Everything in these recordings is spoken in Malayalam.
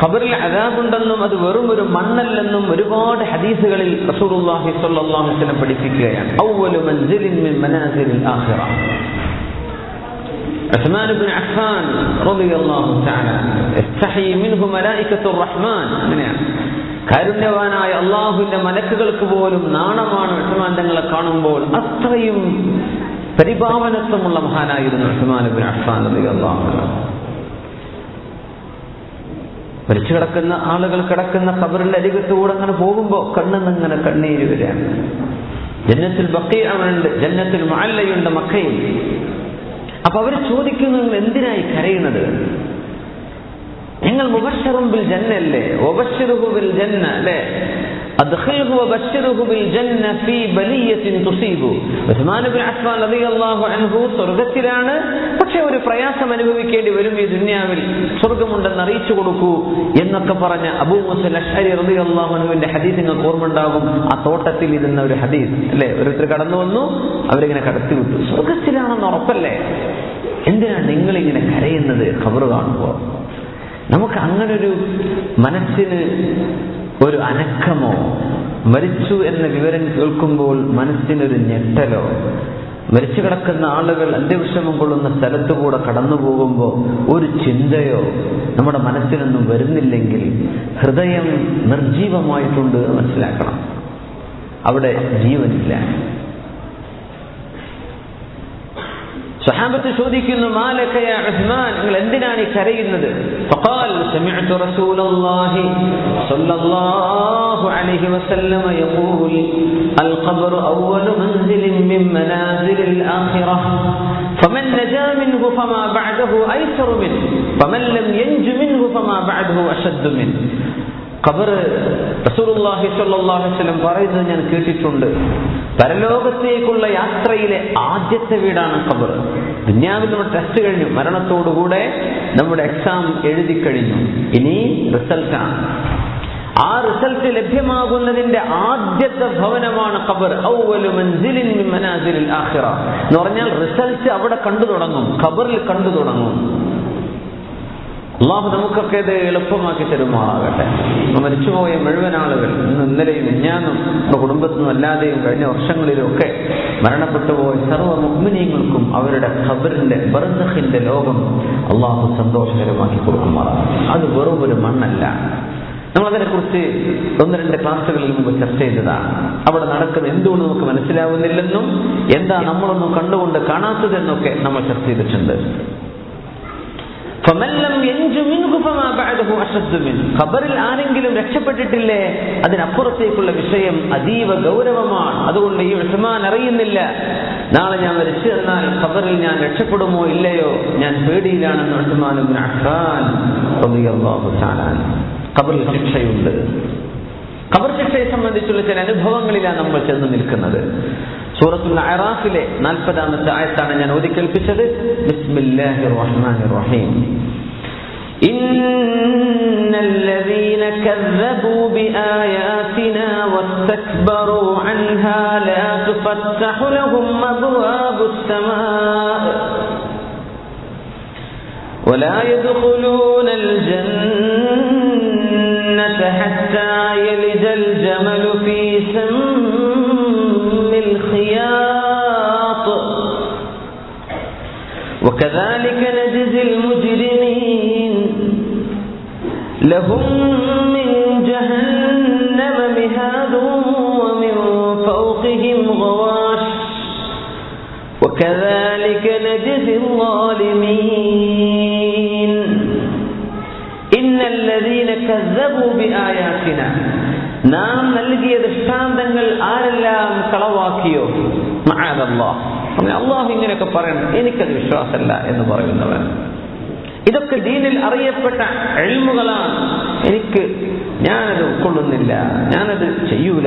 ഖബറിൽ അദാബുണ്ടെന്നും അത് വെറും ഒരു മണ്ണല്ലെന്നും ഒരുപാട് ഹദീസുകളിൽ റസൂലുള്ളാഹി സ്വല്ലല്ലാഹു അലൈഹി വസല്ലം പഠിപ്പിക്കുകയാണ്. അവ്വലു മൻസിലിൻ മിൻ മനാസിലിൽ ആഖിറ. ഉസ്മാൻ ഇബ്നു അഫ്ഫാൻ റളിയല്ലാഹു തആല ഇസ്തഹി മിൻഹു മലായികത്തുർ റഹ്മാൻ. കാരുണ്യവാനായ അല്ലാഹുവിന്റെ മലക്കുകൾക്ക് പോലും നാണമാണ് ഉസ്മാൻ തങ്ങളെ കാണുമ്പോൾ. അത്രയും പരിഭാവനത്വമുള്ള മഹാനായിരുന്നു ഉസ്മാൻ ഇബ്നു അഫ്ഫാൻ റളിയല്ലാഹു അൻഹു. മരിച്ചു കിടക്കുന്ന ആളുകൾ കിടക്കുന്ന ഖബറിന്റെ അരികത്തുകൂടെ അങ്ങനെ പോകുമ്പോൾ കണ്ണിന്നിങ്ങനെ കണ്ണീര് വരികയാണ്. ജന്നത്തുൽ ബഖീഅുണ്ട്, ജന്നത്തുൽ മുഅല്ലയുണ്ട് മക്കയിൽ. അപ്പൊ അവർ ചോദിക്കുന്നു, നിങ്ങൾ എന്തിനായി കരയുന്നത്? നിങ്ങൾ മുബശ്ശറുൻ ബിൽ ജന്ന അല്ലേ, വബശ്ശിറുഹു ബിൽ ജന്ന അല്ലേ, അദ്ഖിൽഹു വബശ്ശിറുഹു ബിൽ ജന്ന ഫീ ബലിയത്തിൻ തുസീബു. ഉസ്മാൻ ഇബ്നു അഫ്ഫാൻ റളിയല്ലാഹു അൻഹു സ്വർഗ്ഗത്തിലാണ്, പക്ഷെ ഒരു പ്രയാസം അനുഭവിക്കേണ്ടി വരും ഈ ദുനിയാവിൽ, സ്വർഗ്ഗമുണ്ടെന്ന് അറിയിച്ചു കൊടുക്കൂ എന്നൊക്കെ പറഞ്ഞ അബൂ മൂസ അശ്അരി റളിയല്ലാഹു അൻഹുവിന്റെ ഹദീസ് നിങ്ങൾക്ക് ഓർമ്മയുണ്ടാകും. ആ തോട്ടത്തിൽ ഇരുന്ന ഒരു ഹദീസ് അല്ലേ, ഓരോരുത്തർ കടന്നു വന്നു, അവരിങ്ങനെ കടത്തി വിട്ടു. സ്വർഗ്ഗത്തിലാണെന്ന് ഉറപ്പല്ലേ, എന്തിനാണ് നിങ്ങളിങ്ങനെ കരയുന്നത് ഖബർ കാണുമ്പോൾ? നമുക്ക് അങ്ങനൊരു മനസ്സിന് ഒരു അനക്കമോ, മരിച്ചു എന്ന വിവരം കേൾക്കുമ്പോൾ മനസ്സിനൊരു ഞെട്ടലോ, മരിച്ചു കിടക്കുന്ന ആളുകൾ അന്ത്യവിഷമം കൊള്ളുന്ന സ്ഥലത്തുകൂടെ കടന്നു പോകുമ്പോൾ ഒരു ചിന്തയോ നമ്മുടെ മനസ്സിലൊന്നും വരുന്നില്ലെങ്കിൽ ഹൃദയം നിർജീവമായിട്ടുണ്ട് മനസ്സിലാക്കണം. അവിടെ ജീവനില്ല. സഹാബത്ത് ചോദിക്കുന്നു, മാലക യാ ഉസ്മാൻ, നിങ്ങൾ എന്തിനാണ് ഈ കരയുന്നത്? ഫഖാൽ സമിഅതു റസൂലുള്ളാഹി സ്വല്ലല്ലാഹു അലൈഹി വസല്ലം യഖൂൽ അൽ ഖബ്റു അവ്വലു മൻസിലിൻ മിൻ മനാസിലിൽ ആഖിറഹ ഫമൻ നജാ മിൻഹു ഫമാ ബഅദഹു ഐസറു മിൻ ഫമൻ ലം യൻജു മിൻഹു ഫമാ ബഅദഹു അശദ്ദു മിൻ. ഖബർ റസൂലുള്ളാഹി സ്വല്ലല്ലാഹു അലൈഹി വസല്ലം പറയുന്നത് ഞാൻ കേട്ടിട്ടുണ്ട്. പരലോകത്തേക്കുള്ള യാത്രയിലെ ആദ്യത്തെ വീടാണ് ഖബർ. ദുനിയാവിൽ നമ്മുടെ ടെസ്റ്റ് കഴിഞ്ഞു, മരണത്തോടുകൂടെ നമ്മുടെ എക്സാം എഴുതി കഴിഞ്ഞു, ഇനി റിസൾട്ടാണ്. ആ റിസൾട്ട് ലഭ്യമാകുന്നതിന്റെ ആദ്യത്തെ ഭവനമാണ് ഖബർ. അവ്വലു മൻസിലിൻ മിൻ മനാസിലിൽ ആഖിറ എന്ന് പറഞ്ഞാൽ റിസൾട്ട് അവിടെ കണ്ടു തുടങ്ങും, ഖബറിൽ കണ്ടു തുടങ്ങും. അള്ളാഹു നമുക്കൊക്കെ ഇത് എളുപ്പമാക്കി തരുമാറാകട്ടെ. മരിച്ചുപോയ മുഴുവൻ ആളുകൾ ഇന്നലെയും മിഞ്ഞാന്നും നമ്മുടെ കുടുംബത്തിനും അല്ലാതെയും കഴിഞ്ഞ വർഷങ്ങളിലും ഒക്കെ മരണപ്പെട്ടു പോയ സർവ്വ മുഅ്മിനീങ്ങൾക്കും അവരുടെ ഖബറിന്റെ ബർസഖിന്റെ ലോകം അള്ളാഹു സന്തോഷകരമാക്കി കൊടുക്കുമാറാകട്ടെ. അത് വെറും ഒരു മണ്ണല്ല. നമ്മളതിനെ കുറിച്ച് 1-2 ക്ലാസ്സുകളിൽ മുമ്പ് ചർച്ച ചെയ്തതാണ്. അവിടെ നടക്കുന്ന എന്തുകൊണ്ട് നമുക്ക് മനസ്സിലാവുന്നില്ലെന്നും എന്താ നമ്മളൊന്നും കണ്ടുകൊണ്ട് കാണാത്തതെന്നൊക്കെ നമ്മൾ ചർച്ച ചെയ്തിട്ടുണ്ട്. ഖബറിൽ ആരെങ്കിലും രക്ഷപ്പെട്ടിട്ടില്ലേ, അതിനപ്പുറത്തേക്കുള്ള വിഷയം അതീവ ഗൗരവമാണ്. അതുകൊണ്ട് ഈ ഉസ്മാൻ അറിയുന്നില്ല, നാളെ ഞാൻ മരിച്ചു എന്നാൽ ഖബറിൽ ഞാൻ രക്ഷപ്പെടുമോ ഇല്ലയോ, ഞാൻ പേടിയിലാണെന്ന് ഉസ്മാൻ ഇബ്നു അഫ്ഫാൻ റളിയല്ലാഹു തആല. ഖബറിൽ ശിക്ഷയുണ്ട്. ഖബർ ശിക്ഷയെ സംബന്ധിച്ചുള്ള ചില അനുഭവങ്ങളിലാണ് നമ്മൾ ചെന്ന് നിൽക്കുന്നത്. സൂറത്തുൽ അഅറാഫിലെ 40-ാമത്തെ ആയത്താണ് ഞാൻ ഓതി കേൾപ്പിച്ചത്. ബിസ്മില്ലാഹിർ റഹ്മാനിർ റഹീം. ഇന്നല്ലദീന കസ്സബൂ ബിആയാതിനാ വസ്തക്ബറൂ അൻഹാ ലാ തുഫത്തഹു ലഹും അബ്വാബുസ് സമാഅ വലാ യദ്ഖുലൂനൽ ജന്നത ഹത്താ യലിജൽ ജമലു ഫീ الخياط وكذلك نجزي المجرمين لهم من جهنم مهاد ومن فوقهم غواش وكذلك نجزي الظالمين إن الذين كذبوا بآياتنا നാം നൽകിയ ദൃഷ്ടാന്തങ്ങൾ ആരെല്ലാം കളവാക്കിയോ, അള്ളാഹു ഇങ്ങനെയൊക്കെ പറയണം, എനിക്കത് വിശ്വാസമല്ല എന്ന് പറയുന്നവൻ. ഇതൊക്കെ ദീനിൽ അറിയപ്പെട്ട ഇൽമുകളാണ്, ഞാനത് ഉൾക്കൊള്ളുന്നില്ല, ഞാനത് ചെയ്യൂല.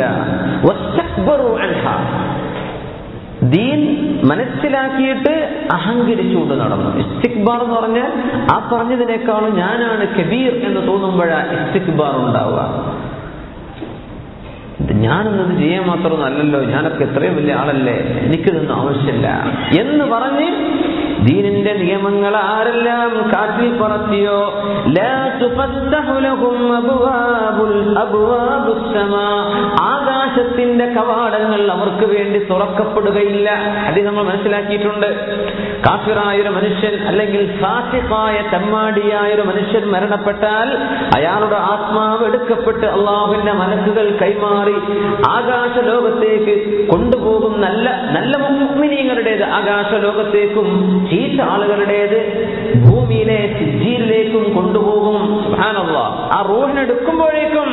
ദീൻ മനസ്സിലാക്കിയിട്ട് അഹങ്കരിച്ചുകൊണ്ട് നടന്നു. ഇസ്തിക്ബാർ എന്ന് പറഞ്ഞാൽ ആ പറഞ്ഞതിനേക്കാളും ഞാനാണ് കബീർ എന്ന് തോന്നുമ്പോഴാണ് ഇസ്തിക്ബാർ ഉണ്ടാവുക. ഞാനൊന്നത് ചെയ്യാൻ മാത്രമൊന്നും അല്ലല്ലോ, ഞാനൊക്കെ എത്രയും വലിയ ആളല്ലേ, എനിക്കിതൊന്നും ആവശ്യമില്ല എന്ന് പറഞ്ഞ് ദീനിന്റെ നിയമങ്ങൾ ആരെല്ലാം കാറ്റിൽ പറത്തിയോ ലാ തുഫത്തഹു ലഹും അബ്വാബുസ് സമാ, ആകാശത്തിന്റെ കവാടങ്ങൾ അവർക്ക് വേണ്ടി തുറക്കപ്പെടുകയില്ല. അത് നമ്മൾ മനസ്സിലാക്കിയിട്ടുണ്ട്. കാഫിറായൊരു മനുഷ്യൻ അല്ലെങ്കിൽ ഫാസിഖായ തെമ്മാടിയായൊരു മനുഷ്യൻ മരണപ്പെട്ടാൽ അയാളുടെ ആത്മാവ് എടുക്കപ്പെട്ട് അള്ളാഹുവിന്റെ മലക്കുകൾ കൈമാറി ആകാശ ലോകത്തേക്ക് കൊണ്ടുപോകും. നല്ല മുഅ്മിനീങ്ങളുടേത് ആകാശ ലോകത്തേക്കും ചീത്ത ആളുകളുടേത് ഭൂമിയിലെ സിജ്ജീലിലേക്കും കൊണ്ടുപോകും. സുബ്ഹാനല്ലാഹ്. ആ റൂഹിനെടുക്കുമ്പോഴേക്കും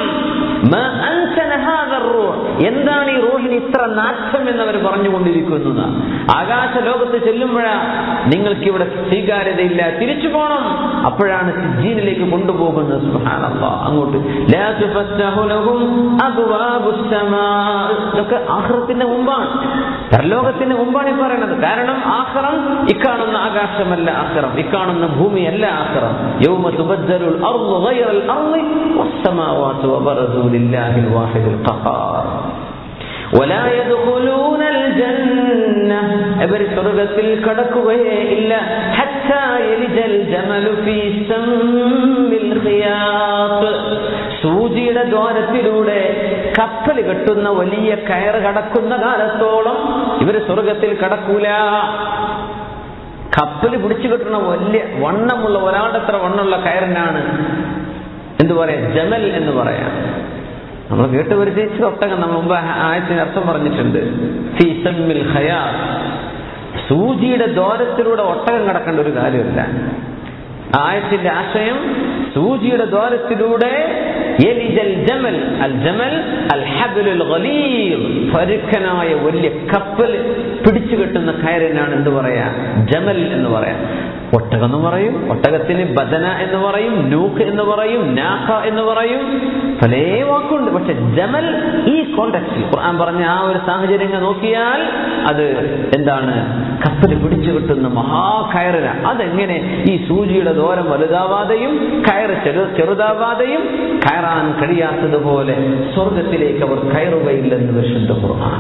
എന്താണ് ഈ റൂഹിന് ഇത്ര നാശം എന്നവർ പറഞ്ഞുകൊണ്ടിരിക്കുന്നത്. ആകാശ ലോകത്ത് ചെല്ലുമ്പോഴാ നിങ്ങൾക്ക് ഇവിടെ സ്വീകാര്യതയില്ല, തിരിച്ചു പോകണം. അപ്പോഴാണ് സിജ്ജീനിലേക്ക് കൊണ്ടുപോകുന്നത്. സുബ്ഹാനല്ലാഹ്. അങ്ങോട്ട് ലാ തുഫത്തഹു ലഹും അബ്വാബുസ് സമാ. ഇതൊക്കെ ആഖിറത്തിന്റെ മുമ്പാണ്, പരലോകത്തിന് മുമ്പാണ് ഈ പറയുന്നത്. കാരണം ആഖിറം ഇക്കാണുന്ന ആകാശമല്ല ആഖിറം, ഇക്കാണുന്ന ഭൂമിയല്ല ആഖിറം. യൗമ തുബദ്ദലുൽ അർളു ഗൈറൽ അർളി വസ്സമാവാതു വബറസു ലില്ലാഹിൽ വാഹിദിൽ ഖഹാർ വലാ യദ്ഖുലൂനൽ ജന്ന, അവർ സ്വർഗ്ഗത്തിൽ കടക്കുകയേ ഇല്ല ഹത്താ യലിജൽ ജമലു ഫീ സമ്മിൽ ഖിയാത്ത്, സൂചിയുടെ ദ്വാരത്തിലൂടെ കപ്പൽ കെട്ടുന്ന വലിയ കയറ് കടക്കുന്ന കാലത്തോളം ഇവർ സ്വർഗ്ഗത്തിൽ കടക്കൂല. കപ്പൽ പിടിച്ചു കെട്ടുന്ന വലിയ വണ്ണമുള്ള ഒരാളുടെ അത്ര വണ്ണമുള്ള കയറിനാണ് എന്ത് പറയാ, ജമൽ എന്ന് പറയാം. നമ്മൾ കേട്ട് പരിചയിച്ച ഒട്ടകം നമ്മൾ മുമ്പ് ആയത്തിന് അർത്ഥം പറഞ്ഞിട്ടുണ്ട്. ഫീ സമ്മിൽ ഖിയാത്ത്, സൂചിയുടെ ദ്വാരത്തിലൂടെ ഒട്ടകം കടക്കേണ്ട ഒരു കാര്യമില്ല. ആയത്തിന്റെ ആശയം സൂചിയുടെ ദ്വാരത്തിലൂടെ പരുക്കനായ വലിയ കപ്പൽ പിടിച്ചു കെട്ടുന്ന കയറിനാണ് എന്ത് പറയാ, ജമൽ എന്ന് പറയാം. ഒട്ടകം എന്ന് പറയും, ഒട്ടകത്തിന് ബദന എന്ന് പറയും, നൂഖ് എന്ന് പറയും, നാഖ എന്ന് പറയും, പല വാക്കുണ്ട്. പക്ഷെ ജമൽ ഈ കോണ്ടെക്സ്റ്റിൽ ഖുർആൻ പറഞ്ഞ ആ ഒരു സാഹചര്യം നോക്കിയാൽ അത് എന്താണ്, കപ്പൽ പിടിച്ചു കിട്ടുന്ന മഹാകയറിന. അതെങ്ങനെ ഈ സൂചിയുടെ ദൂരം വലുതാവാതെയും കയറ് ചെറുതാവാതെയും കയറാൻ കഴിയാത്തതുപോലെ സ്വർഗത്തിലേക്ക് അവർ കയറുകയില്ലെന്ന് വിശുദ്ധ ഖുർആൻ.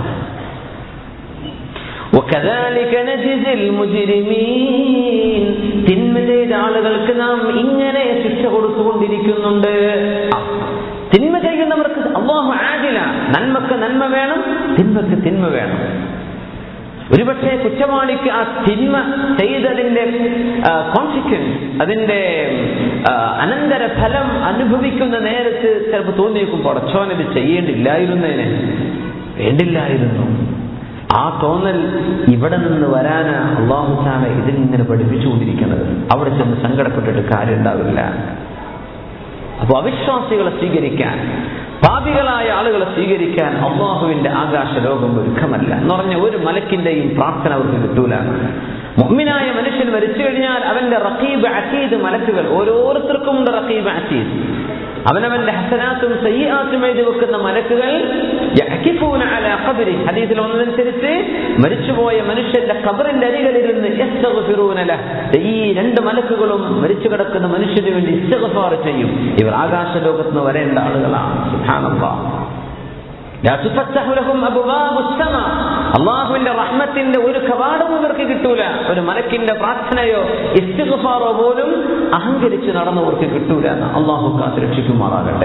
وكذلك نجزي المجرمين, തിന്മ ചെയ്ത ആളുകൾക്ക് നാം ഇങ്ങനെ ശിക്ഷ കൊടുത്തുകൊണ്ടിരിക്കുന്നുണ്ട്. തിന്മ ചെയ്യുന്നവർക്ക് അല്ലാഹു ആദില, നന്മക്ക് നന്മ വേണം, തിന്മക്ക് തിന്മ വേണം. ഒരുപക്ഷെ കുറ്റവാളിക്ക് ആ തിന്മ ചെയ്തതിന്റെ കോൺസിക്വൻസ്, അതിന്റെ അനന്തര ഫലം അനുഭവിക്കുന്ന നേരത്ത് ചിലപ്പോൾ തോന്നിയേക്കും, പടച്ചോനത് ചെയ്യേണ്ടില്ലായിരുന്നതിനെ, വേണ്ടില്ലായിരുന്നു. ആ തോന്നൽ ഇവിടെ നിന്ന് വരാനാ അല്ലാഹു തആല ഇതിങ്ങനെ പഠിപ്പിച്ചുകൊണ്ടിരിക്കുന്നത്. അവിടെ ചെന്ന് സങ്കടപ്പെട്ടിട്ട് കാര്യം ഉണ്ടാവില്ല. അപ്പൊ അവിശ്വാസികളെ സ്വീകരിക്കാൻ, പാപികളായ ആളുകളെ സ്വീകരിക്കാൻ അല്ലാഹുവിന്റെ ആകാശ ലോകം ഒരുക്കമല്ല എന്ന് പറഞ്ഞ ഒരു മലക്കിന്റെയും പ്രാർത്ഥന അവർക്ക് കിട്ടൂല. മുഅ്മിനായ മനുഷ്യൻ മരിച്ചു കഴിഞ്ഞാൽ അവന്റെ റഖീബ് അതീദ് മലക്കുകൾ, ഓരോരുത്തർക്കും ഉണ്ട് റഖീബ് അതീദ്. അവനവന്റെ ഹസനാത്തും സയ്യിആത്തും എഴുതി വെക്കുന്ന മലക്കുകൾ യഅകിഫൂന അലാ ഖബ്രി, ഹദീസിൽ വന്നതനുസരിച്ച് മരിച്ചുപോയ മനുഷ്യന്റെ ഖബറിന്റെ അരികിലിരുന്ന് യസ്തഗ്ഫിറൂന ലഹ്, ഈ രണ്ട് മലക്കുകളും മരിച്ചു കിടക്കുന്ന മനുഷ്യന് വേണ്ടി ഇസ്തിഗ്ഫാർ ചെയ്യും. ഇവർ ആകാശ ലോകത്ത് നിന്ന് വരേണ്ട ആളുകളാണ്. സുബ്ഹാനല്ലാഹ്. ലാ തുഫത്തഹു ലഹും അബ്വാബുസ് സമാ, അല്ലാഹുവിന്റെ റഹ്മത്തിന്റെ ഒരു കവാടവും ഇവർക്ക് കിട്ടൂല. ഒരു മലക്കിന്റെ പ്രാർത്ഥനയോ ഇസ്തിഗ്ഫാറോ പോലും അഹങ്കരിച്ച് നടന്നവർക്ക് കിട്ടൂല. അല്ലാഹു കാത്തുരക്ഷിക്കുമാറാകട്ടെ.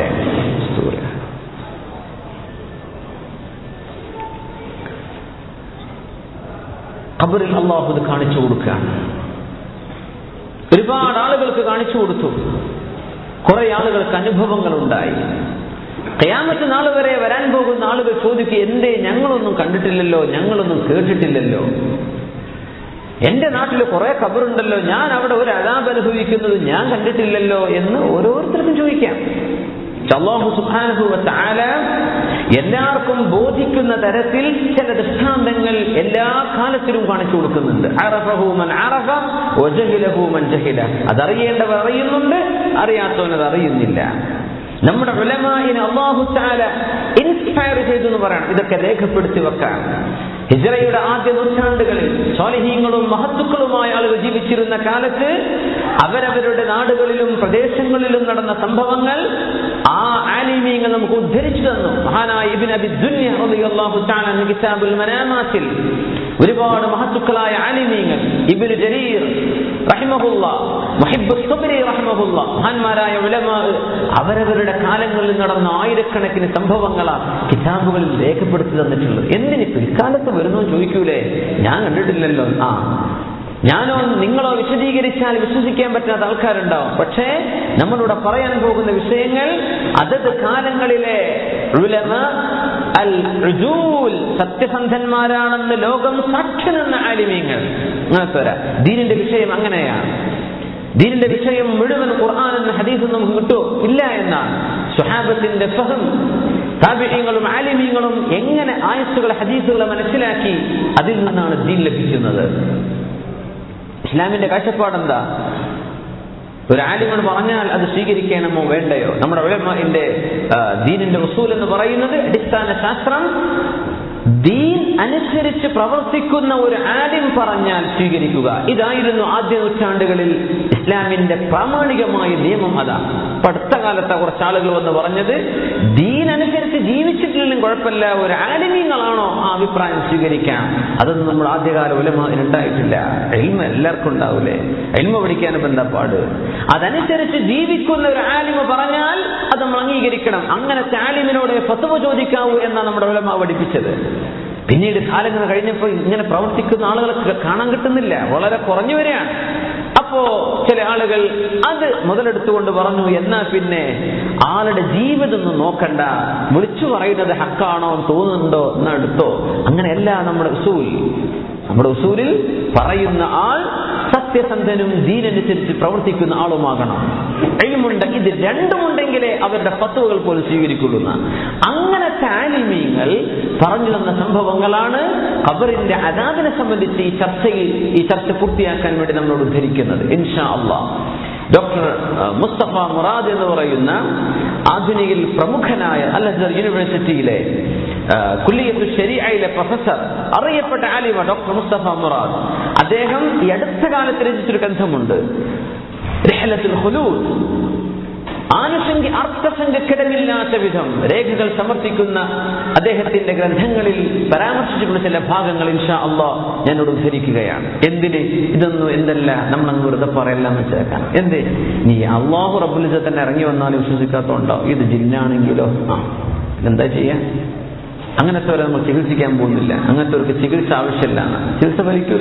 ഖബറിൽ അല്ലാഹു ഇത് കാണിച്ചു കൊടുക്കുകയാണ്. ഒരുപാട് ആളുകൾക്ക് കാണിച്ചു കൊടുത്തു. കുറെ ആളുകൾക്ക് അനുഭവങ്ങൾ ഉണ്ടായി. ഖിയാമത്ത് നാൾ വരെ വരാൻ പോകുന്ന ആളുകൾ ചോദിക്കുക, എന്തേ ഞങ്ങളൊന്നും കണ്ടിട്ടില്ലല്ലോ, ഞങ്ങളൊന്നും കേട്ടിട്ടില്ലല്ലോ, എന്റെ നാട്ടിൽ കുറെ ഖബറുണ്ടല്ലോ, ഞാൻ അവിടെ ഒരു അദാബ് അനുഭവിക്കുന്നത് ഞാൻ കണ്ടിട്ടില്ലല്ലോ എന്ന് ഓരോരുത്തർക്കും ചോദിക്കാം. അല്ലാഹു സുബ്ഹാനഹു വ തആല എല്ലാവർക്കും ബോധിക്കുന്ന തരത്തിൽ ചില ദൃഷ്ടാന്തങ്ങൾ എല്ലാ കാലത്തിലും കാണിച്ചു കൊടുക്കുന്നുണ്ട്. അറഫഹു മൻ അറഫ വജഹിലഹു മൻ ജഹില, അതറിയേണ്ടവർ അറിയുന്നുണ്ട്, അറിയാത്തവനത് അറിയുന്നില്ല. നമ്മുടെ ഉലമാഇനെ അല്ലാഹു തആല ഇൻസ്പയർ ചെയ്തു എന്ന് പറയണം. ഇതൊക്കെ രേഖപ്പെടുത്തി വെക്കാൻ ഹിജ്റയുടെ ആദ്യ നൂറ്റാണ്ടുകളിൽ സ്വാലിഹീങ്ങളും മഹത്തുക്കളുമായ ആളുകൾ ജീവിച്ചിരുന്ന കാലത്ത് അവരവരുടെ നാടുകളിലും പ്രദേശങ്ങളിലും നടന്ന സംഭവങ്ങൾ ആ ആലിമീങ്ങൾ നമുക്ക് ഉദ്ധരിച്ചു തന്നു. മഹാനായ ഇബ്നു അബി ദുനിയ റളിയല്ലാഹു തആല കിതാബുൽ മനാമാത്തിൽ ഒരുപാട് മഹത്തുക്കളായ ആലിമീങ്ങൾ ഇബ്നു ജരീർ റഹിമഹുല്ലാഹ്, മുഹിബ്ബുസ് സബ്രി റഹിമഹുല്ലാഹ്, മഹാന്മാരായ ഉലമാ അവരവരുടെ കാലങ്ങളിൽ നടന്ന ആയിരക്കണക്കിന് സംഭവങ്ങളാണ് കിതാബുകളിൽ രേഖപ്പെടുത്തി തന്നിട്ടുള്ളത്. എന്തിന് പിൽക്കാലത്ത് വരുന്നു ചോദിക്കൂലേ? ഞാൻ കണ്ടിട്ടില്ലല്ലോ. ഞാനോ നിങ്ങളോ വിശദീകരിച്ചാൽ വിശ്വസിക്കാൻ പറ്റാത്ത ആൾക്കാരുണ്ടാവും. പക്ഷേ നമ്മളിവിടെ പറയാൻ പോകുന്ന വിഷയങ്ങൾ അതത് കാലങ്ങളിലെ ഉലമാ അൽ ഉജൂൽ, സത്യസന്ധന്മാരാണെന്ന് ലോകം സാക്ഷി നിന്ന ആലിമീങ്ങൾ, അങ്ങനത്തെ ദീനിന്റെ വിഷയം അങ്ങനെയാണ്. ദീനിന്റെ വിഷയം മുഴുവൻ ഖുർആൻ എന്ന ഹദീസ് നമുക്ക് കിട്ടുമോ? ഇല്ല എന്നാണ്. സ്വഹാബത്തിന്റെ ഫഹം, താബിഈങ്ങളും ആലിമീങ്ങളും എങ്ങനെ ആയത്തുകളെ ഹദീസുകളെ മനസ്സിലാക്കി അതിൽ നിന്നാണ് ദീൻ ലഭിക്കുന്നത്. ഇസ്ലാമിന്റെ കാഴ്ചപ്പാടെന്താ? ഒരു ആലിമൻ പറഞ്ഞാൽ അത് സ്വീകരിക്കണമോ വേണ്ടയോ? നമ്മുടെ ഉലമാഇന്റെ ദീനിന്റെ ഉസൂൽ എന്ന് പറയുന്നത് അടിസ്ഥാന ശാസ്ത്രം, ദീൻ അനുസരിച്ച് പ്രവർത്തിക്കുന്ന ഒരു ആലിം പറഞ്ഞാൽ സ്വീകരിക്കുക. ഇതായിരുന്നു ആദ്യ നൂറ്റാണ്ടുകളിൽ ഇസ്ലാമിന്റെ പ്രാമാണികമായ നിയമം. അതാണ്. ഇപ്പൊ അടുത്ത കാലത്ത് കുറച്ച് ആളുകൾ വന്ന് പറഞ്ഞത് ദീൻ അനുസരിച്ച് ജീവിച്ചിട്ടില്ലെങ്കിലും കുഴപ്പമില്ല, ഒരു ആലിമീങ്ങളാണോ ആ അഭിപ്രായം സ്വീകരിക്കാം. അതൊന്നും നമ്മൾ ആദ്യകാല ഉലമാഇന് ഉണ്ടായിട്ടില്ല. ഇൽമ എല്ലാവർക്കും ഉണ്ടാവൂലേ? ഇൽമ പഠിക്കാനും ബന്ധപ്പാട്. അതനുസരിച്ച് ജീവിക്കുന്ന ഒരു ആലിമ പറഞ്ഞാൽ അത് നമ്മൾ അംഗീകരിക്കണം. അങ്ങനത്തെ ആലിമിനോട് ഫത്വ ചോദിക്കാവൂ എന്നാണ് നമ്മുടെ ഉലമാ പഠിപ്പിച്ചത്. പിന്നീട് കാലങ്ങൾ കഴിഞ്ഞപ്പോൾ ഇങ്ങനെ പ്രവർത്തിക്കുന്ന ആളുകളൊക്കെ കാണാൻ കിട്ടുന്നില്ല, വളരെ കുറഞ്ഞു വരികയാണ്. അപ്പോ ചില ആളുകൾ അത് മുതലെടുത്തുകൊണ്ട് പറഞ്ഞു, എന്നാ പിന്നെ ആളുടെ ജീവിതം ഒന്നും നോക്കണ്ട, വിളിച്ചു പറയുന്നത് ഹക്കാണോ തോന്നുന്നുണ്ടോ എന്നാ എടുത്തോ. അങ്ങനെയല്ല നമ്മുടെ ഉസൂലിൽ പറയുന്ന ആൾ സത്യസന്ധനും ദീനനുസരിച്ച് പ്രവർത്തിക്കുന്ന ആളുമാകണം. ഇൽമുണ്ട്, ഇത് രണ്ടുമുണ്ടെങ്കിലേ അവരുടെ ഫത്വകൾ പോലും സ്വീകരിക്കുള്ളൂ. അങ്ങനത്തെ ആലിമീങ്ങൾ പറഞ്ഞു തന്ന സംഭവങ്ങളാണ് ഖബറിന്റെ അദാബിനെ സംബന്ധിച്ച് ഈ ചർച്ച പൂർത്തിയാക്കാൻ വേണ്ടി നമ്മളോട് ഉദ്ധരിക്കുന്നത്. ഇൻഷാ അല്ലാഹ് ഡോക്ടർ മുസ്തഫ മുറാദ് എന്ന് പറയുന്ന ആധുനികയിൽ പ്രമുഖനായ അൽ അസ്ഹർ യൂണിവേഴ്സിറ്റിയിലെ കുല്ലിയത്തു ശരീഅയിലെ പ്രൊഫസർ, അറിയപ്പെട്ട ആലിമ ഡോക്ടർ മുസ്തഫ മുറാദ്, അദ്ദേഹം ഈ അടുത്ത കാലത്ത് രചിച്ചൊരു ഗ്രന്ഥമുണ്ട്, റിഹ്ലത്തുൽ ഖുലൂദ്. അർത്ഥസംഖ്യക്കിടമില്ലാത്ത വിധം രേഖകൾ സമർപ്പിക്കുന്ന അദ്ദേഹത്തിന്റെ ഗ്രന്ഥങ്ങളിൽ പരാമർശിച്ചിട്ടുള്ള ചില ഭാഗങ്ങൾ ഇൻഷാ അല്ലാഹ് ഞാനോട് ഉദ്ധരിക്കുകയാണ്. എന്തിന് ഇതൊന്നും എന്തല്ല നമ്മളങ്ങ് വെറുതെ പറയെല്ലാം വെച്ചേക്കാൻ. എന്ത് നീ അല്ലാഹു റബ്ബുൽ ഇസ്സത്ത് തന്നെ ഇറങ്ങി വന്നാലും വിശ്വസിക്കാത്തോണ്ടോ? ഇത് ജിന്നാണെങ്കിലോ എന്താ ചെയ്യാ? അങ്ങനത്തെ വരെ നമ്മൾ ചികിത്സിക്കാൻ പോകുന്നില്ല. അങ്ങനത്തെ ചികിത്സ ആവശ്യമില്ല, ചികിത്സ ഫലിക്കൂല.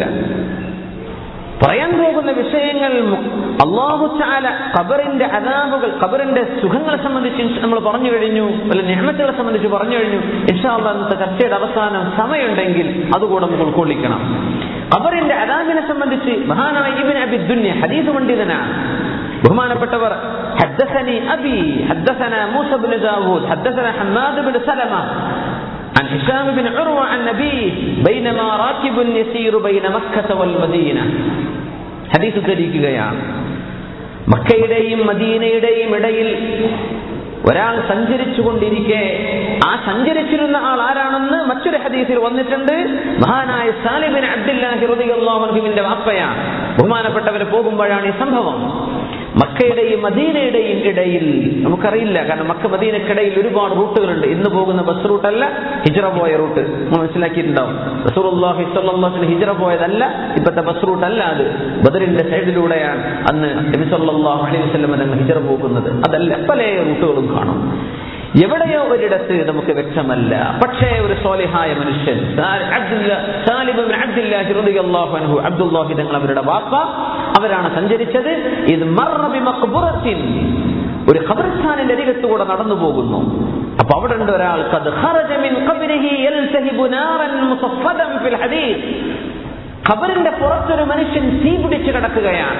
പറയാൻ പോകുന്ന വിഷയങ്ങൾ അല്ലാഹു തആല ഖബറിന്റെ അദാബുകൾ, ഖബറിന്റെ സുഖങ്ങളെ സംബന്ധിച്ച് നമ്മൾ പറഞ്ഞു കഴിഞ്ഞു, അല്ല നിഅമത്തുകളെ സംബന്ധിച്ച് പറഞ്ഞു കഴിഞ്ഞു. ഇൻഷാ അല്ലാഹ് ഇന്നത്തെ ചർച്ചയുടെ അവസാനം സമയമുണ്ടെങ്കിൽ അതുകൂടെ നമുക്ക് ഉൾക്കൊള്ളിക്കണം. ഖബറിന്റെ അദാബിനെ സംബന്ധിച്ച് മഹാനായ ഇബ്നു അബി ദുനിയ ഹദീസ് പണ്ഡിതനാണ്. ബഹുമാനപ്പെട്ടവർ ഹദ്ദസനി അബി ഹദ്ദസന മൂസ ഇബ്നു ദാവൂദ് ഹദ്ദസന ഹമ്മാദ് ഇബ്നു സലമ عن هشام بن عروة عن نبيه بينما راكب يسير بين مكة والمدينة. ഹദീസ് ഉദ്ധരിക്കുകയാണ്, മക്കയുടെയും മദീനയുടെയും ഇടയിൽ ഒരാൾ സഞ്ചരിച്ചു കൊണ്ടിരിക്കെ ആ സഞ്ചരിച്ചിരുന്ന ആൾ ആരാണെന്ന് മറ്റൊരു ഹദീസിൽ വന്നിട്ടുണ്ട്. മഹാനായ സാലിം ബിൻ അബ്ദുല്ലാഹി റളിയല്ലാഹു അൻഹുവിന്റെ വാപ്പയാണ്. ബഹുമാനപ്പെട്ടവരെ പോകുമ്പോഴാണ് ഈ സംഭവം. മക്കയുടെയും മദീനയുടെയും ഇടയിൽ, നമുക്കറിയില്ല, കാരണം മക്ക മദീനക്കിടയിൽ ഒരുപാട് റൂട്ടുകളുണ്ട്. ഇന്ന് പോകുന്ന ബസ് റൂട്ടല്ല, ഹിജ്റ പോയ റൂട്ട് മനസ്സിലാക്കിയിട്ടുണ്ടാവും. റസൂലുള്ളാഹി സ്വല്ലല്ലാഹു അലൈഹി വസല്ലം ഹിജ്റ പോയതല്ല, ഇപ്പോഴത്തെ ബസ് റൂട്ടല്ല, അത് ബദറിന്റെ സൈഡിലൂടെയാണ് അന്ന് നബി സല്ലല്ലാഹു അലൈഹി വസല്ലം തങ്ങൾ ഹിജ്റ പോകുന്നത്. അതല്ല, പല റൂട്ടുകളും കാണും. എവിടെയോ ഒരിടത്ത് നമുക്ക് വ്യക്തമല്ല. പക്ഷേ ഒരു സ്വാലിഹായ മനുഷ്യൻ സാലിം ഇബ്നു അബ്ദുല്ലാഹി റളിയല്ലാഹു അൻഹു, അബ്ദുല്ലാഹി തങ്ങൾ അവരുടെ വാപ്പ, അവരാണ് സഞ്ചരിച്ചത്. ഇത് മർറ ബിമഖ്ബറത്തിൻ, ഒരു ഖബർസ്ഥാനിന്റെ അരികത്തുകൂടെ നടന്നു പോകുന്നു. അപ്പൊ അവിടെ ഉണ്ട് ഒരാൾ, ഖദ് ഖറജ മിൻ ഖബ്രിഹി യൽതഹിബു നാറൻ മുസഫദൻ ഫിൽ ഹദീസ്. ഖബറിന്റെ പുറത്തൊരു മനുഷ്യൻ തീ പിടിച്ച് കിടക്കുകയാണ്.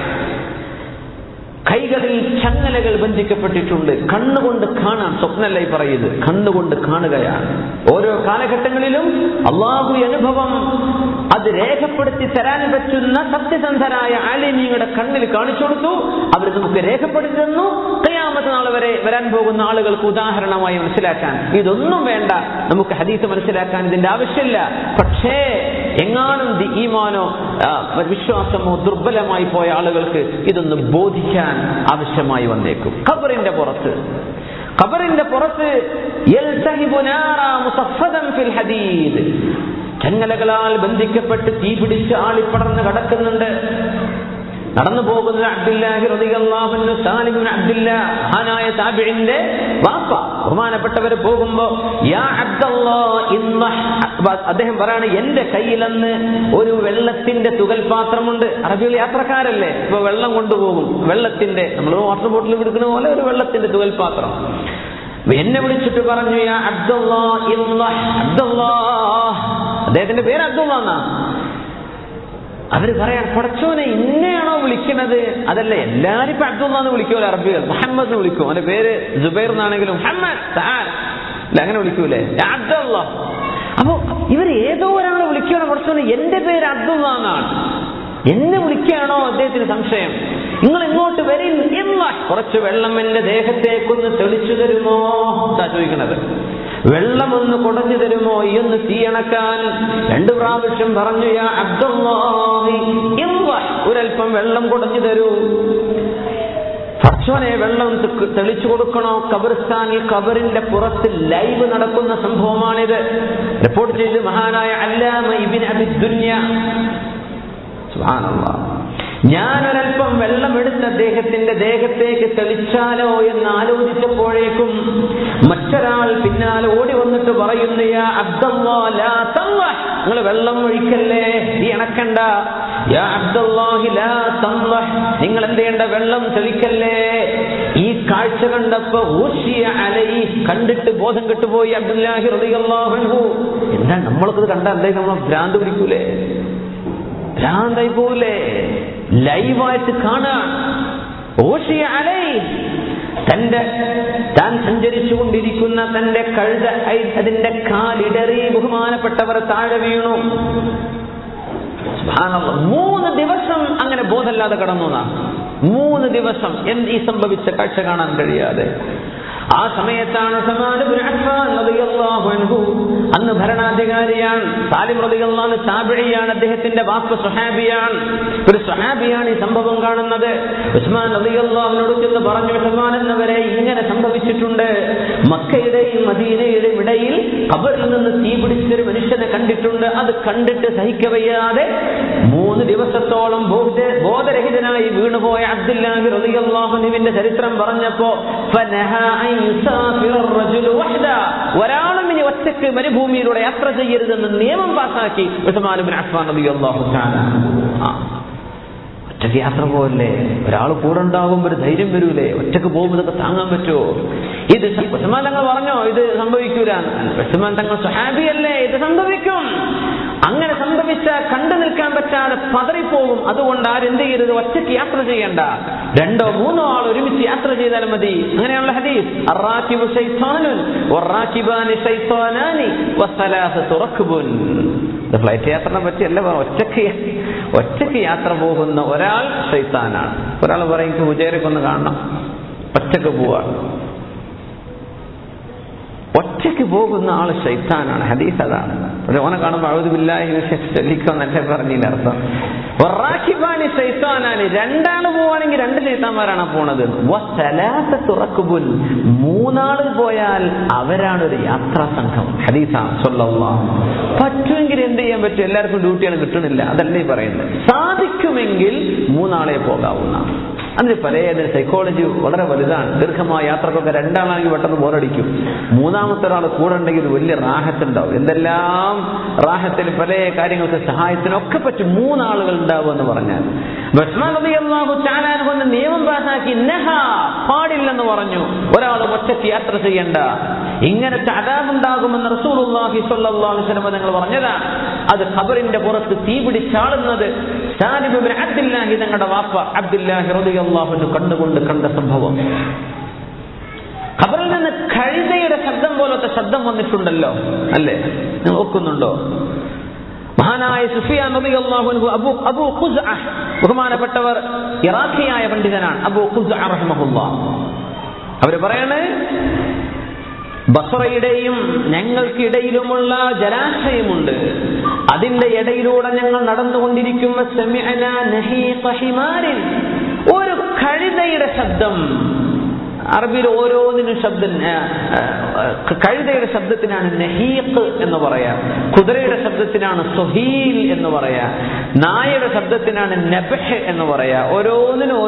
കൈകളിൽ ചങ്ങലകൾ ബന്ധിക്കപ്പെട്ടിട്ടുണ്ട്. കണ്ണുകൊണ്ട് കാണാൻ, സ്വപ്നല്ല ഈ പറയുന്നത്, കണ്ണുകൊണ്ട് കാണുകയാണ്. ഓരോ കാലഘട്ടങ്ങളിലും അള്ളാഹു അനുഭവം അത് രേഖപ്പെടുത്തി തരാൻ പറ്റുന്ന സത്യസന്ധരായ ആലിമീങ്ങളുടെ കണ്ണിൽ കാണിച്ചു കൊടുത്തു. അവർ നമുക്ക് രേഖപ്പെടുത്തി തന്നു. ഖിയാമത്ത് നാൾ വരെ വരാൻ പോകുന്ന ആളുകൾക്ക് ഉദാഹരണമായി മനസ്സിലാക്കാൻ. ഇതൊന്നും വേണ്ട, നമുക്ക് ഹദീസ് മനസ്സിലാക്കാൻ ഇതിന്റെ ആവശ്യമില്ല. പക്ഷേ എങ്ങാനും ഈമാനോ വിശ്വാസമോ ദുർബലമായി പോയ ആളുകൾക്ക് ഇതൊന്ന് ബോധിക്കാൻ ആവശ്യമായി വന്നേക്കും. ഖബറിന്റെ പുറത്ത് യൽതഹിബു നാറ മുസഫദൻ ഫിൽ ഹദീദ്, ചങ്ങലകളാൽ ബന്ധിക്കപ്പെട്ട് തീ പിടിച്ച് ആളിപ്പടർന്ന് കിടക്കുന്നുണ്ട്. നടന്നു പോകുന്ന അബ്ദുല്ലാഹി റളിയല്ലാഹു അൻഹു, സാലിം ഇബ്നു അബ്ദുല്ലാഹ്, മഹാനായ താബിഈന്റെ വാപ്പ, ബഹുമാനപ്പെട്ടവര് പോകുമ്പോ യാ അബ്ദുല്ലാഹ് അദ്ദേഹം പറയാണ്, എന്റെ കയ്യിലെന്ന് ഒരു വെള്ളത്തിന്റെ തുകൽ പാത്രമുണ്ട്. അറബികൾ യാത്രക്കാരല്ലേ, ഇപ്പൊ വെള്ളം കൊണ്ടുപോകും, വെള്ളത്തിന്റെ, നമ്മൾ വാട്ടർ ബോട്ടിൽ കൊടുക്കുന്ന പോലെ ഒരു വെള്ളത്തിന്റെ തുകൽ പാത്രം. എന്നെ വിളിച്ചിട്ട് പറഞ്ഞു, യാ അബ്ദുല്ലാഹ് അബ്ദുല്ലാഹ്, അദ്ദേഹത്തിന്റെ പേര് അബ്ദുല്ലാഹ് എന്നാ. അവര് പറയാൻ, പടച്ചോനെ ഇന്നെയാണോ വിളിക്കുന്നത്? അതല്ല, എല്ലാരും ഇപ്പൊ അബ്ദുല്ലാഹ് എന്ന് വിളിക്കുമല്ലോ അറബികൾ, മുഹമ്മദ് എന്ന് വിളിക്കും. അവന്റെ പേര് ജുബൈർ എന്നാണെങ്കിലും മുഹമ്മദ് അല്ല അങ്ങനെ വിളിക്കൂലേ, അബ്ദുല്ലാഹ്. അപ്പൊ ഇവർ ഏതോ ഒരാളെ വിളിക്കുകയാണ്, പടച്ചോനെ എന്റെ പേര് അബ്ദുല്ലാഹ് എന്നാണ്, എന്നെ വിളിക്കുകയാണോ അദ്ദേഹത്തിന് സംശയം. നിങ്ങൾ ഇങ്ങോട്ട് വരിൻ, കുറച്ച് വെള്ളം എന്റെ ദേഹത്തേക്കൊന്ന് തെളിച്ചു തരുമോ എന്നാ ചോദിക്കണത്. വെള്ളമൊന്ന് കുടഞ്ഞു തരുമോ, ഈ ഒന്ന് തീയണക്കാൻ. 2 പ്രാവശ്യം പറഞ്ഞു, യാ അബ്ദുല്ലാഹി ഒരൽപ്പം വെള്ളം കുടഞ്ഞു തരൂ. പടച്ചോനെ വെള്ളം തെളിച്ചു കൊടുക്കണോ? ഖബർസ്ഥാനിൽ, ഖബറിന്റെ പുറത്ത് ലൈവ് നടക്കുന്ന സംഭവമാണിത്. റിപ്പോർട്ട് ചെയ്ത് മഹാനായ അല്ലാമ ഇബ്നു അബി ദുനിയ. സുബ്ഹാനല്ലാഹ്. ഞാനൊരൽപ്പം വെള്ളം എടുത്ത് അദ്ദേഹത്തിന്റെ ദേഹത്തേക്ക് തെളിച്ചാലോ എന്ന് ആലോചിച്ചപ്പോഴേക്കും മറ്റൊരാൾ പിന്നാലെ ഓടി വന്നിട്ട് പറയുന്നു, യാ അബ്ദുല്ലാഹ് ലാ തംലഹ്, നിങ്ങൾ വെള്ളം ഒഴിക്കല്ലേ, നീ അണക്കണ്ട. യാ അബ്ദുല്ലാഹി ലാ തംലഹ്, നിങ്ങൾ എന്ത് ചെയ്യണ്ട, വെള്ളം തെളിക്കല്ലേ. ഈ കാഴ്ച കണ്ടപ്പോ ഊശിയ അലൈഹി, കണ്ടിട്ട് ബോധം കെട്ടുപോയി അബ്ദുല്ലാഹി റളിയല്ലാഹു അൻഹു. എന്താ നമ്മളൊക്കെ കണ്ട അദ്ദേഹം നമ്മളെ ഭ്രാന്ത് പിടിക്കൂലേ, ഭ്രാന്തായി പോകൂലേ? ലൈവായിട്ട് കാണാൻ. ഓശിയ അലൈഹി, താൻ സഞ്ചരിച്ചുകൊണ്ടിരിക്കുന്ന തന്റെ കഴുത, അതിന്റെ കാലിടറി ബഹുമാനപ്പെട്ടവർ താഴെ വീണു. സുബ്ഹാനല്ലാഹ്. 3 ദിവസം അങ്ങനെ ബോധമില്ലാതെ കടന്നു. 3 ദിവസം ഈ സംഭവിച്ച കാഴ്ച കാണാൻ കഴിയാതെ. ആ സമയത്താണ് ഉസ്മാൻ ഇബ്നു അഫ്ഫാൻ റളിയല്ലാഹു അൻഹു, അന്ന് ഭരണാധികാരിയാണ്. സാലിം റളിയല്ലാഹു അൻഹു താബിഈയാണ്, അദ്ദേഹത്തിന്റെ വാപ്പ സ്വഹാബിയാണ്. ഒരു സ്വഹാബിയാണ് ഈ സംഭവം കാണുന്നത്. ഉസ്മാൻ റളിയല്ലാഹു അൻഹു ചെന്ന് പറഞ്ഞു, ഉസ്മാൻ എന്നവരെ ഇങ്ങനെ സംഭവിച്ചിട്ടുണ്ട്. മക്കയുടെയും മദീനയുടെയും ഇടയിൽ ഖബറിൽ നിന്ന് തീ പിടിച്ചൊരു മനുഷ്യനെ കണ്ടിട്ടുണ്ട്. അത് കണ്ടിട്ട് സഹിക്കവയ്യാതെ 3 ദിവസത്തോളം ബോധരഹിതനായി വീണുപോയ അബ്ദുല്ലാഹി റളിയല്ലാഹു അൻഹുവിന്റെ ചരിത്രം പറഞ്ഞപ്പോ ഒരാളും ഇനി ഒറ്റയ്ക്ക് മരുഭൂമിയിലൂടെ യാത്ര ചെയ്യരുതെന്ന് നിയമം പാസാക്കി ഉസ്മാൻ ഇബ്നു അഫ്ഫാൻ റളിയല്ലാഹു തആല. ഒറ്റയ്ക്ക് യാത്ര പോകല്ലേ, ഒരാൾ കൂടെ ഉണ്ടാകുമ്പോൾ ഒരു ധൈര്യം വരൂലേ, ഒറ്റയ്ക്ക് പോകുമ്പോൾ ഇതൊക്കെ താങ്ങാൻ പറ്റുമോ? ഇത് ഉസ്മാൻ തങ്ങൾ പറഞ്ഞോ ഇത് സംഭവിക്കൂല? ഉസ്മാൻ തങ്ങൾ സ്വഹാബിയല്ലേ, ഇത് സംഭവിക്കും. അങ്ങനെ സംഭവിച്ചാൽ കണ്ടു നിൽക്കാൻ പറ്റാതെ പതറിപ്പോകും. അതുകൊണ്ട് ആരെന്ത് ചെയ്യരുത്, ഒറ്റയ്ക്ക് യാത്ര ചെയ്യണ്ട, 2 or 3 ആൾ ഒരുമിച്ച് യാത്ര ചെയ്താലും മതി. അങ്ങനെയുള്ള ഹദീസ്, അറാകിബു ശൈത്താനുൻ വറാകിബാനി ശൈത്താനാനി വസലാസതു റക്ബുൻ. ഫ്ലൈറ്റ് യാത്രനെ പറ്റിയല്ല, ഒറ്റയ്ക്ക് യാത്ര പോകുന്ന ഒരാൾ ശൈത്താനാണ്. ഒരാൾ പറയും എനിക്ക് ഹുജൈറക്കൊന്ന് കാണണം, ഒറ്റയ്ക്ക് പോവാ. ഒറ്റയ്ക്ക് പോകുന്ന ആള് ശൈത്താനാണ്. ഹദീസ് അതാണ്. ഓനെ കാണുമ്പോൾ അഊദു ബില്ലാഹി മിനശ് ശൈത്താനിന്നല്ലേ പറഞ്ഞതിന്റെ അർത്ഥം. വറാകിബാനി ശൈത്താനാനി, 2 ആള് പോവാണെങ്കിൽ 2 ശൈത്താന്മാരാണ് പോണത്. വസലാസതു റക്ബുൻ, 3 ആള് പോയാൽ അവരാണ് ഒരു യാത്രാ സംഘം. ഹദീസാണ് സ്വല്ലല്ലാഹു. പറ്റുമെങ്കിൽ എന്ത് ചെയ്യാൻ പറ്റും? എല്ലാവർക്കും ഡ്യൂട്ടിയാണ് കിട്ടണില്ല, അതല്ലേ പറയുന്നത്. സാധിക്കുമെങ്കിൽ 3 ആളെ പോകാവുന്ന. അതിന് സൈക്കോളജി വളരെ വലുതാണ്. ദീർഘമായ യാത്രക്കൊക്കെ 2 ആളാണെങ്കിൽ പെട്ടെന്ന് ബോറടിക്കും. 3ാമത്തെ ഒരാൾ കൂടെ ഉണ്ടെങ്കിൽ ഒരു വലിയ റാഹത്തുണ്ടാവും. എന്തെല്ലാം റാഹത്തിൽ പല കാര്യങ്ങൾക്ക് സഹായത്തിനൊക്കെ പറ്റും 3 ആളുകൾ ഉണ്ടാവും എന്ന് പറഞ്ഞാൽ. ഉസ്മാൻ റളിയല്ലാഹു തആല അൻഹു നിയമം പാസാക്കി, പാടില്ലെന്ന് പറഞ്ഞു, ഒരാൾ ഒറ്റയ്ക്ക് യാത്ര ചെയ്യണ്ട. ഇങ്ങനത്തെ അദാബുണ്ടാകുമെന്ന് റസൂലുള്ളാഹി സ്വല്ലല്ലാഹു അലൈഹി വസല്ലം തങ്ങൾ പറഞ്ഞതാണ്. അത് ഖബറിന്റെ പുറത്ത് തീ പിടിച്ചാളുന്നത് സാലിം ഇബ്നു അബ്ദുല്ലാഹി തങ്ങളുടെ വാപ്പ അബ്ദുല്ലാഹി റളിയല്ലാഹു അൻഹു കണ്ടുകൊണ്ട് കണ്ട സംഭവം. ഖബറിൽ നിന്ന് കഴുതയുടെ ശബ്ദം പോലത്തെ ശബ്ദം വന്നിട്ടുണ്ടല്ലോ, അല്ലേ? നിങ്ങൾ ഓർക്കുന്നുണ്ടോ? മഹാനായ സുഫിയാൻ റളിയല്ലാഹു അൻഹു, അബൂ ഖുസ്അ, ബഹുമാനപ്പെട്ടവർ ഇറാഖിയായ പണ്ഡിതനാണ്, അബൂ ഖുസ്അ റഹിമഹുല്ലാഹ്. അവര് പറയണേ, ബസ്റയുടെയും ഞങ്ങൾക്കിടയിലുമുള്ള ജലാശയമുണ്ട്. അതിന്റെ ഇടയിലൂടെ ഞങ്ങൾ നടന്നുകൊണ്ടിരിക്കുമ്പോൾ സമിഅനാ നഹീഖ ഹിമാരിൻ, ഒരു കഴുതയുടെ ശബ്ദം. അറബിയിൽ ഓരോന്നിനും ശബ്ദം. കഴുതയുടെ ശബ്ദത്തിനാണ് നഹീഖ് എന്ന് പറയാ, കുതിരയുടെ ശബ്ദത്തിനാണ് സുഹീൽ എന്ന് പറയാ, നായയുടെ ശബ്ദത്തിനാണ് നബ്ഹ് എന്ന് പറയാ. ഓരോന്നിനും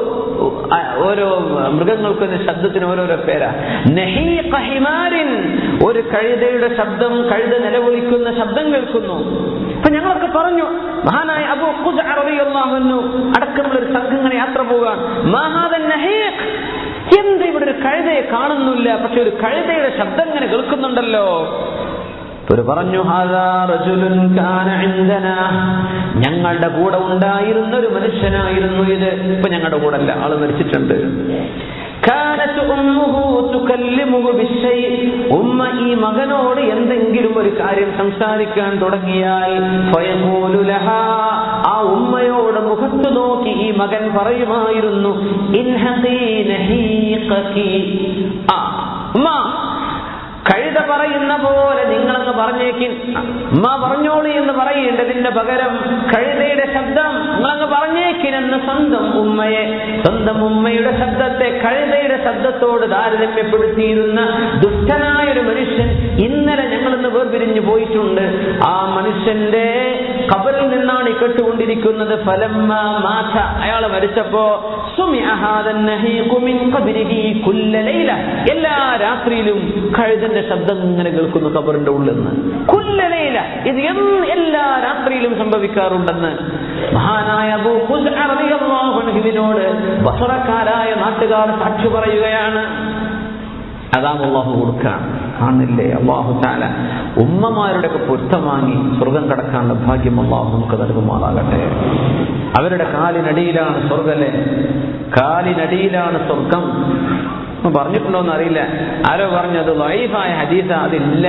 ഓരോ മൃഗങ്ങൾക്കും ശബ്ദത്തിന് ഓരോരോ പേരാ. നഹീഖ ഹിമാരിൻ, ഒരു കഴുതയുടെ ശബ്ദം, കഴുത നിലവിളിക്കുന്ന ശബ്ദം കേൾക്കുന്നു. അപ്പൊ ഞങ്ങളൊക്കെ പറഞ്ഞു, മഹാനായ അബൂ ഖുസ്അ റളിയല്ലാഹു അൻഹു അടക്കമുള്ള ഒരു സംഘം ഇങ്ങനെ യാത്ര പോകാൻ, മാ ഹാദ നഹീഖ്, എന്താ ഇവിടെ ഒരു കഴുതയെ കാണുന്നില്ല, പക്ഷെ ഒരു കഴുതയുടെ ശബ്ദം ഇങ്ങനെ കേൾക്കുന്നുണ്ടല്ലോ. ഒരു പറഞ്ഞു, ഹാദാ റജുലുൻ കാന ഇൻദനാ, ഞങ്ങളുടെ കൂടെ ഉണ്ടായിരുന്ന ഒരു മനുഷ്യനായിരുന്നു ഇത്. ഇപ്പൊ ഞങ്ങളുടെ കൂടെ അല്ല, ആള് മരിച്ചിട്ടുണ്ട്. കാനത് ഉമ്മുഹു തുകല്ലിമുഹു ബിശ്ശൈ, ഉമ്മ ഈ മകനോട് എന്തെങ്കിലും ഒരു കാര്യം സംസാരിക്കാൻ തുടങ്ങിയാൽ ഫയഖൂലു ലഹാ, ആ ഉമ്മയോട് മുഖത്ത് നോക്കി ഈ മകൻ പറയുമായിരുന്നു, ഇൻഹഖീ നഹീഖകി, ഉമ്മ കഴുത പറയുന്ന പോലെ നിങ്ങളങ്ങ് പറഞ്ഞേക്കിൻ, ഉമ്മ പറഞ്ഞോളി എന്ന് പറയേണ്ടതിന്റെ പകരം കഴുതയുടെ ശബ്ദം നിങ്ങളങ്ങ് പറഞ്ഞേക്കിനെന്ന് സ്വന്തം ഉമ്മയുടെ ശബ്ദത്തെ കഴുതയുടെ ശബ്ദത്തോട് താരതമ്യപ്പെടുത്തിയിരുന്ന ദുഷ്ടനായൊരു മനുഷ്യൻ ഇന്നലെ ഞങ്ങളിന്ന് വേർപിരിഞ്ഞു പോയിട്ടുണ്ട്. ആ മനുഷ്യന്റെ ഖബറിൽ നിന്നാണ് ഈ കേട്ടുകൊണ്ടിരിക്കുന്നത്. ഫലമ്മ മാത, അയാൾ മരിച്ചപ്പോ സുമിഅ ഹാദൻ നഹീഖു മിൻ ഖബരിഹി കുല്ല ലൈല, എല്ലാ രാത്രിയിലും കഴുതന്റെ ശബ്ദം ഇങ്ങനെ കേൾക്കുന്നു ഖബറിന്റെ ഉള്ളിൽ നിന്ന്. കുല്ല ലൈല, ഇത് എല്ലാ രാത്രിയിലും സംഭവിക്കാറുണ്ടെന്ന് മഹാനായ അബൂ ഖുസ്അ റളിയല്ലാഹു അൻഹുവിനോട് ബസറക്കാരായ നാട്ടുകാർ സാക്ഷി പറയുകയാണ്. അതാണ് അല്ലാഹു കൊടുക്കാൻ ആണില്ലേ. അല്ലാഹു തആല ഉമ്മമാരുടെ ഒക്കെ പൊരുത്തം വാങ്ങി സ്വർഗം കടക്കാനുള്ള ഭാഗ്യം അല്ലാഹു നമുക്ക് നൽകുമാറാകട്ടെ. അവരുടെ കാലിനടിയിലാണ് സ്വർഗ്ഗല്ലേ, കാലിനടിയിലാണ് സ്വർഗം. പറഞ്ഞിട്ടുണ്ടോന്ന് അറിയില്ല, ആരോ പറഞ്ഞു അത് ദഈഫായ ഹദീസ, അതില്ല.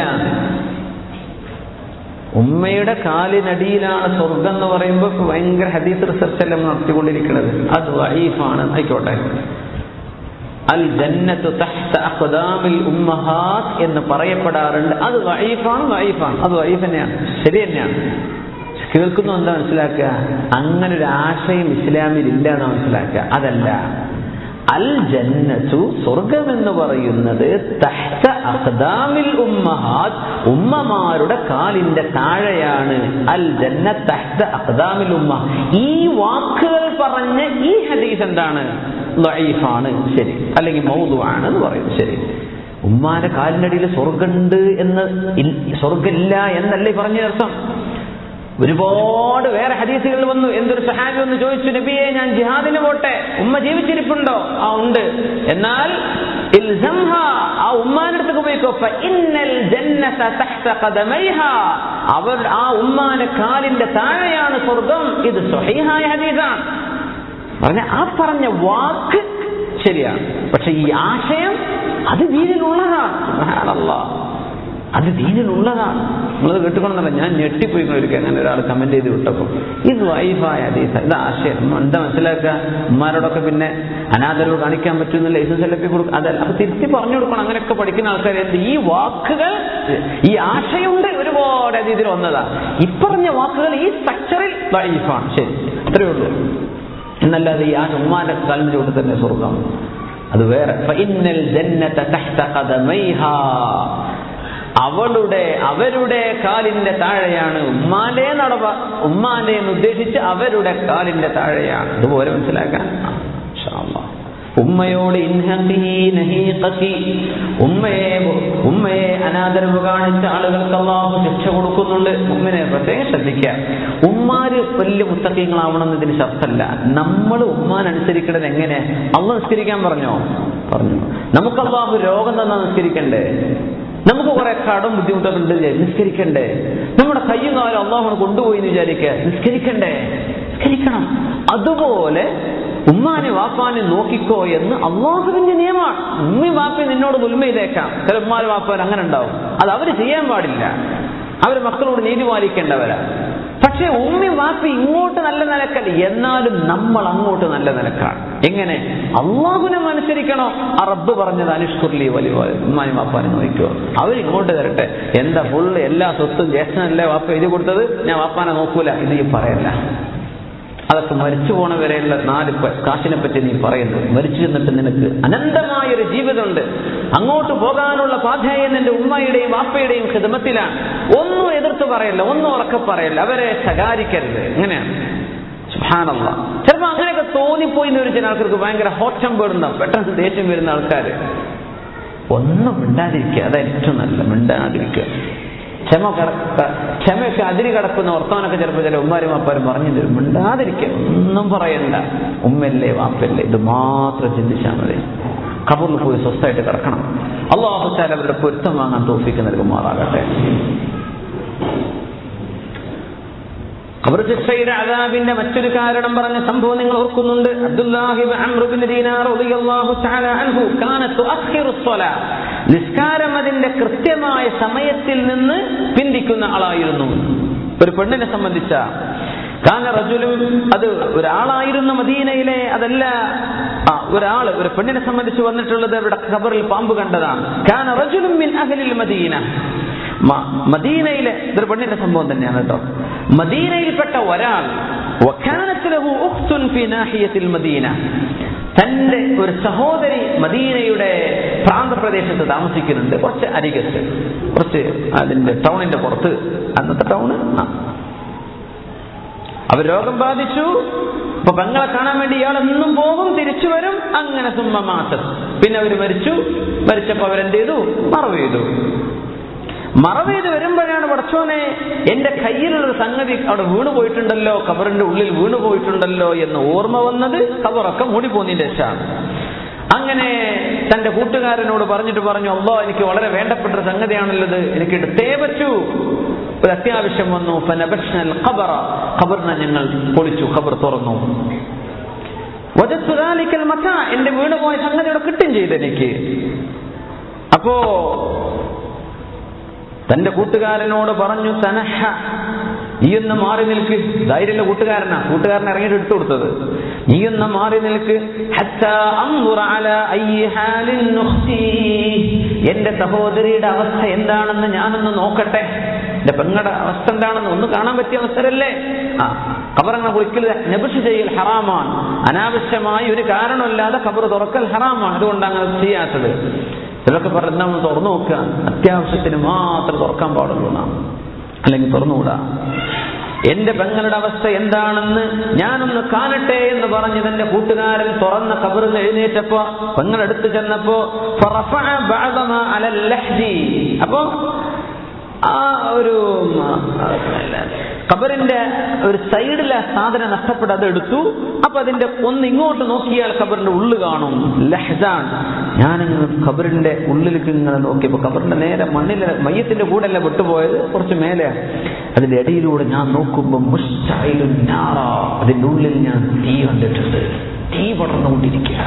ഉമ്മയുടെ കാലിനടിയിലാണ് സ്വർഗം എന്ന് പറയുമ്പോൾ ഭയങ്കര ഹദീസ് റിസർച്ച് എല്ലാം നടത്തിക്കൊണ്ടിരിക്കുന്നത്. അത് ദഈഫാണ്. ആയിക്കോട്ടെ, അൽ ജന്നത്തു തഹ്ത അഖ്ദാമിൽ ഉമ്മഹാത്ത് എന്ന് പറയപ്പെടാറുണ്ട്. അത് ദഈഫാണ്, അത് ദഈഫ് തന്നെയാണ്, ശരി തന്നെയാണ്. കേൾക്കുന്നു എന്താ മനസ്സിലാക്കുക, അങ്ങനെ ഒരു ആശയം ഇസ്ലാമിൽ ഇല്ല എന്ന് മനസ്സിലാക്കുക. അതല്ല, അൽ ജന്നത്തു സ്വർഗം എന്ന് പറയുന്നത് തഹ്ത അഖ്ദാമിൽ ഉമ്മഹാത്ത്, ഉമ്മമാരുടെ കാലിന്റെ താഴെയാണ്. അൽ ജന്നത്ത് തഹ്ത അഖ്ദാമിൽ ഉമ്മ. ഈ വാക്കുകൾ പറഞ്ഞ ഈ ഹദീസ് എന്താണ്? ദഈഫാണ്, ശരി, അല്ലെങ്കിൽ മൗദൂആണ് എന്ന് പറയും, ശരി. ഉമ്മാന്റെ കാലിന്റെ അടിയിൽ സ്വർഗമുണ്ട് എന്ന്, സ്വർഗമില്ല എന്നല്ലേ പറഞ്ഞ അർത്ഥം. ഒരുപാട് വേറെ ഹദീസുകൾ വന്നു. എന്തൊരു സഹാബി ഒന്ന് ചോദിച്ചു, നബിയെ ഞാൻ ജിഹാദിന് പോട്ടെ, ഉമ്മ ജീവിച്ചിരിപ്പുണ്ടോ? ആ ഉണ്ട്. എന്നാൽ ഇൽസംഹാ, ആ ഉമ്മാന്റെ അടുത്തേക്ക് പോയിക്കോ. ഫഇന്നൽ ജന്നത തഹ്ത ഖദമൈഹാ, അവർ ആ ഉമ്മാന്റെ കാലിന്റെ താഴെയാണ് സ്വർഗം. ഇത് സ്വഹീഹായ ഹദീസാണ്. പറഞ്ഞ ആ പറഞ്ഞ വാക്ക് ശരിയാണ്, പക്ഷെ ഈ ആശയം അത് ദീനിലുള്ളതാണ്. സുബ്ഹാനല്ലാഹ്, അത് ദീനിലുള്ളതാണ്. നിങ്ങളത് കേട്ടുകൊണ്ടെന്നല്ല, ഞാൻ ഞെട്ടിപ്പോയി ഒരിക്കൽ അങ്ങനെ ഒരാൾ കമന്റ് ചെയ്ത് വിട്ടപ്പോൾ. ഇത് ദഈഫായ ഹദീസ്, ഇത് ആശയം എന്താ മനസ്സിലാക്കുക? ഉമ്മാരോടൊക്കെ പിന്നെ അനാദരവ് കാണിക്കാൻ പറ്റുന്ന ലൈസൻസ് എല്ലാം കൊടുക്കും. അതല്ല, അപ്പൊ തിരുത്തി പറഞ്ഞു കൊടുക്കണം. അങ്ങനെയൊക്കെ പഠിക്കുന്ന ആൾക്കാർ എന്ത്, ഈ വാക്കുകൾ, ഈ ആശയമുണ്ട്, ഒരുപാട് രീതിയിൽ വന്നതാ. ഇപ്പറഞ്ഞ വാക്കുകൾ ഈ സ്ട്രക്ചറിൽ ദഈഫാണ്, ശരി, അത്രയേ ഉള്ളൂ. എന്നല്ലാതെ ഈ ആ ഉമ്മാന്റെ കാലിന്റെ ചുവട്ടിൽ തന്നെ സ്വർഗം, അത് വേറെ. ഫഇന്നൽ ജന്നത തഹ്ത ഖദമൈഹാ, അവരുടെ കാലിന്റെ താഴെയാണ്. ഉമ്മാന്റെ എന്ന് ഉദ്ദേശിച്ച് അവരുടെ കാലിന്റെ താഴെയാണ്. ഇതുപോലെ മനസ്സിലാക്കാൻ ഇൻഷാ അല്ലാഹ്. ഉമ്മയോട് ഉമ്മയെ അനാദരവ് കാണിച്ച ആളുകൾക്ക് അല്ലാഹു ശിക്ഷ കൊടുക്കുന്നുണ്ട്. ഉമ്മനെ പ്രത്യേകം ശ്രദ്ധിക്കുക. ഉമ്മാര് വലിയ മുത്തഖീങ്ങളാവണം എന്നതിന് ശർത്തല്ല. നമ്മൾ ഉമ്മാനനുസരിക്കേണ്ടത് എങ്ങനെ? അല്ലാഹു നിസ്കരിക്കാൻ പറഞ്ഞു. നമുക്ക് അല്ലാഹു രോഗം തന്നാ നിസ്കരിക്കണ്ടേ? നമുക്ക് കുറെ കടം ബുദ്ധിമുട്ടൊക്കെ ഉണ്ട്, നിസ്കരിക്കണ്ടേ? നമ്മുടെ കയ്യും കാലം അല്ലാഹു കൊണ്ടുപോയി എന്ന് വിചാരിക്കുക, നിസ്കരിക്കണ്ടേ? നിസ്കരിക്കണം. അതുപോലെ ഉമ്മാനെ വാപ്പാനെ നോക്കിക്കോ എന്ന് അല്ലാഹുവിന്റെ നിയമമാണ്. ഉമ്മി വാപ്പി നിന്നോട് ദുൽമ ചെയ്തേക്കാം, ചില ഉമ്മാരെ വാപ്പാൻ അങ്ങനെ ഉണ്ടാവും. അത് അവര് ചെയ്യാൻ പാടില്ല, അവര് മക്കളോട് നീതി പാലിക്കേണ്ടവരാ. പക്ഷെ ഉമ്മി വാപ്പി ഇങ്ങോട്ട് നല്ല നിലക്കല്ല, എന്നാലും നമ്മൾ അങ്ങോട്ട് നല്ല നിലക്കാണ്. എങ്ങനെ? അള്ളാഹുവിനെ അനുസരിക്കണോ? ആ റബ്ബ് പറഞ്ഞത് അനുഷ്കുർലി വലിയ ഉമ്മാനി വാപ്പാനെ നോക്കിക്കോ. അവരിങ്ങോട്ട് തരട്ടെ. എന്താ ഫുള്ള് എല്ലാ സ്വത്തും ജ്യേഷ്ഠനല്ലേ വാപ്പ എഴുതി കൊടുത്തത്, ഞാൻ വാപ്പാനെ നോക്കൂല, ഇത് ഈ പറയല്ല. അതൊക്കെ മരിച്ചു പോണവരെയുള്ള 4 കാശിനെ പറ്റി നീ പറയുന്നത്. മരിച്ചു ചെന്നിട്ട് നിനക്ക് അനന്തമായൊരു ജീവിതമുണ്ട്, അങ്ങോട്ട് പോകാനുള്ള പാധേയം നിന്റെ ഉമ്മയുടെയും വാപ്പയുടെയും ഖിദ്മത്തിലാണ്. ഒന്നും എതിർത്ത് പറയല്ല, ഒന്നും ഉറക്കെ പറയല്ല, അവരെ ശകാരിക്കരുത്. ഇങ്ങനെയാണ്. സുബ്ഹാനല്ലാഹ്. ചിലപ്പോൾ അങ്ങനെയൊക്കെ തോന്നിപ്പോയി എന്ന് ചില ആൾക്കാർക്ക് ഭയങ്കര ഹോട്ടം പേടുന്ന, പെട്ടെന്ന് ദേഷ്യം വരുന്ന ആൾക്കാർ ഒന്നും മിണ്ടാതിരിക്കുക, അതാണ് ഏറ്റവും നല്ല. മിണ്ടാതിരിക്കുക. ക്ഷമയൊക്കെ അതിരി കിടക്കുന്ന വർത്തമാനമൊക്കെ ചിലപ്പോൾ ചില ഉമ്മാരും വാപ്പാരും പറഞ്ഞു തരും. മിണ്ടാതിരിക്കുക, ഒന്നും പറയണ്ട. ഉമ്മല്ലേ വാപ്പല്ലേ, ഇത് മാത്രം ചിന്തിച്ചാൽ മതി. ഖബറിൽ പോയി സ്വസ്ഥമായിട്ട് കിടക്കണം. അല്ലാഹു തആല അവരുടെ പൊരുത്തം വാങ്ങാൻ തൗഫീഖ് നൽകുമാറാകട്ടെ. ഖബർ ശിക്ഷയുടെ അദാബിന്റെ മറ്റൊരു കാരണം പറഞ്ഞ സംഭവം നിങ്ങൾ ഓർക്കുന്നുണ്ട്. അബ്ദുല്ലാഹി ഇബ്നു അംർ ഇബ്നു ദീനാർ റളിയല്ലാഹു തആല അൻഹു കാന തുഅഖിറു സ്വലാ, നിസ്കാരം അതിന്റെ കൃത്യമായ സമയത്തിൽ നിന്ന് പിന്തിക്കുന്ന ആളായിരുന്നു. ഒരു പെണ്ണിനെ സംബന്ധിച്ച കാന റജുലും, അത് ഒരാളായിരുന്നു മദീനയിലെ, അതല്ല ഒരു പെണ്ണിനെ സംബന്ധിച്ച് വന്നിട്ടുള്ളത് അവരുടെ ഖബറിൽ പാമ്പ് കണ്ടതാണ്. കാന റജുലും മിൻ അഹ്ലിൽ മദീന, മദീനയിലെ ഇതൊരു പെണ്ണിന്റെ സംഭവം തന്നെയാണ് കേട്ടോ. മദീനയിൽപ്പെട്ട ഒരാൾ വകാനത് ലഹു ഉഖ്തുൻ ഫീ നാഹിയത്തിൽ മദീന, തന്റെ ഒരു സഹോദരി മദീനയുടെ പ്രാന്തപ്രദേശത്ത് താമസിക്കുന്നുണ്ട്, കുറച്ച് അരികത്ത്, കുറച്ച് അതിന്റെ ടൗണിന്റെ പുറത്ത്. അന്നത്തെ ടൗണ്. അവർ രോഗം ബാധിച്ചു. ഇപ്പൊ പെങ്ങളെ കാണാൻ വേണ്ടി ഇയാൾ എന്നും പോകും, തിരിച്ചു വരും. അങ്ങനെ സുമ്മ മാസം. പിന്നെ അവർ മരിച്ചപ്പോ അവരെന്ത് ചെയ്തു? മറവ് ചെയ്തു. മറവ് ചെയ്ത് വരുമ്പോഴാണ് പടച്ചോനെ എന്റെ കയ്യിലുള്ളൊരു സംഗതി അവിടെ വീണു പോയിട്ടുണ്ടല്ലോ, ഖബറിന്റെ ഉള്ളിൽ വീണു പോയിട്ടുണ്ടല്ലോ എന്ന് ഓർമ്മ വന്നത്. ഖബറൊക്കെ മൂടിപ്പോന്നതിന്റെ ശേഷമാണ്. അങ്ങനെ തന്റെ കൂട്ടുകാരനോട് പറഞ്ഞു, അല്ലാഹ് എനിക്ക് വളരെ വേണ്ടപ്പെട്ട സംഗതിയാണല്ലത്, എനിക്ക് എടുത്തേ പറ്റൂ. ഒരു അത്യാവശ്യം വന്നു. ഫനബശ്നൽ ഖബറ, ഖബറിനെ ഞങ്ങൾ പൊളിച്ചു, ഖബർ തുറന്നു. വജദ്തു ദാലികൽ മതാ, എന്റെ വീണുപോയ സംഗതി അവിടെ കിട്ടും ചെയ്ത് എനിക്ക്. അപ്പോ തന്റെ കൂട്ടുകാരനോട് പറഞ്ഞു, തനഹ, നീയൊന്ന് മാറി നിൽക്ക്. ധൈര്യമുള്ള കൂട്ടുകാരൻ ഇറങ്ങിയിട്ട് എടുത്തു കൊടുത്തത്. നീയൊന്ന് മാറി നിൽക്ക്. ഹത്താ അൻദുറ അലാ അയ്യി ഹാലിൻ നുഖ്തി, എന്റെ സഹോദരിയുടെ അവസ്ഥ എന്താണെന്ന് ഞാനൊന്ന് നോക്കട്ടെ. എന്റെ പെങ്ങളുടെ അവസ്ഥ എന്താണെന്ന് ഒന്ന് കാണാൻ പറ്റിയ അവസരല്ലേ. ഖബറങ്ങനെ കുളിക്കൽ, നബ്ഷ് ചെയ്യൽ ഹറാമാണ്. അനാവശ്യമായ ഒരു കാരണമില്ലാതെ ഖബർ തുറക്കൽ ഹറാമാണ്. അതുകൊണ്ട് അങ്ങനെ ചെയ്യാത്തത്. ചിലർക്ക് പറഞ്ഞാൽ നമ്മൾ തുറന്നു നോക്കുക, അത്യാവശ്യത്തിന് മാത്രം തുറക്കാൻ പാടുള്ളൂ നാം, അല്ലെങ്കിൽ തുറന്നുകൂടാ. എന്റെ പെങ്ങളുടെ അവസ്ഥ എന്താണെന്ന് ഞാനൊന്ന് കാണട്ടെ എന്ന് പറഞ്ഞ് തന്റെ കൂട്ടുകാരൻ തുറന്ന ഖബറിൽ എഴുന്നേറ്റപ്പോ പെങ്ങളെടുത്ത് ചെന്നപ്പോ അപ്പോ ആ ഒരു ഖബറിന്റെ ഒരു സൈഡിലെ സാധനം നഷ്ടപ്പെട്ട് എടുത്തു. അപ്പൊ അതിന്റെ ഒന്ന് ഇങ്ങോട്ട് നോക്കിയാൽ ഖബറിന്റെ ഉള്ളു കാണും. ലഹ്സാൻ, ഞാനിങ്ങനെ ഖബറിന്റെ ഉള്ളിലേക്ക് ഇങ്ങനെ നോക്കിയപ്പോ ഖബറിന്റെ നേരെ മണ്ണിലെ മയ്യത്തിന്റെ കൂടെ അല്ല വിട്ടുപോയത്, കുറച്ച് മേലെ. അതിന്റെ ഇടയിലൂടെ ഞാൻ നോക്കുമ്പോ മുസ്തഈലുൻ നാറ, അതിന്റെ ഉള്ളിൽ ഞാൻ തീ കണ്ടിട്ടുണ്ട്. തീ പടർന്നുകൊണ്ടിരിക്കുക.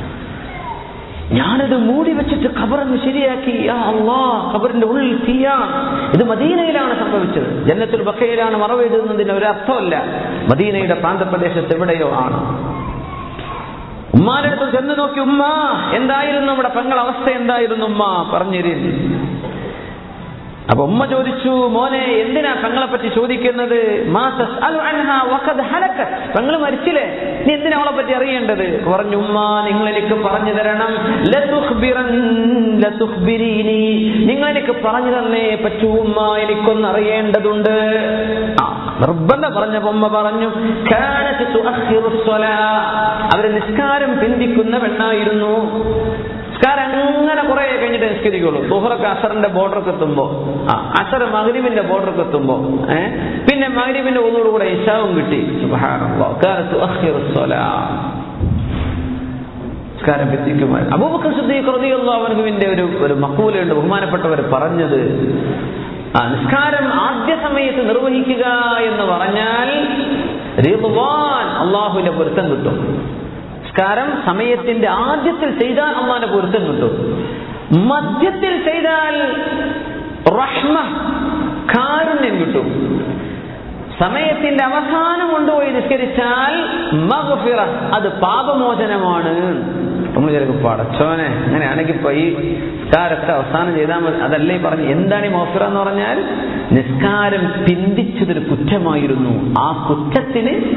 ഞാനത് മൂടി വെച്ചിട്ട് ഖബറങ്ങ് ശരിയാക്കി. യാ അല്ലാഹ്, ഖബറിന്റെ ഉള്ളിൽ തീയാണ്. ഇത് മദീനയിലാണ് സംഭവിച്ചത്. ജന്നത്തുൽ ബഖയിലാണ് മറവ് എഴുതുന്നതിന് ഒരർത്ഥമല്ല. മദീനയുടെ പ്രാന്തപ്രദേശത്ത് എവിടെയോ ആണ്. ഉമ്മാന്റെ അടുത്ത് ചെന്ന് നോക്കി, ഉമ്മ എന്തായിരുന്നു നമ്മുടെ പെങ്ങളുടെ അവസ്ഥ, എന്തായിരുന്നു ഉമ്മ പറഞ്ഞിരുന്നു. അപ്പൊ ഉമ്മ ചോദിച്ചു, മോനെ എന്തിനാ പെങ്ങളെ പറ്റി ചോദിക്കുന്നത്? പെങ്ങള് മരിച്ചില്ലേ, നീ എന്തിനാ അവളെ പറ്റി അറിയേണ്ടത്? പറഞ്ഞു, ഉമ്മ നിങ്ങൾ എനിക്ക് പറഞ്ഞു തരണം. നിങ്ങൾ എനിക്ക് പറഞ്ഞു തന്നേ പറ്റൂ ഉമ്മ, എനിക്കൊന്ന് അറിയേണ്ടതുണ്ട്. നിർബന്ധം പറഞ്ഞപ്പോ ഉമ്മ പറഞ്ഞു, അവര് നിസ്കാരം പിന്തിക്കുന്ന പെണ്ണായിരുന്നു. നിസ്കാരം അങ്ങനെ കുറെ കഴിഞ്ഞിട്ട് നിസ്കരിക്കുള്ളൂ. ദുഹറൊക്കെ അസറിന്റെ ബോർഡറൊക്കെ എത്തുമ്പോ, അസർ മഗ്രിബിന്റെ ബോർഡറൊക്കെ എത്തുമ്പോ, പിന്നെ മഗ്രിബിന്റെ ഒന്നുകൂടെ ഇശാവും കിട്ടി. സുബ്ഹാനല്ലാഹ്, കാനത്ത് അഖിറു സ്വലാം, നിസ്കാരം പിന്തിക്കുമായിരുന്നു. അബൂബക്കർ സിദ്ദീഖ് റളിയല്ലാഹു അൻഹുവിന്റെ ഒരു മഖൂലുണ്ട്, ബഹുമാനപ്പെട്ടവർ പറഞ്ഞത്, നിസ്കാരം ആദ്യ സമയത്ത് നിർവഹിക്കുക എന്ന് പറഞ്ഞാൽ റിദ്വാൻ, അള്ളാഹുവിന്റെ പൊരുത്തം കിട്ടും. നിസ്കാരം സമയത്തിന്റെ ആദ്യത്തിൽ ചെയ്താൽ അള്ളാഹുവിന്റെ പൊരുത്തം കിട്ടും. മധ്യത്തിൽ ചെയ്താൽ റഹ്മ, കാരുണ്യം കിട്ടും. സമയത്തിന്റെ അവസാനം കൊണ്ടുപോയി നിസ്കരിച്ചാൽ മഗ്ഫിറ, അത് പാപമോചനമാണ്. നമ്മൾ ചിലക്ക് പടച്ചോനെ അങ്ങനെയാണെങ്കിൽ ഇപ്പൊ ഈ നിസ്കാരത്തെ അവസാനം ചെയ്താൽ മതി, അതല്ലേ പറഞ്ഞു. എന്താണ് ഈ മഗ്ഫിറ എന്ന് പറഞ്ഞാൽ? നിസ്കാരം പിന്തിച്ചതൊരു കുറ്റമായിരുന്നു, ആ കുറ്റത്തിന്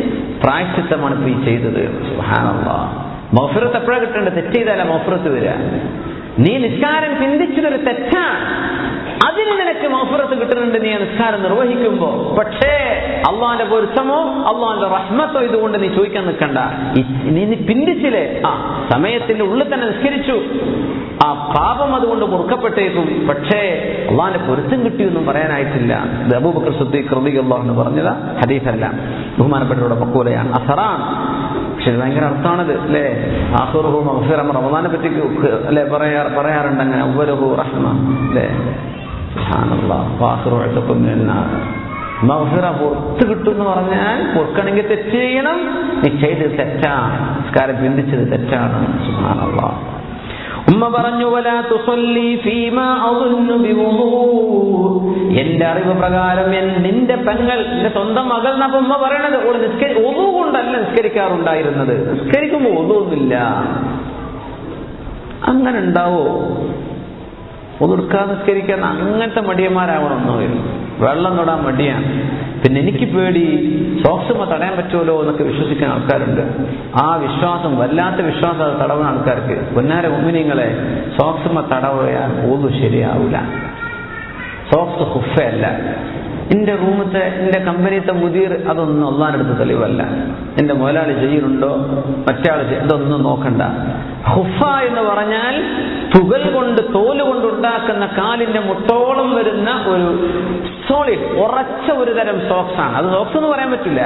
പ്രായശ്ചിത്തമാണ് ഇപ്പൊ ഈ ചെയ്തത്. സുബ്ഹാനല്ലാഹ്. മഗ്ഫിറത്ത് എപ്പോഴാണ് കിട്ടേണ്ടത്? തെറ്റ് ചെയ്താലാ മഗ്ഫിറത്ത് വരിക. നീ നിസ്കാരം ചിന്തിച്ചതൊരു തെറ്റാണ്, അതിന് നിനക്ക് മഗ്ഫിറത്ത് കിട്ടുന്നുണ്ട് നീ നിസ്കാരം നിർവഹിക്കുമ്പോ. പക്ഷേ അള്ളാന്റെ പൊരുത്തമോ അള്ളാന്റെ റഹ്മത്തോ ഇതുകൊണ്ട് നീ ചോദിക്കാൻ നിൽക്കണ്ട. നീ പിന്തിച്ചില്ലേ, സമയത്തിന്റെ ഉള്ളിൽ തന്നെ നിസ്കരിച്ചു, ആ പാപം അതുകൊണ്ട് പൊറുക്കപ്പെട്ടേക്കും. പക്ഷേ അള്ളാന്റെ പൊരുത്തം കിട്ടിയൊന്നും പറയാനായിട്ടില്ല. ഇത് അബൂബക്കർ സിദ്ദീഖ് റളിയല്ലാഹു അൻഹു പറഞ്ഞതാ, ഹദീസല്ല, ബഹുമാനപ്പെട്ടവരുടെ പക്വതയാണ്, അസറാണ്. പക്ഷെ ഭയങ്കര അർത്ഥമാണത് അല്ലേ. ആഖിറുഹു മഗ്ഫിറ, റമദാനെ പറ്റി അല്ലെ പറയാറുണ്ട് അങ്ങനെ, അവ്വലുഹു റഹ്മ അല്ലേ. സുബ്ഹാനല്ലാഹ്. ആഖിറു അഅ്തഖു മിനന്നാർ. മഗ്ഫിറ പുറത്ത് കിട്ടും എന്ന് പറഞ്ഞാൽ പൊറുക്കണമെങ്കിൽ തെറ്റ് ചെയ്യണം. നീ ചെയ്തത് തെറ്റാണ്, നിസ്കാരം ബന്ധിച്ചത് തെറ്റാണ്. സുബ്ഹാനല്ലാഹ്. ഉമ്മ പറഞ്ഞു, വലാ തുസല്ലി ഫീമാ അദുന്നു ബിവുദൂ. എന്റെ അറിവ് പ്രകാരം നിന്റെ പെങ്ങൾ, എന്റെ സ്വന്തം മകൾ എന്നപ്പോ ഉമ്മ പറയണത്, ഒതു കൊണ്ടല്ല നിസ്കരിക്കാറുണ്ടായിരുന്നത്. നിസ്കരിക്കുമ്പോ ഒതുവൊന്നുമില്ല. അങ്ങനെ ഉണ്ടാവോ? ഒതുടുക്കാതെ നിസ്കരിക്കാൻ അങ്ങനത്തെ മടിയന്മാരാവണമെന്നോ? വെള്ളം തൊടാൻ മടിയാണ്. പിന്നെ എനിക്ക് പേടി സോക്സുമ തടയാൻ പറ്റുമല്ലോ എന്നൊക്കെ വിശ്വസിക്കുന്ന ആൾക്കാരുണ്ട്. ആ വിശ്വാസം വല്ലാത്ത വിശ്വാസം അത് തടവുന്ന ആൾക്കാർക്ക്, പൊന്നാര മുഅ്മിനീങ്ങളെ, സോക്സുമ തടവയാൽ ഒതു ശരിയാവൂല. സോക്സ് ഹുഫയല്ല. എന്റെ റൂമത്തെ, എന്റെ കമ്പനിത്തെ മുദീർ അതൊന്നും അള്ളാന്റെ അടുത്ത് തെളിവല്ല. എന്റെ മുതലാളി ചെയ്യുന്നുണ്ടോ മറ്റേ ആൾ ഇതൊന്നും നോക്കണ്ട. ഹുഫ എന്ന് പറഞ്ഞാൽ തുകൽ കൊണ്ട്, തോല് കൊണ്ടുണ്ടാക്കുന്ന കാലിന്റെ മുട്ടോളം വരുന്ന ഒരു സോളിഡ് ഉറച്ച ഒരു തരം സോക്സ് ആണ്. അത് സോക്സ് എന്ന് പറയാൻ പറ്റില്ല.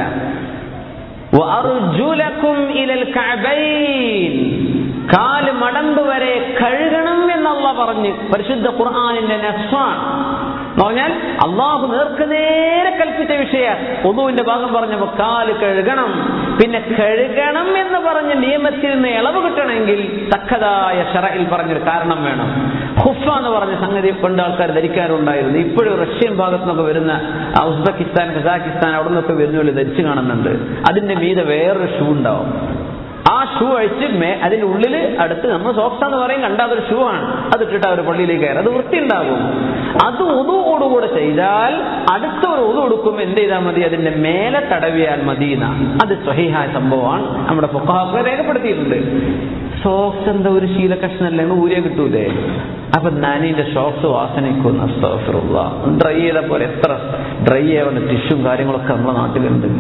വഅർജുലകും ഇലൽ കഅബൈൻ, കാല് മടമ്പ് വരെ കഴുകണം എന്ന് അല്ലാഹ് പറഞ്ഞു. പരിശുദ്ധ ഖുർആനിന്റെ നസ്സാണ് എന്ന് പറഞ്ഞാൽ അള്ളാഹു നേർക്കുനേരെ കൽപ്പിച്ച വിഷയം. വുദൂവിന്റെ ഭാഗം പറഞ്ഞപ്പോ കാല് കഴുകണം. പിന്നെ കഴുകണം എന്ന് പറഞ്ഞ നിയമത്തിൽ നിന്ന് ഇളവ് കിട്ടണമെങ്കിൽ തക്കതായ ശറഇൽ പറഞ്ഞൊരു കാരണം വേണം. ഹുഫ എന്ന് പറഞ്ഞ സംഗതി പണ്ട് ആൾക്കാർ ധരിക്കാറുണ്ടായിരുന്നു. ഇപ്പോഴും റഷ്യൻ ഭാഗത്തു നിന്നൊക്കെ വരുന്ന, ഉസ്ബെക്കിസ്ഥാൻ, കസാഖിസ്ഥാൻ അവിടെ നിന്നൊക്കെ വരുന്നവര് ധരിച്ചു കാണുന്നുണ്ട്. അതിന്റെ മീതെ വേറൊരു ഷൂ ഉണ്ടാവും. ആ ഷൂ അഴിച്ച് അതിന്റെ ഉള്ളില് അടുത്ത് നമ്മൾ സോക്സ് എന്ന് പറയും, കണ്ടാതൊരു ഷൂ ആണ്, അതിട്ടിട്ട് അവർ പള്ളിയിലേക്ക് കയറി. അത് വൃത്തി ഉണ്ടാകും. അത് ഉദുവോടുകൂടെ ചെയ്താൽ അടുത്ത ഒരു ഉദു കൊടുക്കുമ്പോൾ എന്ത് ചെയ്താൽ മതി? അതിന്റെ മേലെ തടവിയാൽ മദീന. അത് സ്വഹീഹായ സംഭവമാണ്, നമ്മുടെ ഫുഖഹാക്കൾ രേഖപ്പെടുത്തിയിട്ടുണ്ട്. സോക്സ് എന്താ ഒരു ശീല കഷ്ണല്ലേ, ഊരിയ കിട്ടൂലേ? അപ്പൊ നാനീന്റെ ഷോക്സ് വാസനയ്ക്കൊന്ന് അസ്തഗ്ഫിറുല്ലാഹ്. ഡ്രൈ ചെയ്ത പോലെ എത്ര ഡ്രൈ ആവുന്ന ടിഷ്യൂം കാര്യങ്ങളൊക്കെ നമ്മുടെ നാട്ടിലുണ്ട്.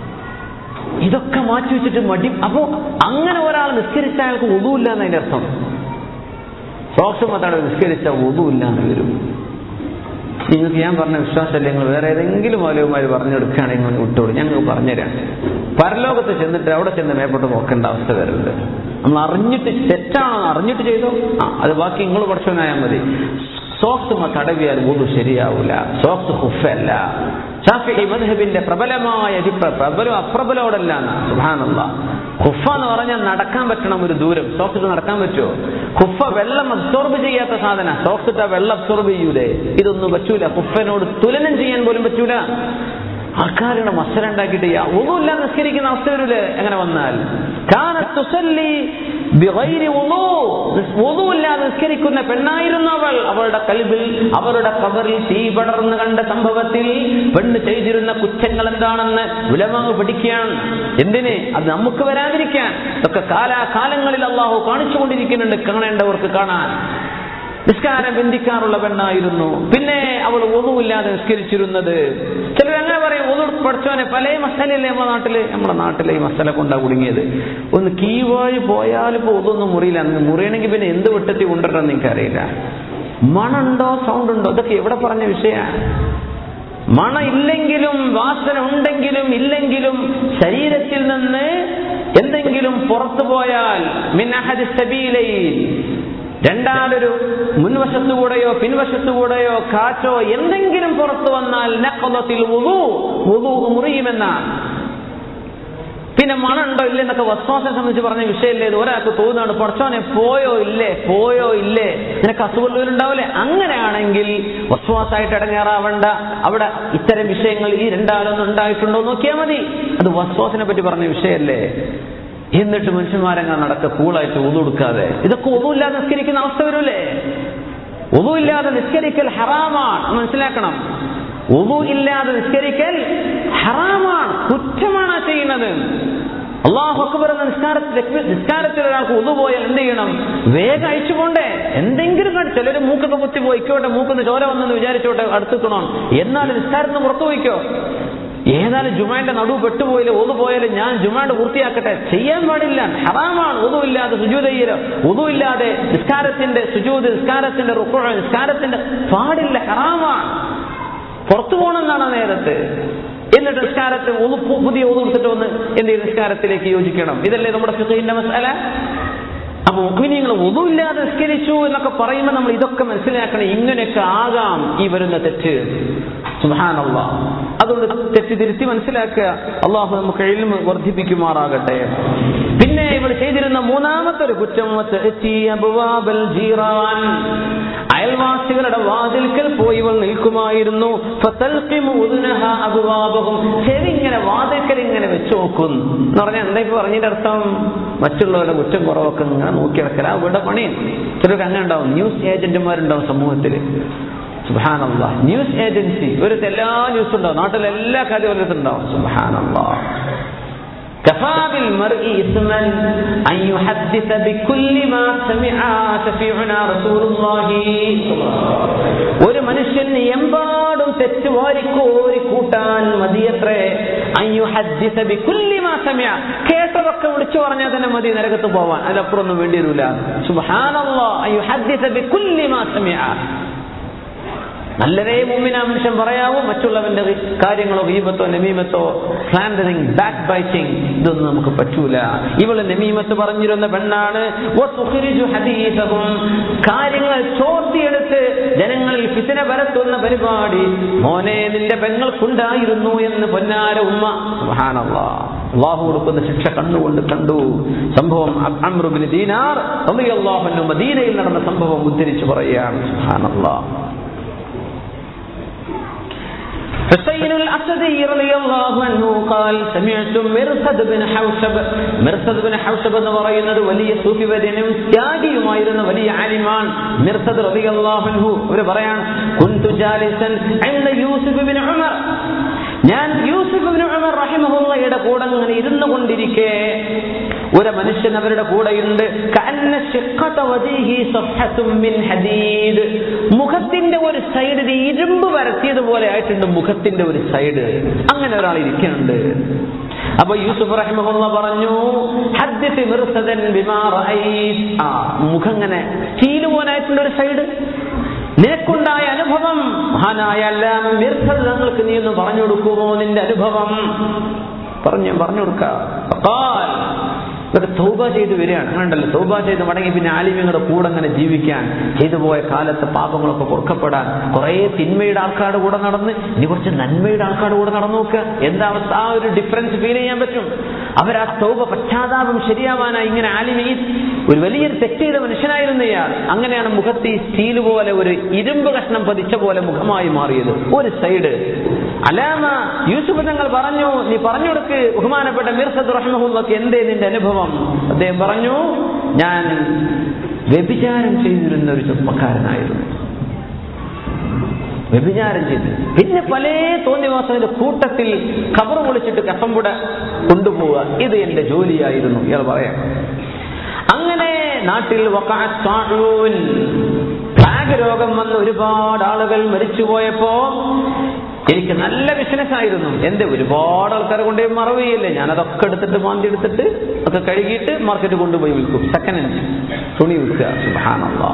ഇതൊക്കെ മാറ്റി വെച്ചിട്ട് മടി. അപ്പോ അങ്ങനെ ഒരാൾ നിസ്കരിച്ച അയാൾക്ക് വുദൂ ഇല്ല എന്നതിന്റെ അർത്ഥം. സോക്സ് മാത്രം നിസ്കരിച്ച വുദൂ ഇല്ല എന്ന് വരും. നിങ്ങൾക്ക് ഞാൻ പറഞ്ഞ വിശ്വാസമല്ല, നിങ്ങൾ വേറെ ഏതെങ്കിലും മൗലവിമാർ പറഞ്ഞെടുക്കുകയാണെങ്കിൽ വിട്ടോളൂ, ഞങ്ങൾക്ക് പറഞ്ഞുതരാം. പരലോകത്ത് ചെന്നിട്ട് അവിടെ ചെന്ന് മേപ്പോട്ട് നോക്കേണ്ട അവസ്ഥ വരുന്നുണ്ട്. നമ്മൾ അറിഞ്ഞിട്ട് തെറ്റാണോ അറിഞ്ഞിട്ട് ചെയ്തോ, അത് ബാക്കി നിങ്ങൾ പഠിച്ചവനായാൽ മതി. സോക്സ് തടവിയാൽ വുദൂ ശരിയാവൂല. സോക്സ് ഹുഫല്ല. ശാഫിഈ മദ്ഹബിന്റെ പ്രബലമായ പ്രബലം അപ്രബലോടല്ല. സുബ്ഹാനല്ലാഹ്. ഹുഫ എന്ന് പറഞ്ഞാൽ നടക്കാൻ പറ്റണം ഒരു ദൂരം. സോക്സ് ഇട്ട് നടക്കാൻ പറ്റുമോ? ഹുഫ വെള്ളം അബ്സോർബ് ചെയ്യാത്ത സാധന. സോക്സ് ഇട്ടാ വെള്ളം അബ്സോർബ് ചെയ്യൂലേ? ഇതൊന്നും പറ്റൂല. ഹുഫനോട് തുലനം ചെയ്യാൻ പോലും പറ്റൂല. ആൾക്കാരുടെ മസല ഉണ്ടാക്കിയിട്ട് വുദൂഇല്ലാതെ നിസ്കരിക്കുന്ന അവസ്ഥ വരൂലേ? അങ്ങനെ വന്നാൽ കാനത്ത് തുസല്ലി ബിഗൈരി വുദൂ, വുദൂഇല്ലാതെ നിസ്കരിക്കുന്ന പെണ്ണായിരുന്നു അവൾ. അവളുടെ കൽബിൽ, അവരുടെ ഖബറിൽ തീ പടർന്നു കണ്ട സംഭവത്തിൽ പെണ്ണ് ചെയ്തിരുന്ന കുറ്റങ്ങൾ എന്താണെന്ന് ഉലമാ പഠിക്കുകയാണ്. എന്തിന്? അത് നമുക്ക് വരാതിരിക്കാൻ. ഇതൊക്കെ കാലാകാലങ്ങളിൽ അള്ളാഹു കാണിച്ചുകൊണ്ടിരിക്കുന്നുണ്ട്, കാണേണ്ടവർക്ക് കാണാൻ. നിസ്കാരം ബന്ധിക്കാറുള്ള പെണ്ണായിരുന്നു. പിന്നെ അവൾ വുദൂഇല്ലാതെ നിസ്കരിച്ചിരുന്നത്. ചിലർ അങ്ങനെ പറയും, വുദൂ പഠിച്ചവനെ പല മസലല്ലേ നമ്മുടെ നാട്ടിലെ ഈ മസല കൊണ്ടാ കുടുങ്ങിയത്. ഒന്ന് കീവാഴി പോയാൽ ഇപ്പൊ വുദൂന്നും മുറിയില്ല. മുറിയണമെങ്കിൽ പിന്നെ എന്ത് വെട്ടത്തി കൊണ്ടിട്ടെന്ന് എനിക്കറിയില്ല. മണുണ്ടോ, സൗണ്ട് ഉണ്ടോ, ഇതൊക്കെ എവിടെ പറഞ്ഞ വിഷയമാണ്. മണ ഇല്ലെങ്കിലും വാസന ഉണ്ടെങ്കിലും ഇല്ലെങ്കിലും ശരീരത്തിൽ നിന്ന് എന്തെങ്കിലും പുറത്തു പോയാൽ മിൻ അഹദി സബീലൈൻ, രണ്ടാലൊരു മുൻവശത്തുകൂടെയോ പിൻവശത്തുകൂടെയോ കാറ്റോ എന്തെങ്കിലും പുറത്തു വന്നാൽ നഖദത്തിൽ വുദൂ മുറിയുമെന്നാണ്. പിന്നെ മണുണ്ടോ ഇല്ലെന്നൊക്കെ വസ്വാസിനെ സംബന്ധിച്ച് പറഞ്ഞ വിഷയമല്ലേ ഇത്. ഒരാൾക്ക് തോന്നുകയാണ്, പഠിച്ചോനെ പോയോ ഇല്ലേ, നിനക്ക് അസുഖം ഉണ്ടാവില്ലേ? അങ്ങനെയാണെങ്കിൽ വസ്വാസായിട്ട് ഇടങ്ങേറാവണ്ട. അവിടെ ഇത്തരം വിഷയങ്ങൾ ഈ രണ്ടാലൊന്നും ഉണ്ടായിട്ടുണ്ടോ നോക്കിയാൽ മതി. അത് വസ്വാസിനെ പറ്റി പറഞ്ഞ വിഷയമല്ലേ. എന്നിട്ട് മനുഷ്യന്മാരെങ്ങനെ നടക്ക കൂളായിട്ട് വുദൂ എടുക്കാതെ? ഇതൊക്കെ വുദൂഇല്ലാതെ നിസ്കരിക്കുന്ന അവസ്ഥ വരൂലേ? വുദൂഇല്ലാതെ നിസ്കരിക്കൽ ഹറാമാണ്, മനസ്സിലാക്കണം. വുദൂ ഇല്ലാതെ നിസ്കരിക്കൽ ഹറാമാണ്, കുറ്റമാണ് ചെയ്യുന്നത്. അല്ലാഹു അക്ബർ എന്ന നിസ്കാരത്തിൽ ഒരാൾക്ക് ഉളു പോയാൽ എന്ത് ചെയ്യണം? വേഗം അയച്ചു പോണ്ടേ? എന്തെങ്കിലും ചിലർ മൂക്കൊക്കെ കുത്തി പോയിക്കോട്ടെ, മൂക്കൊന്ന് ചോര വന്നെന്ന് വിചാരിച്ചോട്ടെ, അടുത്തെത്തണം. എന്നാലും നിസ്കാരത്തിന് പുറത്തു പോയിക്കോ. ഏതായാലും ജുമാന്റെ നടുവ് പെട്ടുപോയില്ല, ഒതു പോയാലും ഞാൻ ജുമാന്റെ പൂർത്തിയാക്കട്ടെ. ചെയ്യാൻ പാടില്ല, ഹറാമാണ്. ഒതുവില്ലാതെ സുജൂദ് ചെയ്യലോ, ഒതുവില്ലാതെ നിസ്കാരത്തിന്റെ സുജൂദ്, നിസ്കാരത്തിന്റെ റുക്ഉ, നിസ്കാരത്തിന്റെ പാടില്ല, ഹറാമാണ്. പുറത്തു പോകണമെന്നാണ് നേരത്തെ. എന്നിട്ട് നിസ്കാരത്തെ പുതിയ ഒതു എടുത്തിട്ട് വന്ന് എന്ത് ചെയ്യും? നിസ്കാരത്തിലേക്ക് യോജിക്കണം. ഇതല്ലേ നമ്മുടെ ഫിഖ്ഹിന്റെ മസ്അല. അപ്പൊ മുഅ്മിനീങ്ങൾ വുദൂഇല്ലാതെ നിസ്കരിച്ചു എന്നൊക്കെ പറയുമ്പോൾ നമ്മൾ ഇതൊക്കെ മനസ്സിലാക്കണം. ഇങ്ങനെയൊക്കെ ആകാം ഈ വരുന്ന തെറ്റ്. സുബ്ഹാനല്ലാഹ്. അതുകൊണ്ട് തെറ്റ് തിരുത്തി മനസ്സിലാക്കുക. അള്ളാഹു നമുക്ക് ഇൽമ് വർദ്ധിപ്പിക്കുമാറാകട്ടെ. പിന്നെ ഇവൾ ചെയ്തിരുന്ന മൂന്നാമത്തെ ഒരു കുറ്റം, അയൽവാസികളുടെ വാതിൽക്കൽ പോയി ഇവൾ നിൽക്കുമായിരുന്നു. ചെവി ഇങ്ങനെ വാതിൽക്കൽ ഇങ്ങനെ വെച്ചു നോക്കും എന്ന് പറഞ്ഞാൽ എന്താ ഇപ്പൊ പറഞ്ഞതിന്റെ അർത്ഥം? മറ്റുള്ളവരുടെ കുറ്റം കുറവൊക്കെ ഇങ്ങനെ നോക്കിയിടക്കല അവരുടെ പണി. ചിലർക്ക് അങ്ങനെ ഉണ്ടാവും. ന്യൂസ് ഏജന്റുമാരുണ്ടാവും സമൂഹത്തിൽ. സുബ്ഹാനല്ലാഹ്. ന്യൂസ് ഏജൻസി ഒരു എല്ലാ ന്യൂസും ഉണ്ടാവും, നാട്ടിലെ എല്ലാ കാര്യവും ഒരിടത്തുണ്ടാവും. സുബ്ഹാനല്ലാഹ്. كفى بالمرء إثما أن يحدث بكل ما سمع شفيعنا رسول الله. ഒരു മനുഷ്യന് എമ്പാടും തെറ്റ് വാരിക്കോരി കൂട്ടാൻ മതിയത്രേ. أن يحدث بكل ما سمع. കേട്ടതൊക്കെ വിളിച്ചു പറഞ്ഞാൽ തന്നെ മതി നരകത്ത് പോവാൻ, അതിലപ്പുറമൊന്നും വേണ്ടി വരില്ല. സുബ്ഹാനല്ലാഹ്. أن يحدث بكل ما سمع. നല്ലതേ മുഅ്മിന മനുഷ്യൻ പറയാവൂ. മറ്റുള്ളവന്റെ കാര്യങ്ങളോ ഗീബത്തോ നമീമത്തോ സ്ലാൻഡറിംഗ്, ബാക്ക് ബൈറ്റിംഗ്, ഇതൊന്നും നമുക്ക് പറ്റൂല. ഇവള് നമീമത്ത് പറഞ്ഞിരുന്ന പെണ്ണാണ്. കാര്യങ്ങൾ ചോർത്തിയെടുത്ത് ജനങ്ങളിൽ ഫിത്ന പരത്തുന്ന പരിപാടി മോനെ നിന്റെ പെങ്ങൾക്കുണ്ടായിരുന്നു എന്ന് പൊന്നാര ഉമ്മ. സുബ്ഹാനല്ലാഹ്. അല്ലാഹു കൊടുക്കുന്ന ശിക്ഷ കണ്ണുകൊണ്ട് കണ്ടു. സംഭവം അംർ ഇബ്നു ദീനാർ റളിയല്ലാഹു അൻഹു മദീനയിൽ നടന്ന സംഭവം ഉദ്ധരിച്ചു പറയുകയാണ്. സുബ്ഹാനല്ലാഹ്. حسين الأسدي رضي الله عنه قال سمعت مرثد بن حوشب. مرثد بن حوشب എന്ന് പറയുന്നത് വലിയ സൂഫി വര്യനും ത്യാഗിയുമായിരുന്ന വലിയ ആലിമാൻ. മിർസദ് റളിയല്ലാഹു അൻഹു അവർ പറയാണ്, കുന്തു ജാലിസൻ ഇൻദ യൂസുഫ് ബിൻ ഉമർ. ഞാൻ യൂസുഫ് ബിൻ ഉമർ റഹിമഹുള്ളയുടെ കൂടെ അങ്ങനെ ഇരുന്നു കൊണ്ടിരിക്കെ ഒരു മനുഷ്യൻ അവരുടെ കൂടെയുണ്ട്. കഅന്ന ശിഖത വജീഹി സഫഹത്തും മിൻ ഹദീദ്. മുഖത്തിന്റെ ഒരു സൈഡിൽ ഇരുമ്പ് വരത്തിയതുപോലെ ആയിട്ടുണ്ട് മുഖത്തിന്റെ ഒരു സൈഡ്. അങ്ങനെ ഒരാൾ ഇരിക്കുന്നുണ്ട്. അപ്പൊ യൂസുഫ് റഹിമഹുള്ള പറഞ്ഞു, ഹദ്ദിസ് മിർസദൻ ബിമാ റഅയ്ത്. മുഖം ഇങ്ങനെ സ്റ്റീൽ പോലായിട്ടുള്ള ഒരു സൈഡ്. നിനക്കുണ്ടായ അനുഭവം മഹാനായ അല്ലാമ മിർസദ് തങ്ങൾക്ക് നീ ഒന്ന് പറഞ്ഞു കൊടുക്കുമോ നിന്റെ അനുഭവം? പറഞ്ഞു കൊടുക്കാം. ഇതൊക്കെ തൗബ ചെയ്ത് വരികയാണ്. അങ്ങനെയുണ്ടല്ലോ, തൗബ ചെയ്ത് മടങ്ങി പിന്നെ ആലിമ്യങ്ങളുടെ കൂടെ അങ്ങനെ ജീവിക്കാൻ, ചെയ്തു പോയ കാലത്തെ പാപങ്ങളൊക്കെ പൊറുക്കപ്പെടാൻ, കുറെ തിന്മയുടെ ആൾക്കാരുടെ കൂടെ നടന്ന് ഇനി കുറച്ച് നന്മയുടെ ആൾക്കാരുടെ കൂടെ നടന്നു നോക്കുക. എന്താ അവസ്ഥ? ആ ഒരു ഡിഫറൻസ് ഫീൽ ചെയ്യാൻ പറ്റും. അവരാ തൗബ പശ്ചാത്താപം ശരിയാവാനായി ഇങ്ങനെ ആലിമി ഒരു വലിയൊരു തെറ്റ് ചെയ്ത മനുഷ്യനായിരുന്നു ഇയാൾ. അങ്ങനെയാണ് മുഖത്ത് ഈ സ്റ്റീല് പോലെ ഒരു ഇരുമ്പ് കഷ്ണം പതിച്ച പോലെ മുഖമായി മാറിയത്. ഒരു സൈഡ് അലാമ യൂസുഫ് തങ്ങൾ പറഞ്ഞു, നീ പറഞ്ഞു കൊടുക്ക് ബഹുമാനപ്പെട്ട മിർസദ് റഹിമഹുള്ളാഹ്, എന്തേ നിന്റെ അനുഭവം? അദ്ദേഹം പറഞ്ഞു, ഞാൻ വ്യഭിചാരം ചെയ്തിരുന്ന ഒരു ചെറുപ്പക്കാരനായിരുന്നു. വ്യഭിചാരം ചെയ്ത് പിന്നെ പല തോന്നിവാസത്തിന്റെ കൂട്ടത്തിൽ ഖബർ പൊളിച്ചിട്ട് കഫം കൂടെ കൊണ്ടുപോവുക, ഇത് എന്റെ ജോലിയായിരുന്നു ഇയാൾ പറയാം. അങ്ങനെ നാട്ടിൽ പ്ലാഗ് രോഗം വന്ന് ഒരുപാട് ആളുകൾ മരിച്ചുപോയപ്പോ എനിക്ക് നല്ല ബിസിനസ് ആയിരുന്നു. എന്റെ ഒരുപാട് ആൾക്കാരെ കൊണ്ടുപോയി മറവ് ചെയ്യല്ലേ, ഞാനതൊക്കെ എടുത്തിട്ട് മാന്തി എടുത്തിട്ട് ഒക്കെ കഴുകിയിട്ട് മാർക്കറ്റ് കൊണ്ടുപോയി വിൽക്കും. സെക്കൻഡ് ഹാൻഡ് തുണി വിൽക്കുക. സുബ്ഹാനല്ലാഹ്.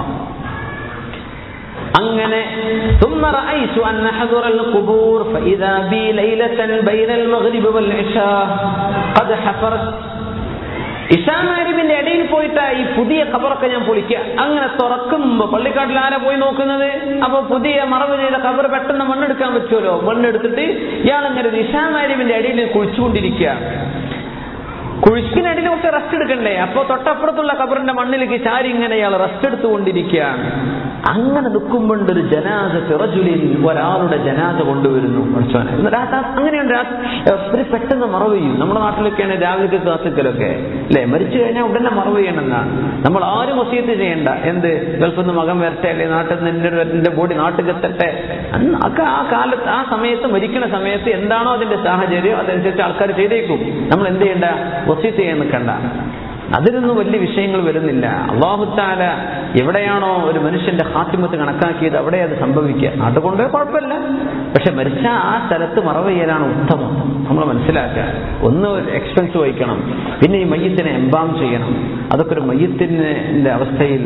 അങ്ങനെ ثم رأيت أن أحضر القبور فإذا بي ليلة بين المغرب والعشاء قد حفرت. ഇശാമാരിബിന്റെ ഇടയിൽ പോയിട്ട് ഈ പുതിയ ഖബറൊക്കെ ഞാൻ പൊളിക്കുക. അങ്ങനെ തുറക്കുമ്പോ പള്ളിക്കാട്ടിൽ ആരാ പോയി നോക്കുന്നത്? അപ്പൊ പുതിയ മറവ് ചെയ്ത ഖബർ പെട്ടെന്ന് മണ്ണെടുക്കാൻ പറ്റുമല്ലോ. മണ്ണെടുത്തിട്ട് ഇയാളിങ്ങനെ ഇശാമാരിബിന്റെ ഇടയിൽ കുഴിച്ചുകൊണ്ടിരിക്കുക. കുഴിക്കിനടിയിൽ കുറച്ച് റെസ്റ്റ് എടുക്കണ്ടേ? അപ്പൊ തൊട്ടപ്പുറത്തുള്ള ഖബറിന്റെ മണ്ണിലേക്ക് ചാരി ഇങ്ങനെ ഇയാൾ റെസ്റ്റ് എടുത്തുകൊണ്ടിരിക്കുകയാണ്. അങ്ങനെ നിൽക്കുമ്പോണ്ട് ഒരു ജനാസ ഫിറജുലിൻ, ഒരാളുടെ ജനാസ കൊണ്ടുവരുന്നു. അങ്ങനെയുണ്ട്. പെട്ടെന്ന് മറവ് ചെയ്യും. നമ്മുടെ നാട്ടിലൊക്കെയാണ് രാവിലെ കാത്തിക്കലൊക്കെ അല്ലെ, മരിച്ചു കഴിഞ്ഞാൽ ഉടനെ മറവ് ചെയ്യണമെന്നാണ്. നമ്മൾ ആരും വസിയത്ത് ചെയ്യണ്ട. എന്ത് ഗൾഫിൽ നിന്ന് മകൻ വരട്ടെ, അല്ലെ നാട്ടിൽ നിന്ന് എന്റെ ബോഡി നാട്ടിൽ എത്തട്ടെ, ആ കാലത്ത് ആ സമയത്ത് മരിക്കുന്ന സമയത്ത് എന്താണോ അതിന്റെ സാഹചര്യം അതനുസരിച്ച് ആൾക്കാർ ചെയ്തേക്കും. നമ്മൾ എന്ത് ചെയ്യണ്ട, വസീയത്ത് ചെയ്യാൻ നിൽക്കണ്ട. അതിലൊന്നും വലിയ വിഷയങ്ങൾ വരുന്നില്ല. അല്ലാഹു തആല എവിടെയാണോ ഒരു മനുഷ്യന്റെ ഖാത്തിമത്ത് കണക്കാക്കിയത് അവിടെ അത് സംഭവിക്കുക. അതുകൊണ്ട് കുഴപ്പമില്ല. പക്ഷെ മരിച്ച ആ സ്ഥലത്ത് മറവ് ചെയ്യലാണ് ഉത്തമം. നമ്മൾ മനസ്സിലാക്കുക. ഒന്ന് എക്സ്പെൻസ് വഹിക്കണം, പിന്നെ ഈ മയ്യത്തിനെ എംബാം ചെയ്യണം. അതൊക്കെ ഒരു മയ്യത്തിന്റെ അവസ്ഥയിൽ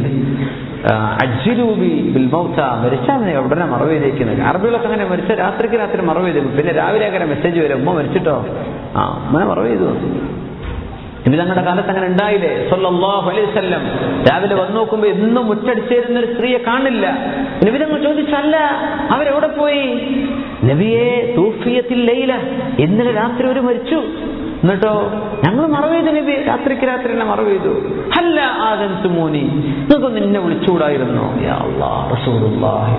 അജ്ജിലൂബി ബിൽ മൗത, മരിച്ചാൽ ഉടനെ മറവ് ചെയ്തേക്കുന്നത്. അറബികളൊക്കെ അങ്ങനെ മരിച്ച രാത്രിക്ക് രാത്രി മറവ് ചെയ്തു. പിന്നെ രാവിലെ അങ്ങനെ മെസ്സേജ് വരും, ഉമ്മ മരിച്ചിട്ടോ, ഉമ്മനെ മറവ് ചെയ്തു. നബി തങ്ങളുടെ കാലത്ത് അങ്ങനെ ഉണ്ടായില്ലേ സല്ലല്ലാഹു അലൈഹി വസല്ലം? രാവിലെ വന്നു നോക്കുമ്പോ എന്നും മുറ്റടിച്ചേരുന്ന ഒരു സ്ത്രീയെ കാണില്ല. നബി തങ്ങൾ ചോദിച്ചല്ല, അവരെവിടെ പോയി? നബിയെ തൂഫിയത്തിൽ ലൈല, ഇന്നലെ രാത്രി ഒരു മരിച്ചു. എന്നിട്ടോ ഞങ്ങൾ മറവ് ചെയ്തു നബി, രാത്രിക്ക് രാത്രി തന്നെ മറവ് ചെയ്തു. ഹല്ല ആദൻതുമൂനി, നിങ്ങൾക്ക് നിന്നെ വിളിച്ചുകൂടായിരുന്നോ? യാ അല്ലാഹ് റസൂലുള്ളാഹി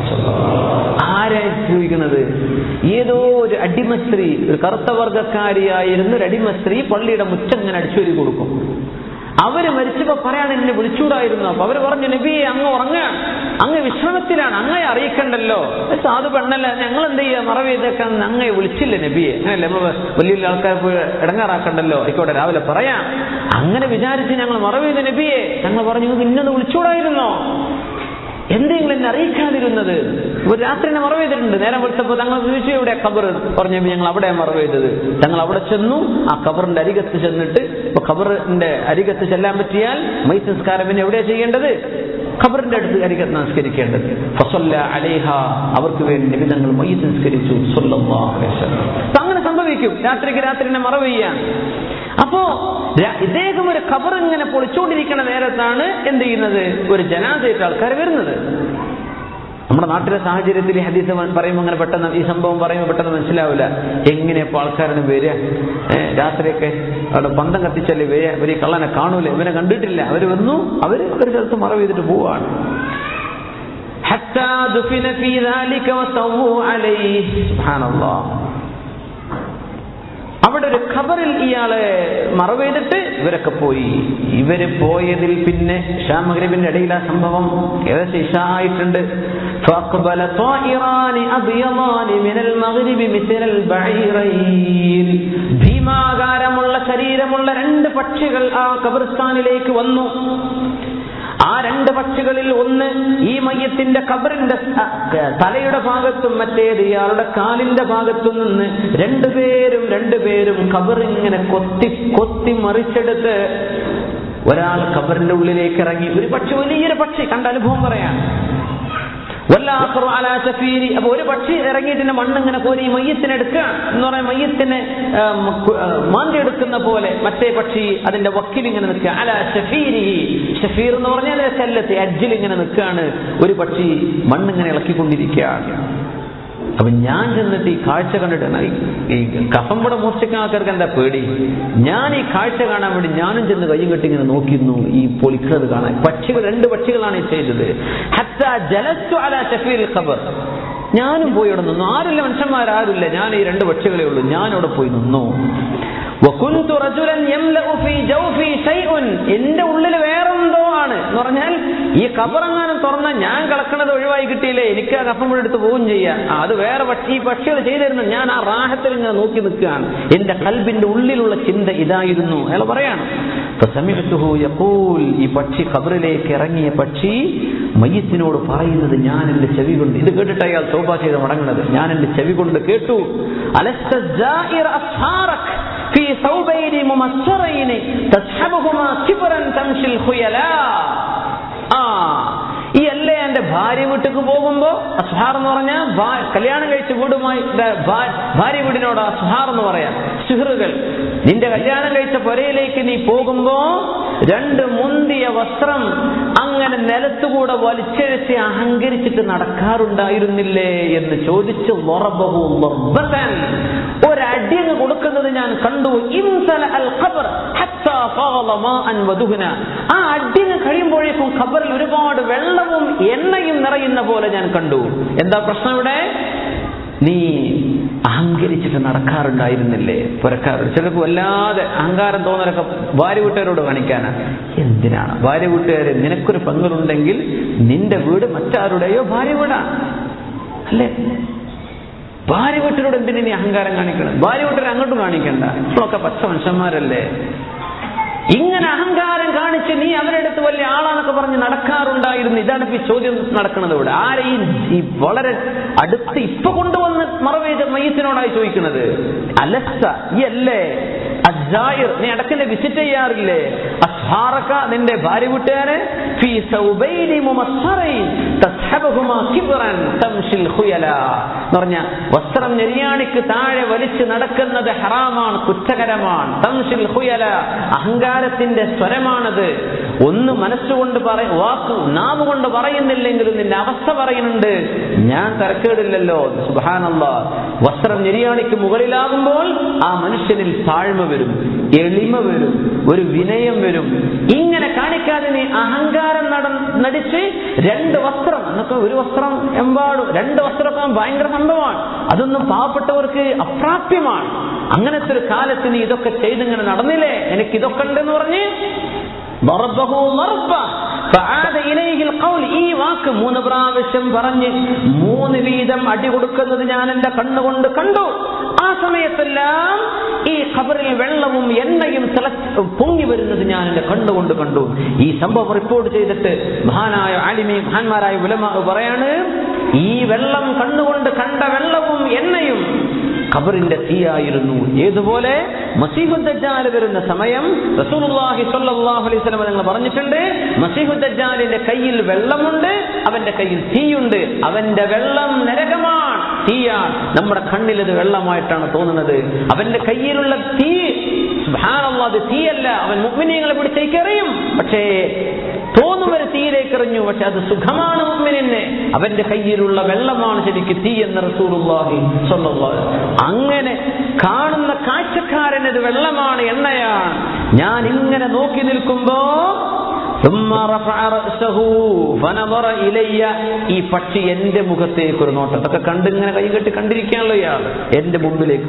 ആരായി ചോദിക്കുന്നത്? ഏതോ ഒരു അടിമസ്ത്രീ, ഒരു കറുത്ത വർഗക്കാരിയായിരുന്ന ഒരു അടിമസ്ത്രീ പള്ളിയുടെ മുറ്റം ഇങ്ങനെ അടിച്ചൊരു കൊടുക്കും. അവര് മരിച്ചപ്പോ പറയാണ് എന്നെ വിളിച്ചുകൂടായിരുന്നു. അപ്പൊ അവര് പറഞ്ഞു, നബിയെ അങ്ങ് ഉറങ്ങാൻ, അങ്ങ് വിശ്രമത്തിലാണ്, അങ്ങയെ അറിയിക്കണ്ടല്ലോ, സാധു പെണ്ണല്ല, ഞങ്ങൾ എന്ത് ചെയ്യാ മറവ് ചെയ്തേക്കാൻ, അങ്ങയെ വിളിച്ചില്ല നബിയെ, അങ്ങനല്ലേ നമ്മൾ വലിയ വലിയ ആൾക്കാർ പോയി ഇടങ്ങാറാക്കണ്ടല്ലോ, ആയിക്കോട്ടെ രാവിലെ പറയാം. അങ്ങനെ വിചാരിച്ച് ഞങ്ങൾ മറവ് ചെയ്ത നബിയെ. ഞങ്ങൾ പറഞ്ഞു, ഇന്നത് വിളിച്ചുകൂടായിരുന്നോ? എന്തെങ്കിലും എന്നെ അറിയിക്കാതിരുന്നത്? ഒരു രാത്രി എന്നെ മറവ് ചെയ്തിട്ടുണ്ട്. നേരം വിളിച്ചപ്പോൾ തങ്ങൾ ചോദിച്ചു, ഇവിടെ ഖബർ. പറഞ്ഞു, ഞങ്ങൾ അവിടെയാണ് മറവ് ചെയ്തത്. ഞങ്ങൾ അവിടെ ചെന്നു, ആ ഖബറിന്റെ അരികത്ത് ചെന്നിട്ട്, ഇപ്പൊ ഖബറിന്റെ അരികത്ത് ചെല്ലാൻ പറ്റിയാൽ മയ്യിത്ത് നിസ്കാരം പിന്നെ എവിടെയാ ചെയ്യേണ്ടത്? ഖബറിന്റെ അടുത്ത് അരികത്ത് നിസ്കരിക്കേണ്ടത്. ഫസല്ല അലൈഹ, അവർക്ക് വേണ്ടി നബി തങ്ങൾ മയ്യിത്ത് നിസ്കരിച്ചു സല്ലല്ലാഹു അലൈഹി വസല്ലം. അങ്ങനെ സംഭവിക്കും, രാത്രിക്ക് രാത്രി എന്നെ മറവ് ചെയ്യാൻ. അപ്പോ ഇദ്ദേഹം ഒരു ഖബർ ഇങ്ങനെ പൊളിച്ചുകൊണ്ടിരിക്കുന്ന നേരത്താണ് എന്ത് ചെയ്യുന്നത്? ഒരു ജനാസയായിട്ട് ആൾക്കാർ വരുന്നത്. നമ്മുടെ നാട്ടിലെ സാഹചര്യത്തിൽ ഈ ഹദീസ് പറയുമ്പോൾ അങ്ങനെ പെട്ടെന്ന്, ഈ സംഭവം പറയുമ്പോൾ പെട്ടെന്ന് മനസ്സിലാവില്ല. എങ്ങനെയപ്പോ ആൾക്കാരാണ് വരിക? രാത്രിയൊക്കെ അവിടെ പന്തം കത്തിച്ചല്ലേ വരിക? ഇവർ ഈ കള്ളനെ കാണൂല, ഇവനെ കണ്ടിട്ടില്ല. അവർ വന്നു, അവര് ഒരു സ്ഥലത്ത് മറവ് ചെയ്തിട്ട് പോവാണ്. അവിടെ ഒരു ഖബറിൽ ഇയാളെ മറവ് ചെയ്തിട്ട് ഇവരൊക്കെ പോയി. ഇവര് പോയതിൽ പിന്നെ ഇശാ മഗ്രിബിന്റെ ഇടയിൽ ആ സംഭവം ഏകദേശം ഇശാ ആയിട്ടുണ്ട്. ഭീമാകാരമുള്ള ശരീരമുള്ള രണ്ട് പക്ഷികൾ ആ ഖബർസ്ഥാനിലേക്ക് വന്നു. ആ രണ്ട് പക്ഷികളിൽ ഒന്ന് ഈ മയ്യത്തിന്റെ ഖബറിന്റെ തലയുടെ ഭാഗത്തും മറ്റേത് ഇയാളുടെ കാലിന്റെ ഭാഗത്തും നിന്ന് രണ്ടുപേരും ഖബറിങ്ങനെ കൊത്തി മറിച്ചെടുത്ത് ഒരാൾ ഖബറിന്റെ ഉള്ളിലേക്ക് ഇറങ്ങി. ഒരു പക്ഷി, വലിയൊരു പക്ഷി, കണ്ട അനുഭവം പറയാൻ. അപ്പൊ ഒരു പക്ഷി ഇറങ്ങിയിട്ട് മണ്ണിങ്ങനെ കോരി മയ്യത്തിനെ എടുക്കുക എന്ന് പറയാൻ, മയ്യത്തിനെ മാന്തിയെടുക്കുന്ന പോലെ മറ്റേ പക്ഷി അതിന്റെ വക്കിൽ ഇങ്ങനെ നിൽക്കുക. അല ഷഫീരി, ഷഫീർ എന്ന് പറഞ്ഞാൽ ശല്ലത്തെ അജ്ജിൽ ഇങ്ങനെ നിൽക്കുകയാണ്. ഒരു പക്ഷി മണ്ണിങ്ങനെ ഇളക്കിക്കൊണ്ടിരിക്കുകയാണ്. അപ്പൊ ഞാൻ ചെന്നിട്ട് ഈ കാഴ്ച കണ്ടിട്ടാണ്, ഈ കഫംപട മോഷ്ടിക്കുന്ന ആൾക്കാർക്ക് എന്താ പേടി? ഞാൻ ഈ കാഴ്ച കാണാൻ വേണ്ടി ഞാനും ചെന്ന് കയ്യും കെട്ടി ഇങ്ങനെ നോക്കിയിരുന്നു ഈ പൊളിക്കുന്നത് കാണാൻ. പക്ഷികൾ, രണ്ട് പക്ഷികളാണ് ഈ ചെയ്തത്. ഞാനും പോയി അവിടെ നിന്നു. ആരുമില്ല, മനുഷ്യന്മാരാരുമില്ല, ഞാൻ ഈ രണ്ട് പക്ഷികളെ ഉള്ളൂ. ഞാനവിടെ പോയി നിന്നു. എന്റെ ഉള്ളിൽ വേറെന്തോ ആണ് എന്ന് പറഞ്ഞാൽ, ഈ ഖബറെങ്ങാനും തുറന്നാൽ ഞാൻ കിടക്കണത് ഒഴിവായി കിട്ടിയില്ലേ, എനിക്ക് ആ കഫം എടുത്ത് പോവുകയും ചെയ്യാം. അത് വേറെ പക്ഷി, ഈ പക്ഷികൾ ചെയ്തിരുന്നു. ഞാൻ ആ റാഹത്തിൽ ഇങ്ങനെ നോക്കി നിൽക്കുകയാണ്. എന്റെ ഖൽബിന്റെ ഉള്ളിലുള്ള ചിന്ത ഇതായിരുന്നു. അയാൾ പറയാണ്, ഈ പക്ഷി, ഖബറിലേക്ക് ഇറങ്ങിയ പക്ഷി മയ്യത്തിനോട് പറയുന്നത് ഞാൻ എന്റെ ചെവി കൊണ്ട്, ഇത് കേട്ടിട്ട് അയാൾ തൗബ ചെയ്ത് മടങ്ങുന്നത്, ഞാൻ എന്റെ ചെവി കൊണ്ട് കേട്ടു. في ثوبين ممسرين تسحبهما كبرا تمشي الخيلاء. ഈ അല്ലേ എന്റെ ഭാര്യ വീട്ടിലേക്ക് പോകുമ്പോ, അസ്ഹാർ എന്ന് പറഞ്ഞാൽ കല്യാണം കഴിച്ച വീടുമായി ഭാര്യ വീടിനോട് അസ്ഹാർ എന്ന് പറയാം. സിഹറുകൾ, നിന്റെ കല്യാണം കഴിച്ച പുരയിലേക്ക് നീ പോകുമ്പോ രണ്ട് മുന്തിയ വസ്ത്രം അങ്ങനെ നിലത്തുകൂടെ വലിച്ചഴിച്ച് അഹങ്കരിച്ചിട്ട് നടക്കാറുണ്ടായിരുന്നില്ലേ എന്ന് ചോദിച്ച് ഒരടിയങ്ങ് കൊടുക്കുന്നത് ഞാൻ കണ്ടു. ആ അടിയങ്ങ് കഴിയുമ്പോഴേക്കും ഖബറിൽ ഒരുപാട് വെള്ളവും എണ്ണയും നിറയുന്ന പോലെ ഞാൻ കണ്ടു. എന്താ പ്രശ്നം ഇവിടെ? നീ അഹങ്കരിച്ചിട്ട് നടക്കാറുണ്ടായിരുന്നില്ലേ പുരക്കാരോട്? ചിലപ്പോൾ വല്ലാതെ അഹങ്കാരം തോന്നലൊക്കെ ഭാര്യ വീട്ടുകാരോട് കാണിക്കാനാണ്. എന്തിനാണ് ഭാര്യ വീട്ടുകാര്? നിനക്കൊരു പങ്കുണ്ടെങ്കിൽ നിന്റെ വീട് മറ്റാരുടെയോ ഭാര്യ വീടാണ്. അല്ലേ? ഭാര്യ വീട്ടിലൂടെ എന്തിനു നീ അഹങ്കാരം കാണിക്കണം? ഭാര്യ വീട്ടിൽ അങ്ങോട്ടും കാണിക്കണ്ട. ഇപ്പോഴൊക്കെ പച്ച മനുഷ്യന്മാരല്ലേ? ഇങ്ങനെ അഹങ്കാരം കാണിച്ച് നീ അവരെടുത്ത് വലിയ ആളാന്നൊക്കെ പറഞ്ഞ് നടക്കാറുണ്ടായിരുന്നു. ഇതാണ് ഇപ്പൊ ഈ ചോദ്യം നടക്കുന്നത് ഇവിടെ. ആരെയും ഈ വളരെ അടുത്ത് ഇപ്പൊ കൊണ്ടുവന്ന് മറവേജ മയ്യത്തിനോടായി ചോദിക്കുന്നത്, അലസ്ത ഈ അല്ലേ അസ്സായിർ, നീ ഇടയ്ക്കിടെ വിസിറ്റ് ചെയ്യാറില്ലേ? അസ്ഹാറക, നിന്റെ ഭാര്യ വീട്ടുകാരെ, ഫീ സൗബൈനി മുമസ്സറൈൻ തസ്ഹബുഹുമാ കിബ്റൻ തംശിൽ ഖുയല എന്ന് പറഞ്ഞ വസ്ത്രം നെരിയാണിക്ക് താഴെ വലിച്ചു നടക്കുന്നത് ഹറാമാണ്, കുറ്റകരമാണ്. തംശിൽ ഖുയല, അഹങ്കാരത്തിന്റെ സ്വരമാണത്. ഒന്ന് മനസ്സുകൊണ്ട് വാക്ക് നാവ് കൊണ്ട് പറയുന്നില്ലെങ്കിലും നിന്റെ അവസ്ഥ പറയുന്നുണ്ട്, ഞാൻ തരക്കേടില്ലല്ലോ. സുബ്ഹാനല്ലാഹ്. വസ്ത്രം നെരിയാണിക്ക് മുകളിലാകുമ്പോൾ ആ മനുഷ്യനിൽ താഴ്മ വരും, എളിമ വരും, ഒരു വിനയം വരും. ഇങ്ങനെ കാണിക്കാതെ നീ അഹങ്കാരം നടിച്ച് രണ്ട് വസ്ത്രം എന്നൊക്കെ, ഒരു വസ്ത്രം എമ്പാടും രണ്ട് വസ്ത്രമൊക്കെ ഭയങ്കര സംഭവമാണ്. അതൊന്നും പാവപ്പെട്ടവർക്ക് അപ്രാപ്യമാണ്. അങ്ങനത്തെ ഒരു കാലത്ത് നീ ഇതൊക്കെ ചെയ്തിങ്ങനെ നടന്നില്ലേ, എനിക്കിതൊക്കെ ഉണ്ടെന്ന് പറഞ്ഞ് ഈ വാക്ക് 3 പ്രാവശ്യം പറഞ്ഞ് 3 വീതം അടി കൊടുക്കുന്നത് ഞാൻ എന്റെ കണ്ണുകൊണ്ട് കണ്ടു. ആ സമയത്തെല്ലാം ഈ ഖബറിൽ വെള്ളവും എണ്ണയും പൊങ്ങി വരുന്നത് ഞാൻ എന്റെ കണ്ണുകൊണ്ട് കണ്ടു. ഈ സംഭവം റിപ്പോർട്ട് ചെയ്തിട്ട് മഹാന്മാരായ ഉലമാ പറയാണ്, ഈ വെള്ളം കണ്ണുകൊണ്ട് കണ്ട വെള്ളവും എണ്ണയും ഖബറിന്റെ തീയായിരുന്നു. ഏതുപോലെ മസീഹുദ് ദജ്ജാൽ വരുന്ന സമയം റസൂലുള്ളാഹി സ്വല്ലല്ലാഹു അലൈഹി വസല്ലം നിങ്ങൾ പറഞ്ഞിട്ടുണ്ട്, മസീഹുദ് ദജ്ജാലിന്റെ കയ്യിൽ വെള്ളമുണ്ട്, അവന്റെ കയ്യിൽ തീയുണ്ട്. അവന്റെ വെള്ളം നരകമാണ്, തീയാണ്. നമ്മുടെ കണ്ണിൽ ഇത് വെള്ളമായിട്ടാണ് തോന്നുന്നത്. അവന്റെ കയ്യിലുള്ള തീ സുബ്ഹാനല്ലാഹ്, അത് തീയല്ല. അവൻ മുഅ്മിനീങ്ങളെ പിടിച്ചേക്കെറിയും, പക്ഷേ തോന്നുമൊരു തീയിലേക്ക് എറിഞ്ഞു, പക്ഷെ അത് സുഖമാണ് മുഅ്മിനിന്. അവന്റെ കയ്യിലുള്ള വെള്ളമാണ് ശരിക്ക് തീ എന്ന് റസൂലുള്ളാഹി സ്വല്ലല്ലാഹു അലൈഹി വസല്ലം. അങ്ങനെ കാണുന്ന കാഴ്ചക്കാരൻ ഇത് വെള്ളമാണ്, എണ്ണയാണ്. ഞാൻ ഇങ്ങനെ നോക്കി നിൽക്കുമ്പോ ഈ പക്ഷി എന്റെ മുഖത്തേക്ക് ഒരു നോട്ടം, അതൊക്കെ കണ്ടിങ്ങനെ കൈ കെട്ടി കണ്ടിരിക്കാണല്ലോ ഇയാൾ എന്റെ മുമ്പിലേക്ക്.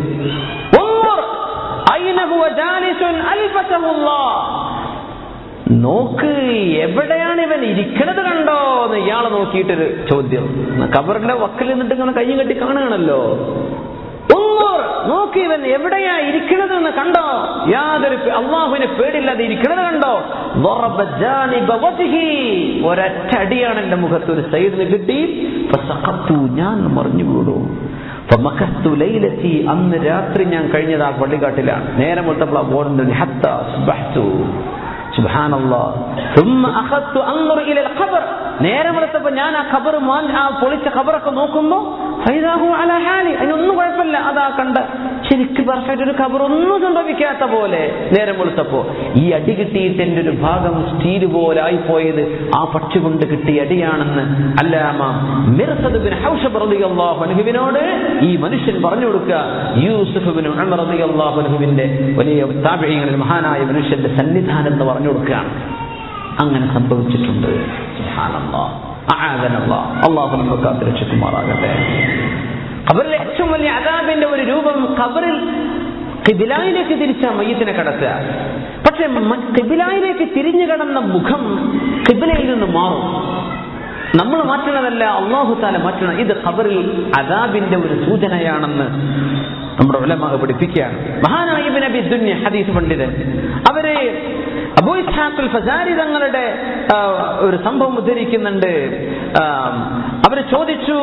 നോക്ക്, എവിടെയാണ് ഇവൻ ഇരിക്കണത് കണ്ടോ എന്ന് ഇയാളെ നോക്കിയിട്ടൊരു ചോദ്യം. ഖബറിന്റെ വക്കിൽ നിന്നിട്ട് ഇങ്ങനെ കൈ കെട്ടി കാണുകയാണല്ലോ. നോക്കി, ഇവൻ എവിടെയാ ഇരിക്കണത് എന്ന് കണ്ടോ? യാതൊരു അള്ളാഹുവിനെ പേടില്ലാതെ ഇരിക്കണത് കണ്ടോ? ഒരൊറ്റ അടിയാണ് എന്റെ മുഖത്ത് ഒരു സൈഡിൽ കിട്ടി. ഞാൻ മറിഞ്ഞു വീണു. അന്ന് രാത്രി ഞാൻ കഴിഞ്ഞത് ആ പള്ളിക്കാട്ടിലാണ്. നേരം മുട്ടപ്പോൾ നേരം വെളുത്തപ്പോ ഞാൻ ആ ഖബർ, ആ പൊളിച്ച ഖബറൊക്കെ നോക്കുമ്പോ അതിനൊന്നും കുഴപ്പമില്ല. അതാ കണ്ട ശരിക്കും പെർഫെക്റ്റ് ഒരു ഖബർ, ഒന്നും സംഭവിക്കാത്ത പോലെ. നേരം വെളുത്തപ്പോ ഈ അടി കിട്ടിയിട്ട് എന്റെ ഒരു ഭാഗം സ്റ്റീൽ പോലെ ആയിപ്പോയത് ആ പക്ഷി കൊണ്ട് കിട്ടിയ അടിയാണെന്ന് അല്ലാമ മിർസദ് ബിൻ ഹൗശബ് റളിയല്ലാഹു അൻഹുവിനോട് ഈ മനുഷ്യൻ പറഞ്ഞു കൊടുക്കുക. യൂസുഫ് ബിൻ ഉമർ റളിയല്ലാഹു അൻഹുവിന്റെ വലിയ താബിഈങ്ങളിൽ മഹാനായ മനുഷ്യന്റെ സന്നിധാനം എന്ന് പറഞ്ഞു കൊടുക്കുകയാണ്. അങ്ങനെ സംഭവിച്ചിട്ടുണ്ട്. സുബ്ഹാനല്ലാഹ്, അആദനല്ലാഹ്, അല്ലാഹു നമ്മെ കാത്തുരക്ഷിക്കുമാറാകട്ടെ. ഖബറിലെ ഏറ്റവും വലിയ അദാബിന്റെ ഒരു രൂപം, ഖബറിൽ ഖിബിലയിലേക്ക് തിരിച്ച മയ്യത്തിനെ കടത്തുക. പക്ഷെ ഖിബിലയിലേക്ക് തിരിഞ്ഞു കടന്ന മുഖം ഖിബിലയിൽ നിന്ന് മാറും. നമ്മൾ മാറ്റണതല്ല, അല്ലാഹു തആല മാറ്റണം. ഇത് ഖബറിൽ അദാബിന്റെ ഒരു സൂചനയാണെന്ന് നമ്മുടെ ഉലമാ പഠിപ്പിക്കുകയാണ്. മഹാനായ ഇബ്നു അബി ദുനിയ ഹദീസ് പണ്ഡിതൻ, അവര് അബൂ ഇസ്ഹാഖ് അൽ ഫസാരി തങ്ങളുടെ ഒരു സംഭവം ഉദ്ധരിക്കുന്നുണ്ട്. അവര് ചോദിച്ചു,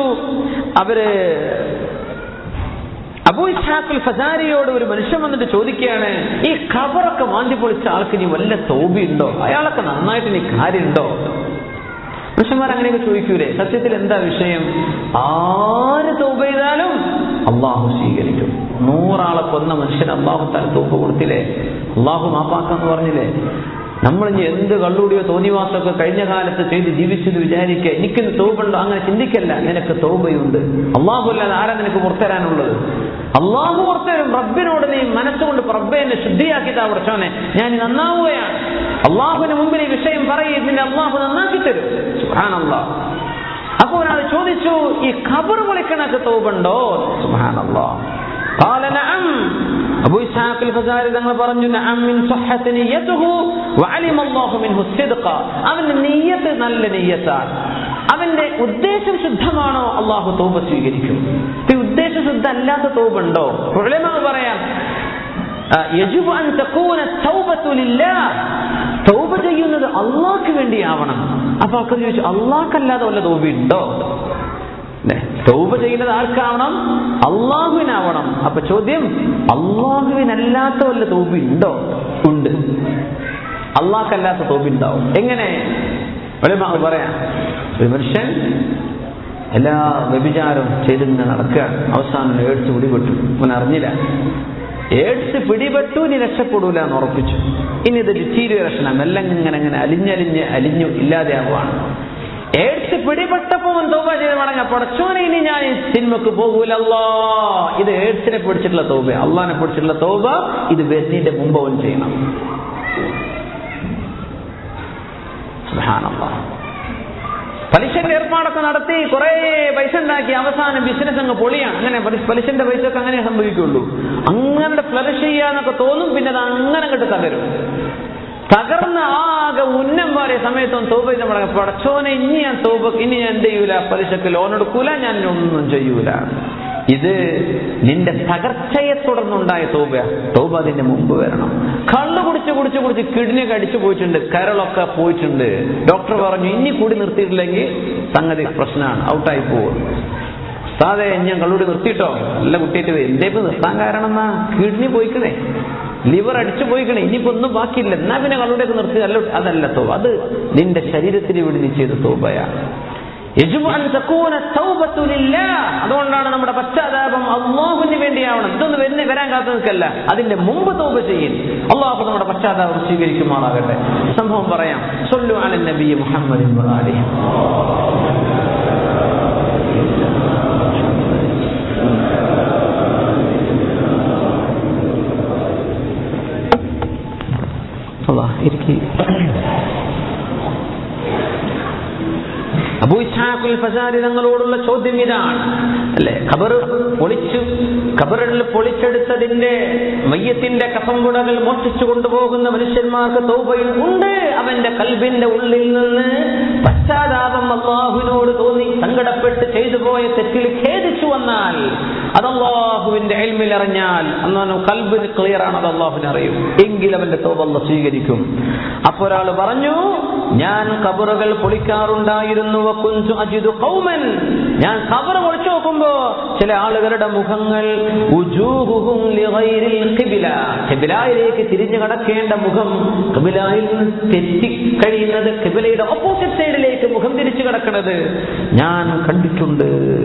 അബൂ ഇസ്ഹാഖ് അൽ ഫസാരിയോട് ഒരു മനുഷ്യൻ വന്നിട്ട് ചോദിക്കുകയാണ്, ഈ ഖബറൊക്കെ മാന്തി പൊളിച്ച ആൾക്ക് നീ വല്ല തൗബയുണ്ടോ? അയാളൊക്കെ നന്നായിട്ട് നീ കാര്യമുണ്ടോ? മനുഷ്യന്മാർ അങ്ങനെയൊക്കെ ചോദിക്കൂലേ? സത്യത്തിൽ എന്താ വിഷയം? ആര് തൗബ ചെയ്താലും അള്ളാഹു സ്വീകരിക്കും. 100 ആളെ കൊന്ന മനുഷ്യന് അള്ളാഹു തആല തൗബ കൊടുത്തില്ലേ? അള്ളാഹു മാപ്പാക്കാന്ന് പറഞ്ഞില്ലേ? നമ്മൾ ഇനി എന്ത് കള്ളുകൂടിയോ തോന്നിവാസമൊക്കെ കഴിഞ്ഞ കാലത്ത് ചെയ്ത് ജീവിച്ചെന്ന് വിചാരിക്കുക. എനിക്കിന്ന് തൗബുണ്ടോ? അങ്ങനെ ചിന്തിക്കല്ല. നിനക്ക് തൗബയുണ്ട്. അള്ളാഹു അല്ലാതെ ആരാ നിനക്ക് പുറത്തരാനുള്ളത്? അള്ളാഹു പുറത്തരും. റബ്ബിനോട് നീ മനസ്സുകൊണ്ട് റബ്ബെ എന്നെ ശുദ്ധിയാക്കിത്താ പഠിച്ചോനെ, ഞാൻ നന്നാവുകയാണ്. അള്ളാഹുവിന് മുമ്പിൽ ഈ വിഷയം പറയും, പിന്നെ അള്ളാഹു നന്നാക്കി തരും. സുബ്ഹാനല്ലാഹ്. അപ്പോൾ ഒരാൾ ചോദിച്ചു, ഈ ഖബർ പൊളിക്കണക്ക് തൗബുണ്ടോ? സുബ്ഹാനല്ലാഹ്. ഖാല നഅം. അബൂ ഇസ്ഹാഖ് അൽ ഫസാരി തങ്ങൾ പറഞ്ഞു, നഅം മിൻ സഹഹത്തി നിയ്യതുഹു വഅലിമ അല്ലാഹു മിൻഹു സിദ്ഖ. അവന്റെ നിയ്യത്ത് നല്ല നിയ്യത്താണ്, അവന്റെ ഉദ്ദേശം ശുദ്ധമാണോ അള്ളാഹു തൗബ സ്വീകരിക്കും. ഈ ഉദ്ദേശം ശുദ്ധ അല്ലാത്ത തൗബ ഉണ്ടോ? ഉലമാ പറയാം യജിബു അൻ തകൂന തൗബതു ലില്ലാഹ്, തൗബ ചെയ്യുന്നത് അള്ളാഹ്ക്ക് വേണ്ടിയാവണം. അപ്പൊ ആൾക്കാർ ചോദിച്ചു, അള്ളാഹ്ക്കല്ലാതെ വല്ല തൗബ ഉണ്ടോ? തൗബ ചെയ്യുന്നത് ആർക്കാവണം? അള്ളാഹുവിനാവണം. അപ്പൊ ചോദ്യം, അള്ളാഹുവിനല്ലാത്ത വല്ല തൗബ ഉണ്ടോ? ഉണ്ട്. അള്ളാഹ്ക്കല്ലാത്ത തൗബ ഉണ്ടാവും. എങ്ങനെ? പറയാം, ഒരു മനുഷ്യൻ എല്ലാ വ്യഭിചാരവും ചെയ്തിങ്ങനെ നടക്കുകയാണ്. അവസാനം എയ്ഡ്സ് പിടിപെട്ടു. അവൻ അറിഞ്ഞില്ല. എയ്ഡ്സ് പിടിപെട്ടു, ഇനി രക്ഷപ്പെടൂല എന്ന് ഉറപ്പിച്ചു. ഇനി ഇത് ഡിറ്റീരിയറേഷനാണ്, എല്ലാം ഇങ്ങനെ അലിഞ്ഞു ഇല്ലാതെയാവുകയാണ്. എയ്ഡ്സ് പിടിപെട്ടപ്പോ തൗബ ചെയ്ത് മടങ്ങാം. പടച്ചോനെ, ഇനി ഞാൻ സിനിമക്ക് പോകൂല അല്ലാ. ഇത് എയ്ഡ്സിനെ പിടിച്ചിട്ടുള്ള തൗബ, അള്ളാഹിനെ പിടിച്ചിട്ടുള്ള തൗബ. ഇത് വരുന്നതിന്റെ മുമ്പ് അവൻ ചെയ്യണം. സുബ്ഹാനല്ലാഹ്. പലിശന്റെ ഏർപ്പാടൊക്കെ നടത്തി കുറെ പൈസ ഉണ്ടാക്കി അവസാനം ബിസിനസ് അങ്ങ് പൊളിയാണ്. അങ്ങനെ പലിശന്റെ പൈസ ഒക്കെ അങ്ങനെ സംഭവിക്കുള്ളൂ. അങ്ങനെ ഫ്ലറിഷ് ചെയ്യാന്നൊക്കെ തോന്നും, പിന്നെ അത് അങ്ങനെ അങ്ങോട്ട് തകരും. തകർന്ന് ആകെ ഉന്നം മാറിയ സമയത്തും തൗബ ചെയ്ത് മടങ്ങാം. പടച്ചോനെ, ഇനി ഞാൻ എന്ത് ചെയ്യൂല, പലിശക്ക് ലോൺ എടുക്കൂല, ഞാൻ ഒന്നും ചെയ്യൂല. ഇത് നിന്റെ തകർച്ചയെ തുടർന്നുണ്ടായ തൗബ. തൗബ അതിന്റെ മുമ്പ് വരണം. കള്ളു കുടിച്ച് കിഡ്നിയൊക്കെ അടിച്ചു പോയിട്ടുണ്ട്, കരളൊക്കെ പോയിട്ടുണ്ട്. ഡോക്ടർ പറഞ്ഞു, ഇനി കൂടി നിർത്തിയിട്ടില്ലെങ്കിൽ സംഗതി പ്രശ്നമാണ്, ഔട്ടായി പോകും. സാധേ ഞാൻ കള്ളൂടി നിർത്തിയിട്ടോ, നല്ല കുട്ടിയായിട്ട് എന്തേ ഇപ്പൊ നിർത്താൻ കാരണം എന്നാ, കിഡ്നി പോയിക്കണേ, ലിവർ അടിച്ചു പോയിക്കണേ, ഇനിയിപ്പോ ഒന്നും ബാക്കിയില്ല, എന്നാ പിന്നെ കള്ളൂടെയൊക്കെ നിർത്തി. അതല്ല തൗബ, അത് നിന്റെ ശരീരത്തിന് വേണ്ടി നീ ചെയ്ത തൗബയാണ്. അതുകൊണ്ടാണ് നമ്മുടെ പശ്ചാത്താപം അല്ലാഹുവിന് വേണ്ടിയാവണം. ഇതൊന്നും വരാൻ കാത്തു നിൽക്കല്ല, അതിന്റെ മുമ്പ് തൗബ ചെയ്യും. അല്ലാഹു നമ്മുടെ പശ്ചാത്താപം സ്വീകരിക്കുമാറാകട്ടെ. സംഭവം പറയാം. സ്വല്ലു അലൻ നബി മുഹമ്മദിൻ വആലിഹി. അല്ലാഹ് ഇരിക്കി. അബൂ ഇസ്ഹാഖുൽ ഫസാരി തങ്ങളോടുള്ള ചോദ്യം ഇതാണ്, അല്ലെ? ഖബറിൽ പൊളിച്ചെടുത്തതിന്റെ മയ്യത്തിന്റെ കഫംകുടകൾ മോഷ്ടിച്ചു കൊണ്ടുപോകുന്ന മനുഷ്യന്മാർക്ക് തൗബയും ഉണ്ട്. അവന്റെ കൽബിന്റെ ഉള്ളിൽ നിന്ന് പശ്ചാത്താപം അല്ലാഹുവിനോട് തോന്നി സങ്കടപ്പെട്ട് ചെയ്തു പോയ തെറ്റിൽ ഖേദിച്ചു വന്നാൽ, അത് അല്ലാഹുവിന്റെ ഇൽമിൽ അറിഞ്ഞാൽ, അന്ന് കൽബിന് ക്ലിയർ ആണ്, അത് അല്ലാഹുവിനെ അറിയും, എങ്കിൽ അവന്റെ തൗബ അല്ലാഹു സ്വീകരിക്കും. അപ്പോൾ ഒരാൾ പറഞ്ഞു, ഞാൻ ഖബറുകൾ പൊളിക്കാറുണ്ടായിരുന്നു. ഞാൻ ഖബർ പൊളിച്ചു നോക്കുമ്പോ ചില ആളുകളുടെ മുഖങ്ങൾ ഖിബിലയിലേക്ക് തിരിഞ്ഞു കടക്കേണ്ട മുഖം ഖിബിലയിൽ തെറ്റിക്കഴിയുന്നത്, ഖിബിലയുടെ ഓപ്പോസിറ്റ് സൈഡിലേക്ക് മുഖം തിരിച്ചു കിടക്കുന്നത് ഞാൻ കണ്ടിട്ടുണ്ട്.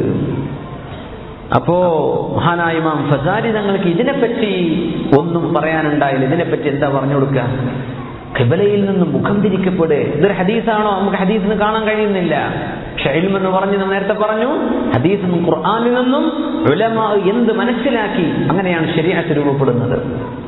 അപ്പോ മഹാനായ ഇമാം ഫസാരി തങ്ങൾക്ക് ഇതിനെപ്പറ്റി ഒന്നും പറയാനുണ്ടായില്ല. ഇതിനെപ്പറ്റി എന്താ പറഞ്ഞു കൊടുക്കുക? ഖിബലയിൽ നിന്ന് മുഖം തിരിക്കപ്പെടെ, ഇതൊരു ഹദീസാണോ? നമുക്ക് ഹദീസിന് കാണാൻ കഴിയുന്നില്ല. പക്ഷെ ഇൽമ് എന്ന് പറഞ്ഞ് നാം നേരത്തെ പറഞ്ഞു, ഹദീസിൽ നിന്നും ഖുർആനിൽ നിന്നും ഉലമാ എന്ത് മനസ്സിലാക്കി, അങ്ങനെയാണ് ശരീഅത്ത് രൂപപ്പെടുന്നത്.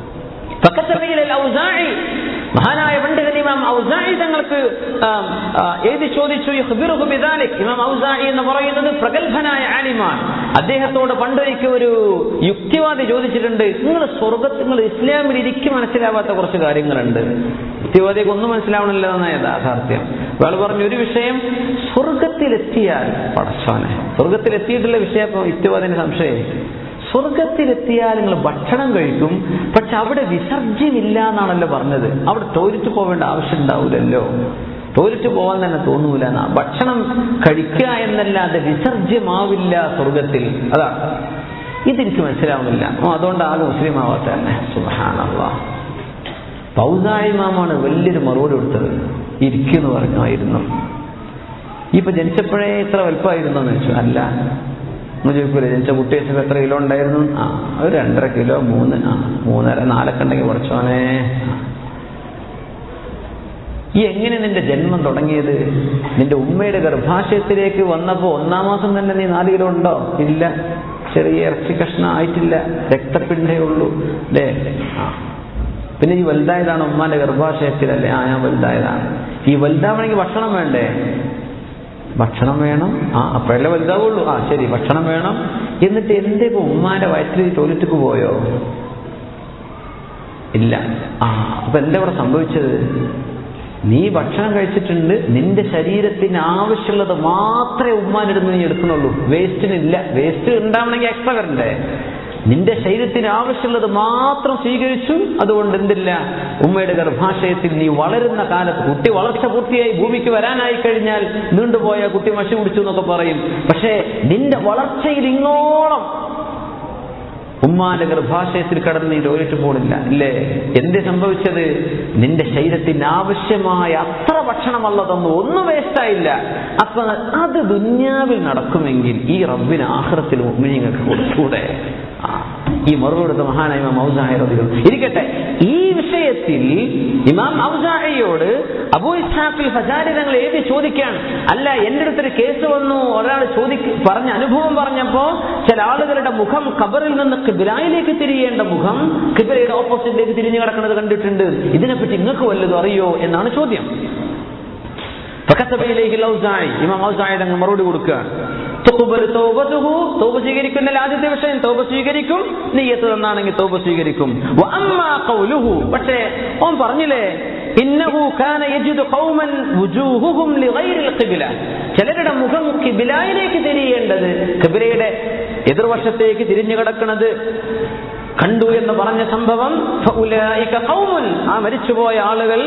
മഹാനായ പണ്ഡിതൻ ഇമാം ഔസാഇ തങ്ങൾക്ക് ഏത് ചോദിച്ചു, ഇമാം ഔസാഇ എന്ന് പറയുന്നത് പ്രഗത്ഭനായ ആലിമാണ്. അദ്ദേഹത്തോട് പണ്ടൊരിക്കൽ ഒരു യുക്തിവാദി ചോദിച്ചിട്ടുണ്ട്, നിങ്ങൾ ഇസ്ലാമിൽ ഇരിക്കും മനസ്സിലാവാത്ത കുറച്ച് കാര്യങ്ങളുണ്ട്. യുക്തിവാദിക്ക് ഒന്നും മനസ്സിലാവണില്ല എന്ന യാഥാർത്ഥ്യം. അയാൾ പറഞ്ഞു, ഒരു വിഷയം സ്വർഗത്തിലെത്തിയാൽ, പടച്ചോനെ, സ്വർഗത്തിലെത്തിയിട്ടുള്ള വിഷയം യുക്തിവാദിന്റെ സംശയം. സ്വർഗത്തിലെത്തിയാൽ നിങ്ങൾ ഭക്ഷണം കഴിക്കും, പക്ഷെ അവിടെ വിസർജ്യമില്ല എന്നാണല്ലോ പറഞ്ഞത്. അവിടെ ടോയ്ലറ്റ് പോവേണ്ട ആവശ്യം ഉണ്ടാവില്ലല്ലോ, ടോയ്ലറ്റ് പോകാൻ തന്നെ തോന്നൂല എന്നാ. ഭക്ഷണം കഴിക്കുക എന്നല്ലാതെ വിസർജ്യമാവില്ല സ്വർഗത്തിൽ. അതാണ് ഇതെനിക്ക് മനസ്സിലാവുന്നില്ല. അതുകൊണ്ട് ആകെ മുസ്ലിം ആവാത്ത തന്നെ. സുബ്ഹാനല്ലാഹ്. ഔസാഇ ഇമാമാണ് വലിയൊരു മറുപടി കൊടുത്തത്. ഇരിക്കുന്നു പറഞ്ഞായിരുന്നു. ഇപ്പൊ ജനിച്ചപ്പോഴേ ഇത്ര വലുപ്പമായിരുന്നു എന്ന് വെച്ചു. അല്ല, ചോദിക്കൂലേ, ജനിച്ച കുട്ടിയച്ചപ്പോൾ എത്ര കിലോ ഉണ്ടായിരുന്നു? ഒരു 2.5 കിലോ, 3, 3.5, 4 ഉണ്ടെങ്കിൽ കുറച്ചോനെ. എങ്ങനെ നിന്റെ ജന്മം തുടങ്ങിയത്? നിന്റെ ഉമ്മയുടെ ഗർഭാശയത്തിലേക്ക് വന്നപ്പോ 1-ാം മാസം തന്നെ നീ 4 കിലോ ഉണ്ടോ? ഇല്ല, ചെറിയ ഇറച്ചി കഷ്ണം ആയിട്ടില്ല, രക്തപ്പിണ്ടേ ഉള്ളൂ, അല്ലേ? പിന്നെ ഈ വലുതായതാണ് ഉമ്മാന്റെ ഗർഭാശയത്തിലല്ലേ? ഞാൻ വലുതായതാണ്. ഈ വലുതാവണമെങ്കിൽ ഭക്ഷണം വേണ്ടേ? ഭക്ഷണം വേണം. അപ്പോഴല്ലേ വലുതാവുള്ളൂ. ശരി, ഭക്ഷണം വേണം. എന്നിട്ട് എന്തേ ഇപ്പൊ ഉമ്മാന്റെ വയറ്റിൽ ടോയ്ലറ്റിക്ക് പോയോ? ഇല്ല. അപ്പൊ എന്താ ഇവിടെ സംഭവിച്ചത്? നീ ഭക്ഷണം കഴിച്ചിട്ടുണ്ട്, നിന്റെ ശരീരത്തിന് ആവശ്യമുള്ളത് മാത്രമേ ഉമ്മാനിടുന്ന് നീ എടുക്കണുള്ളൂ, വേസ്റ്റിനില്ല. വേസ്റ്റ് ഉണ്ടാവണമെങ്കിൽ എക്സ്ട്രാ വരണ്ടേ? നിന്റെ ശരീരത്തിന് ആവശ്യമുള്ളത് മാത്രം സ്വീകരിച്ചു. അതുകൊണ്ട് എന്തില്ല, ഉമ്മയുടെ ഗർഭാശയത്തിൽ നീ വളരുന്ന കാലത്ത്, കുട്ടി വളർച്ച പൂർത്തിയായി ഭൂമിക്ക് വരാനായി കഴിഞ്ഞാൽ നീണ്ടുപോയ കുട്ടി മഷി കുടിച്ചു എന്നൊക്കെ പറയും. പക്ഷേ നിന്റെ വളർച്ചയിൽ ഇങ്ങോളം ഉമ്മാന്റെ ഗർഭാശയത്തിൽ കടന്ന് നീ ടോയ്ലറ്റ് പോണില്ല, ഇല്ലേ? എന്ത് സംഭവിച്ചത്? നിന്റെ ശരീരത്തിന് ആവശ്യമായ അത്ര ഭക്ഷണമല്ല തന്നു, ഒന്നും വേസ്റ്റായില്ല. അപ്പൊ അത് ദുന്യാവിൽ നടക്കുമെങ്കിൽ ഈ റബ്ബിന് ആഖിറത്തിൽ മുഅ്മിനീങ്ങൾക്ക് കൊടുത്തൂടെ? ഈ മറുപടി കൊടുത്ത മഹാനായ ഇമാം ഔസാഇ റളിയല്ലാഹു ഇരിക്കട്ടെ. ഈ വിഷയത്തിൽ ഇമാം ഔസാഇയോട് അബൂ ഇസ്ഹാഖ് ഫസാരി തങ്ങൾ എഴുതി ചോദിക്കാൻ, അല്ല എന്റെ അടുത്തൊരു കേസ് വന്നു, ഒരാൾ പറഞ്ഞ അനുഭവം പറഞ്ഞപ്പോ ചില ആളുകളുടെ മുഖം ഖബറിൽ നിന്ന് ഖിബ്ലയിലേക്ക് തിരിയേണ്ട മുഖം ഖിബ്ലയുടെ ഓപ്പോസിറ്റിലേക്ക് തിരിഞ്ഞു കിടക്കുന്നത് കണ്ടിട്ടുണ്ട്, ഇതിനെപ്പറ്റി നിങ്ങൾക്ക് വല്ലതും അറിയോ എന്നാണ് ചോദ്യം. ഇമാം ഔസാഇ തങ്ങൾ മറുപടി കൊടുക്കുകയാണ്, തൗബ സ്വീകരിക്കുന്ന ആദ്യത്തെ വിഷയം തൗബ സ്വീകരിക്കും, നിയ്യത്ത് നന്നാണെങ്കിൽ തൗബ സ്വീകരിക്കും. പക്ഷേ ഓൻ പറഞ്ഞില്ലേ, ഇന്നഹു കാന യജിദു ഖൗമൻ വുജൂഹുഹും ലിഗൈരിൽ ഖിബ്ല, ചിലരുടെ മുഖം ഖിബ്ലയിലേക്ക് തിരിയേണ്ടത് ഖിബ്ലയുടെ എതിർവശത്തേക്ക് തിരിഞ്ഞു കിടക്കുന്നത് കണ്ടു എന്ന് പറഞ്ഞ സംഭവം. ആ മരിച്ചുപോയ ആളുകൾ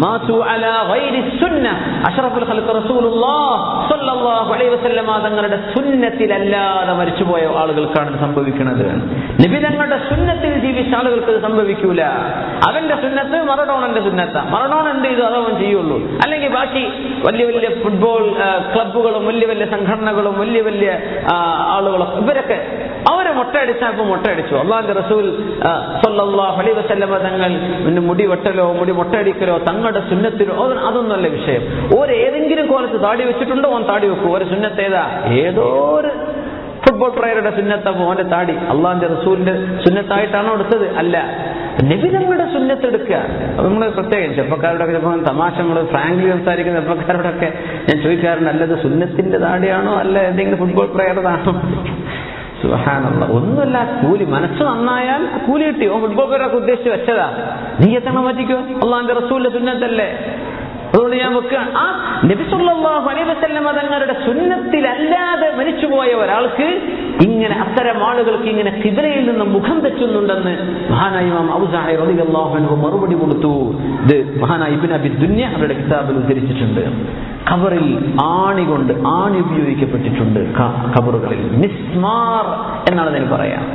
അഷ്റഫുൽ ഖൽഖ് റസൂലുള്ളാഹ് സ്വല്ലല്ലാഹു അലൈഹി വസല്ലം തങ്ങളുടെ സുന്നത്തിലല്ലാതെ മരിച്ചുപോയ ആളുകൾക്കാണ് സംഭവിക്കുന്നത്. നബി തങ്ങളുടെ സുന്നത്തിൽ ജീവിച്ച ആളുകൾക്ക് ഇത് സംഭവിക്കൂല. അവന്റെ സുന്നത്ത് മറഡോണന്റെ സുന്നത്താ. മറഡോണ എന്ത് ചെയ്തു അതവൻ ചെയ്യുള്ളൂ. അല്ലെങ്കിൽ ബാക്കി വലിയ വലിയ ഫുട്ബോൾ ക്ലബ്ബുകളും വലിയ വലിയ സംഘടനകളും വലിയ വലിയ ആളുകളും ഇവരൊക്കെ അവരെ മൊട്ടയടിച്ചപ്പോ മൊട്ടയടിച്ചു. അല്ലാഹുവിന്റെ റസൂൽ സ്വല്ലല്ലാഹു അലൈഹി വസല്ലം തങ്ങൾ മുടി വെട്ടലോ മുടി മൊട്ടയടിക്കലോ തങ്ങളുടെ സുന്നത്തിലോ അതൊന്നുമല്ല വിഷയം. ഏതെങ്കിലും കോലത്ത് താടി വെച്ചിട്ടുണ്ടോ ഓൻ താടി വെക്കും. ഒരു സുന്നത്ത് ഏതാ? ഏതോ ഒരു ഫുട്ബോൾ പ്ലെയറുടെ സുന്നത്തപ്പോ ഓന്റെ താടി അള്ളാഹുവിന്റെ റസൂലിന്റെ സുന്നത്തായിട്ടാണോ എടുത്തത്? അല്ല, നബി തങ്ങളുടെ സുന്നത്ത് എടുക്കുക. നമ്മള് പ്രത്യേകം ചെറുപ്പക്കാരോടൊക്കെ ചിലപ്പോൾ തമാശ നമ്മൾ ഫ്രാങ്ക്ലി സംസാരിക്കുന്ന ചെറുപ്പക്കാരോടൊക്കെ ഞാൻ ചോദിക്കാറുണ്ട്, അല്ലത് സുന്നത്തിന്റെ താടിയാണോ അല്ല ഏതെങ്കിലും ഫുട്ബോൾ പ്ലെയറുതാണോ? സുബ്ഹാനല്ലാഹ്, ഒന്നുമല്ല, കൂലി. മനസ്സ് നന്നായാൽ കൂലി കിട്ടി. ഓ ഫുട്ബോൾ പ്ലെയറൊക്കെ ഉദ്ദേശിച്ച് വെച്ചതാ, നീ എത്തണം പറ്റിക്കോ? അള്ളാഹുവിന്റെ റസൂലിന്റെ സുന്നത്തല്ലേ? അതുകൊണ്ട് ഞാൻ വെക്കുകയാണ്, ആ നബി സല്ലല്ലാഹു അലൈഹി വസല്ലം തങ്ങളുടെ സുന്നത്തിലല്ലാതെ മരിച്ചുപോയ ഒരാൾക്ക് ഇങ്ങനെ അത്തരം ആളുകൾക്ക് ഇങ്ങനെ ഖിബ്ലയിൽ നിന്ന് മുഖം തെറ്റുന്നുണ്ടെന്ന് മഹാനായ ഇമാം ഔസാഇ റളിയല്ലാഹു അൻഹു മറുപടി കൊടുത്തു. ഇത് മഹാനായ ഇബ്നു അബി ദുനിയ അവരുടെ കിതാബിൽ ഉദ്ധരിച്ചിട്ടുണ്ട്. ഖബറിൽ ആണി കൊണ്ട് ആണി ഉപയോഗിക്കപ്പെട്ടിട്ടുണ്ട്. ഖബറുകളിൽ മിസ്മാർ എന്നാണ് അതിന് പറയാം.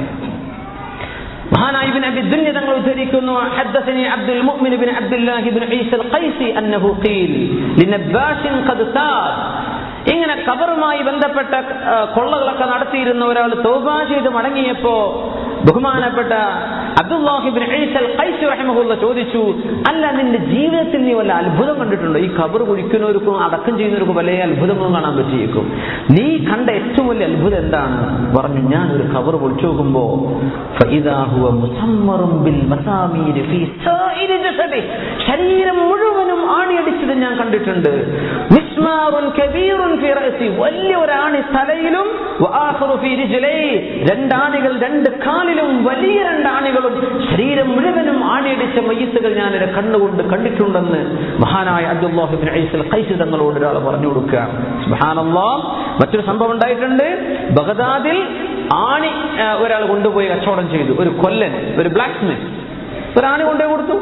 മഹാനായ ഇബ്നു അബി ദുനിയ തങ്ങൾ ഉദ്ധരിക്കുന്നു, ഹദ്ദസനി അബ്ദുൽ മുഅ്മിൻ ഇബ്നു അബ്ദുല്ലാഹി ഇബ്നു ഈസ അൽ ഖൈസി അന്നഹു ഖീൽ ലിനബ്ബാശിൻ ഖദ് താബ്. ഇങ്ങനെ ഖബറുമായി ബന്ധപ്പെട്ട കൊള്ളകളൊക്കെ നടത്തിയിരുന്ന ഒരാൾ തൗബ ചെയ്ത് മടങ്ങിയപ്പോ ബഹുമാനപ്പെട്ട അബ്ദുല്ലാഹി ഇബ്നു ഈസ അൽ ഖൈസി റഹിമഹുല്ലാഹ് ചോദിച്ചു, അല്ല നിന്റെ ജീവിതത്തിൽ നീ വല്ല അത്ഭുതം കണ്ടിട്ടുണ്ടോ? ഈ ഖബർ കുഴിക്കുന്നവർക്കും അടക്കം ചെയ്യുന്നവർക്കും വലിയ അത്ഭുതങ്ങളും കാണാൻ പറ്റിയേക്കും. നീ കണ്ട ഏറ്റവും വലിയ അത്ഭുതം എന്താണ്? പറഞ്ഞു, ഞാൻ ഒരു ഖബർ പൊളിച്ചു നോക്കുമ്പോ ഫഇദാ ഹുവ മുസമ്മറുൻ ബിൽ മസാമീർ ഫീ സായിരി ജസദി, ശരീരം മുഴുവനും ആണിയടിച്ചത് ഞാൻ കണ്ടിട്ടുണ്ട്. മിസ്മാറുൻ കബീറുൻ ഫീ റഅസി, വലിയ ഒരു ആണി തലയിലും വആഖിറു ഫീ റിജ്ലൈ, രണ്ടാണികൾ രണ്ട് കാലിലും വലിയ രണ്ടാണികളും ശരീരം മുഴുവനും ആണിയടിച്ച മയ്യിത്തുകൾ ഞാൻ എന്റെ കണ്ണുകൊണ്ട് കണ്ടിട്ടുണ്ടെന്ന് മഹാനായ അബ്ദുല്ലാഹി ഇബ്നു ഈസ അൽ ഖൈസി തങ്ങളോട് ഒരാൾ പറഞ്ഞു കൊടുക്കുക. സുബ്ഹാനല്ലാഹ്. മറ്റൊരു സംഭവം ഉണ്ടായിട്ടുണ്ട്. ബഗ്ദാദിൽ ആണി ഒരാൾ കൊണ്ടുപോയി കച്ചവടം ചെയ്തു. ഒരു കൊല്ലൻ, ഒരു ബ്ലാക്ക് സ്മിത്ത് ഒരു ആണി കൊണ്ടുപോയി കൊടുത്തു.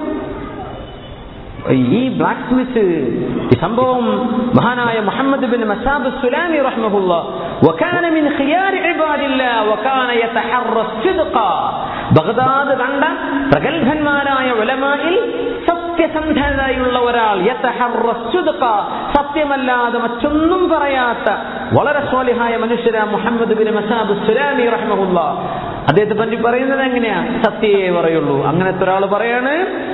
ഈ ബ്ലാക്ക് സ്മിത്ത് ഈ സംഭവം മഹാനായ മുഹമ്മദ് ബിൻ മസാബ് സുലാമി റഹ്മഹുല്ലാഹ് വകാന മിൻ ഖിയാരി ഇബാദില്ലാഹ് വകാന യതഹറ സിദ്ഖ, ബഗ്ദാദ് കണ്ട പ്രഗൽഭന്മാരായ ഉലമായിൽ സത്യസന്ധതയുള്ള ഒരാൾ, യതഹറ സിദ്ഖ, സത്യമല്ലാതെ മറ്റൊന്നും പറയാത്ത വളരെ സ്വാലിഹായ മനുഷ്യരാ മുഹമ്മദ് ബിൻ മസാബ് സുലാമി റഹ്മഹുല്ലാഹ്. അദ്ദേഹത്തെ പറ്റി പറയുന്നത് എങ്ങനെയാ? സത്യമേ പറയുള്ളൂ. അങ്ങനത്തെ ഒരാൾ പറയാണ്,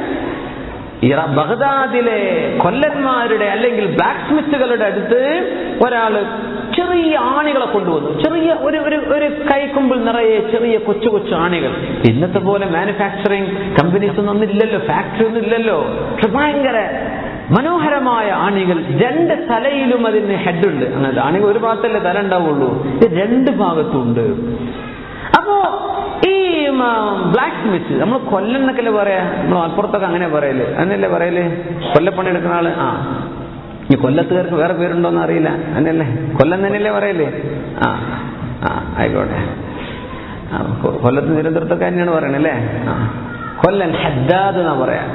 ബഗ്ദാദിലെ കൊല്ലന്മാരുടെ അല്ലെങ്കിൽ ബ്ലാക്ക് സ്മിത്തുകളുടെ അടുത്ത് ഒരാള് ചെറിയ ആണികളെ കൊണ്ടുവന്നു. ചെറിയ ഒരു കൈക്കുമ്പിൾ നിറയെ ചെറിയ കൊച്ചു കൊച്ചു ആണികൾ. ഇന്നത്തെ പോലെ മാനുഫാക്ചറിങ് കമ്പനീസ് ഒന്നും ഇല്ലല്ലോ, ഫാക്ടറി ഒന്നും ഇല്ലല്ലോ. പക്ഷെ ഭയങ്കര മനോഹരമായ ആണികൾ. രണ്ട് തലയിലും അതിന് ഹെഡുണ്ട്. അങ്ങനെ ആണികൾ ഒരു ഭാഗത്തല്ലേ തല ഉണ്ടാവുള്ളൂ, ഇത് രണ്ട് ഭാഗത്തുണ്ട്. അപ്പോ ഈ ബ്ലാക്ക് സ്മിത്ത് നമ്മൾ കൊല്ലെന്നൊക്കെ പറയാ, നമ്മൾ അപ്പുറത്തൊക്കെ അങ്ങനെ പറയല്, അങ്ങനെയല്ലേ പറയല്? കൊല്ലപ്പണി എടുക്കുന്ന ആള്. ഈ കൊല്ലത്തുകാർക്ക് വേറെ പേരുണ്ടോന്ന് അറിയില്ല, അങ്ങനെയല്ലേ? കൊല്ലം തന്നെയല്ലേ പറയല്ലേ? ആയിക്കോട്ടെ. കൊല്ലത്ത് തിരുവനന്തപുരത്തൊക്കെ തന്നെയാണ് പറയണല്ലേ. കൊല്ലൻ ഹദ്ദാദ് എന്നാ പറയാ.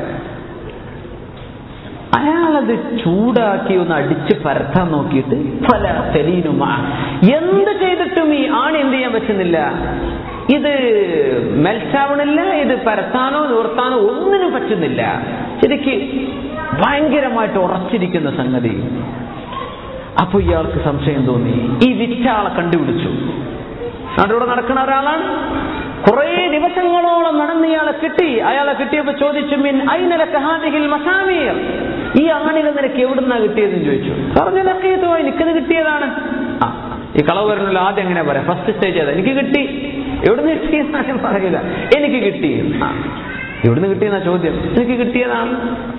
അയാളത് ചൂടാക്കി ഒന്ന് അടിച്ച് പരത്താൻ നോക്കിയിട്ട് പല തെലീനുമാ, എന്ത് ചെയ്തിട്ടും ഈ ആണി എന്ത് ചെയ്യാൻ പറ്റുന്നില്ല, ഇത് മെൽറ്റാവണില്ല, ഇത് പരത്താനോ നിവർത്താനോ ഒന്നിനും പറ്റുന്നില്ല. ശരിക്ക് ഭയങ്കരമായിട്ട് ഉറച്ചിരിക്കുന്ന സംഗതി. അപ്പൊ ഇയാൾക്ക് സംശയം തോന്നി. ഈ വിറ്റ ആളെ കണ്ടുപിടിച്ചു. നാട്ടിലൂടെ നടക്കുന്ന ഒരാളാണ്. കുറെ ദിവസങ്ങളോളം നടന്ന് ഇയാളെ കിട്ടി. അയാളെ കിട്ടിയപ്പോ ചോദിച്ചു, മിൻ ഐന ലക ഹാദിഹിൽ മസാമീർ, ഈ ആണികൾ നിനക്ക് എവിടുന്നാ കിട്ടിയതെന്ന് ചോദിച്ചു. പറഞ്ഞു, ലഖീതു, എനിക്കത് കിട്ടിയതാണ്. ഈ കളവ് വരുന്നല്ലോ ആദ്യം എങ്ങനെ പറയാം, ഫസ്റ്റ് സ്റ്റേജ് ഏതാ? എനിക്ക് കിട്ടി. എവിടുന്ന് കിട്ടിയെന്നാലും പറയില്ല, എനിക്ക് കിട്ടി. എവിടുന്ന് കിട്ടിയെന്നാ ചോദ്യം. എനിക്ക് കിട്ടിയതാണ്.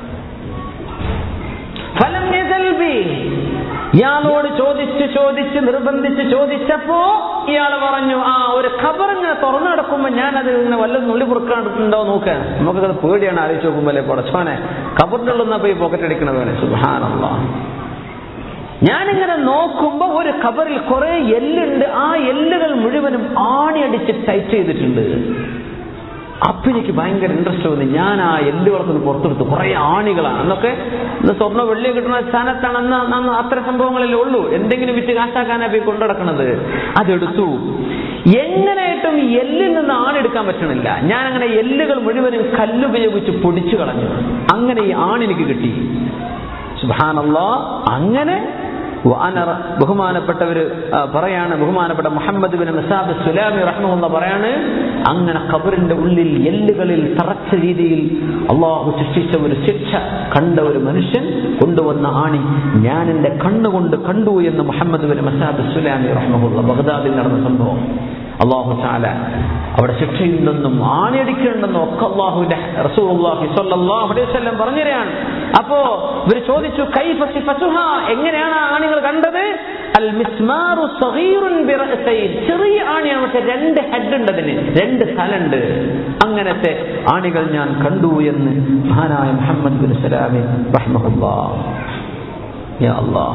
ഫലം യസൽ ബി, ഇയാളോട് ചോദിച്ച് നിർബന്ധിച്ച് ചോദിച്ചപ്പോ ഇയാൾ പറഞ്ഞു, ഒരു ഖബറിങ്ങനെ തുറന്നു കിടക്കുമ്പോ ഞാൻ അത് ഇങ്ങനെ വല്ലതും നുള്ളി പൊറുക്കാണ്ടോ നോക്കാൻ. നമുക്കത് പേടിയാണ് ആലോചിച്ച് നോക്കുമ്പോ അല്ലേ, പടച്ചോനെ ഖബറിന്റെ ഉള്ളിൽ പോയി പോക്കറ്റ് അടിക്കണവനെ. സുബ്ഹാനല്ലാഹ്. ഞാനിങ്ങനെ നോക്കുമ്പോ ഒരു ഖബറിൽ കുറെ എല്ലുണ്ട്. ആ എല്ലുകൾ മുഴുവനും ആണിയടിച്ച് ടൈറ്റ് ചെയ്തിട്ടുണ്ട്. അപ്പൊ എനിക്ക് ഭയങ്കര ഇൻട്രസ്റ്റ് തോന്നി. ഞാൻ ആ എല്ല് വളർത്തുന്നത് പുറത്തെടുത്തു. കുറെ ആണികളാണ്. അന്നൊക്കെ സ്വർണ്ണ വെള്ളി കിട്ടുന്ന സ്ഥാനത്താണ് അന്ന് അത്ര സംഭവങ്ങളല്ലേ ഉള്ളൂ. എന്തെങ്കിലും വിറ്റ് കാശാക്കാനാ പോയി കൊണ്ടുനടക്കണത്. അതെടുത്തു. എങ്ങനെയായിട്ടും എല്ലിൽ നിന്ന് ആണെടുക്കാൻ പറ്റണില്ല. ഞാൻ അങ്ങനെ എല്ലുകൾ മുഴുവനും കല്ലുപയോഗിച്ച് പൊടിച്ചു കളഞ്ഞു. അങ്ങനെ ഈ ആണെനിക്ക് കിട്ടി. സുബ്ഹാനല്ലാഹ്. അങ്ങനെ ബഹുമാനപ്പെട്ടവര് പറയാണ്, ബഹുമാനപ്പെട്ട മുഹമ്മദ് ബിൻ മസാബ് സുലാമി റഹ്മഹുല്ലാ പറയാണ്, അങ്ങനെ ഖബറിന്റെ ഉള്ളിൽ എല്ലുകളിൽ തറച്ച രീതിയിൽ അള്ളാഹു സൃഷ്ടിച്ച ഒരു ശിക്ഷ കണ്ട ഒരു മനുഷ്യൻ കൊണ്ടുവന്ന ആണി ഞാൻ എന്റെ കണ്ണുകൊണ്ട് കണ്ടു എന്ന് മുഹമ്മദ് ബിൻ മസാബ് സുലാമി റഹ്മഹുല്ലാ, ബഗ്ദാദിൽ നടന്ന സംഭവം. അല്ലാഹു തആല അവിടെ ശിക്ഷയുണ്ടെന്നും ആണിയടിക്കുന്നുണ്ടെന്നും ഒക്കെ അല്ലാഹുവിന്റെ റസൂലുള്ളാഹി സ്വല്ലല്ലാഹു അലൈഹി വസല്ലം പറഞ്ഞുതരാണ്. അപ്പോ ഇവർ ചോദിച്ചു, കൈഫ സിഫതുഹാ, എങ്ങനെയാണ് ആണികൾ കണ്ടത്? അൽ മിസ്മാറു സഗീറുൻ ബിറഅസൈൻ, ചെറിയ ആണിയാണ്, പക്ഷെ രണ്ട് ഹെഡ് ഉണ്ട്, അതിന് രണ്ട് തലണ്ട്. അങ്ങനത്തെ ആണികൾ ഞാൻ കണ്ടു എന്ന് മഹാനായ മുഹമ്മദ് ബിൻ സലാമി റഹ്മഹുല്ലാഹ്. യാ അല്ലാഹ്.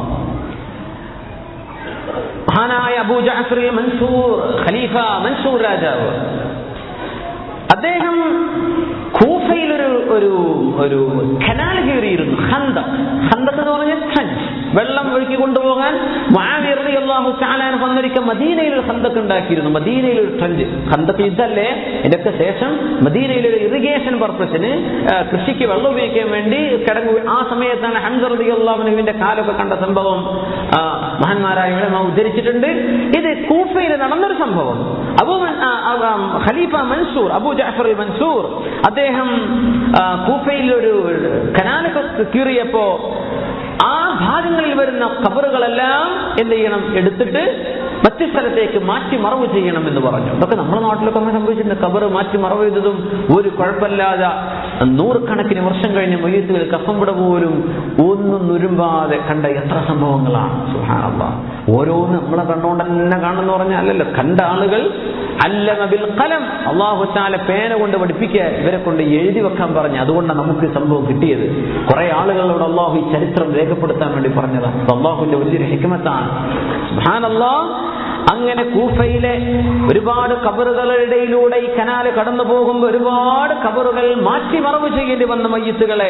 മഹാനായ അബൂ ജഅഫർ മൻസൂർ, ഖലീഫ മൻസൂർ രാജാവ്, അദ്ദേഹം കൂഫയിൽ ഒരു കനാൽ കയറിയിരുന്നു. ഖന്ദഖ് എന്ന് പറഞ്ഞാൽ ട്രെഞ്ച്, വെള്ളം ഒഴുക്കി കൊണ്ടുപോകാൻ. മുആവിയ റളിയല്ലാഹു തആല അൻഹു വന്നൊരിക്കൽ മദീനയിൽ ഒരു ഖന്ദഖ് ഉണ്ടാക്കിയിരുന്നു. മദീനയിൽ ഒരു ട്രെഞ്ച്. ഖന്ദഖ് യുദ്ധല്ലേ, ഇതിനൊക്കെ ശേഷം മദീനയിൽ ഒരു ഇറിഗേഷൻ പർപ്പസിന്, കൃഷിക്ക് വെള്ളം ഉപയോഗിക്കാൻ വേണ്ടി കിടങ്ങു. ആ സമയത്താണ് ഹംസ റളിയല്ലാഹു അൻഹുവിന്റെ കാലൊക്കെ കണ്ട സംഭവം മഹാന്മാരായ ഉലമാ ഉദ്ധരിച്ചിട്ടുണ്ട്. ഇത് കൂഫയിൽ നടന്നൊരു സംഭവം. ഖലീഫ മൻസൂർ, അബൂ ജഅഫർ മൻസൂർ, അദ്ദേഹം കൂഫയിൽ ഒരു കനാലൊക്കെ കീറിയപ്പോ ആ ഭാഗങ്ങളിൽ വരുന്ന ഖബറുകളെല്ലാം എന്ത് ചെയ്യണം, എടുത്തിട്ട് മറ്റു സ്ഥലത്തേക്ക് മാറ്റി മറവ് ചെയ്യണം എന്ന് പറഞ്ഞു. ഇതൊക്കെ നമ്മുടെ നാട്ടിലൊക്കെ അങ്ങനെ സംഭവിച്ചിട്ടുണ്ട്. ഖബർ മാറ്റി മറവ് ചെയ്തതും ഒരു കുഴപ്പമില്ലാതെ നൂറുകണക്കിന് വർഷം കഴിഞ്ഞ മയ്യത്തുകൾ കഫംപിട പോലും ഒന്നും നുരുമ്പാതെ കണ്ട എത്ര സംഭവങ്ങളാണ്. സുബ്ഹാനല്ലാഹ്. ഓരോന്ന് നമ്മളെ കണ്ടുകൊണ്ട് തന്നെ കാണുന്നു പറഞ്ഞാൽ അല്ലല്ലോ, കണ്ട ആളുകൾ അല്ലമ ബിൽ ഖലം, അല്ലാഹു തആല പേന കൊണ്ട് പഠിപ്പിക്കുക, ഇവരെ കൊണ്ട് എഴുതി വെക്കാൻ പറഞ്ഞു. അതുകൊണ്ടാണ് നമുക്ക് സംഭവം കിട്ടിയത്. കുറെ ആളുകളോട് അല്ലാഹു ഈ ചരിത്രം രേഖപ്പെടുത്താൻ വേണ്ടി പറഞ്ഞതാണ്. അല്ലാഹുവിന്റെ വലിയൊരു ഹിക്മത്താണ്. സുബ്ഹാനല്ലാഹ്. അങ്ങനെ കൂഫയിലെ ഒരുപാട് ഖബറുകളുടെയിലൂടെ ഈ കനാല് കടന്നു പോകുമ്പോൾ ഒരുപാട് ഖബറുകൾ മാറ്റി മറവ് ചെയ്യേണ്ടി വന്ന മയ്യിത്തുകളെ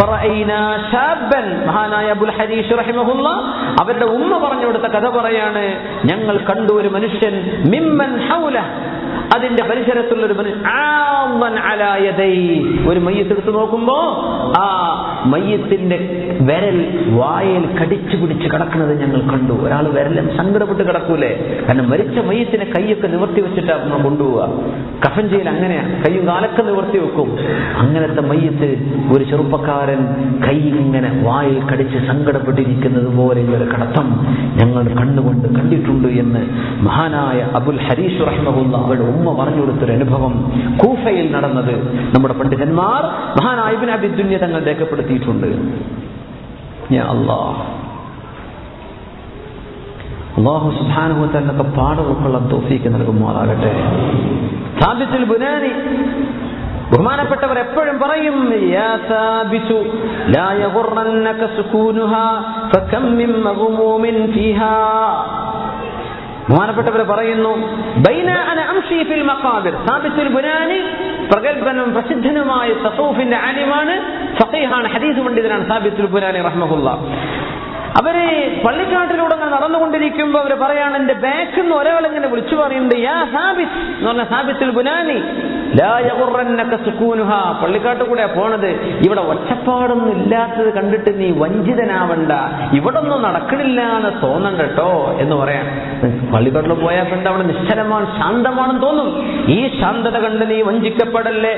മഹാനായ അബുൽ ഹരീഷ് റഹിമഹുല്ലാ അവരുടെ ഉമ്മ പറഞ്ഞു കൊടുത്ത കഥ പറയാണ്. ഞങ്ങൾ കണ്ടു ഒരു മനുഷ്യൻ മിമ്മൻ ഹൗല, അതിന്റെ പരിസരത്തുള്ള ഒരു ഒരു മയ്യത്ത് എടുത്ത് നോക്കുമ്പോ ആ മയ്യത്തിന്റെ വിരൽ വായയിൽ കടിച്ചു പിടിച്ച് കിടക്കുന്നത് ഞങ്ങൾ കണ്ടു. ഒരാൾ വിരലും സങ്കടപ്പെട്ട് കിടക്കൂലേ, കാരണം മരിച്ച മയ്യത്തിനെ കൈയൊക്കെ നിവർത്തി വെച്ചിട്ടാ നമ്മൾ കൊണ്ടുപോവുക. കഫൻ ചെയ്യൽ അങ്ങനെയാ, കൈയും കാലൊക്കെ നിവർത്തി വെക്കും. അങ്ങനത്തെ മയ്യത്ത് ഒരു ചെറുപ്പക്കാരൻ കൈ ഇങ്ങനെ വായിൽ കടിച്ച് സങ്കടപ്പെട്ടിരിക്കുന്നത് പോലെയുള്ള ഒരു കടത്തം ഞങ്ങൾ കണ്ണുകൊണ്ട് കണ്ടിട്ടുണ്ട് എന്ന് മഹാനായ അബുൽ ഹരീഷ് റഹ്മഹുല്ലാ അവരുടെ ഉമ്മ പറഞ്ഞു കൊടുത്തൊരു അനുഭവം കൂഫയിൽ നടന്നത് നമ്മുടെ പണ്ഡിതന്മാർ മഹാനായ ഇബ്നു അബി ദുനിയ തങ്ങൾ രേഖപ്പെടുത്തിയിട്ടുണ്ട്. യാ അല്ലാഹ്. അല്ലാഹു സുബ്ഹാനഹു വ തആല പാഠം ഉൾക്കൊള്ളാൻ തൗഫീഖ് നൽകുമാറാകട്ടെ. സാബിത്തുൽ ബുനാനി ബഹുമാനപ്പെട്ടവർ എപ്പോഴും പറയും, യാ സാബിതു ലാ യഗുറന്നക സുകൂനുഹാ ഫകം മിൻ മഗ്മൂമിൻ ഫീഹാ. ബഹുമാനപ്പെട്ടവർ പറയുന്നു, ബൈന അന അംശി ഫിൽ മഖാബിർ. സാബിത്തുൽ ബുനാനി പ്രഗൽഭനും പ്രസിദ്ധനുമായ തസൂഫിന്റെ ആലിമാണ്, ഫഖീഹാണ്, ഹദീസ് പണ്ഡിതനാണ് സാബിത്തുൽ ബുനാനി റഹ്മഹുല്ലാഹ്. അവര് പള്ളിക്കാട്ടിലൂടെ നടന്നുകൊണ്ടിരിക്കുമ്പോ അവര് പറയാണ്, എന്റെ ബാക്കിൽ നിന്ന് ഒരാൾ ഇങ്ങനെ വിളിച്ചു പറയുന്നുണ്ട്, യാ സാബിത്ത് എന്ന് പറഞ്ഞ സാബിത്തുൽ ബുനാനി ലാ യഗുറന്നക സുകൂനുഹാ. പള്ളിക്കാട്ട് കൂടെയാ പോണത്, ഇവിടെ ഒച്ചപ്പാടൊന്നും ഇല്ലാത്തത് കണ്ടിട്ട് നീ വഞ്ചിതനാവണ്ട, ഇവിടെ ഒന്നും നടക്കണില്ല എന്ന് തോന്നണ്ട കേട്ടോ എന്ന് പറയാൻ. പള്ളിക്കാട്ടിൽ പോയാൽ കണ്ട് അവിടെ നിശ്ചലമാണ്, ശാന്തമാണെന്ന് തോന്നും. ഈ ശാന്തത കണ്ട് നീ വഞ്ചിക്കപ്പെടല്ലേ.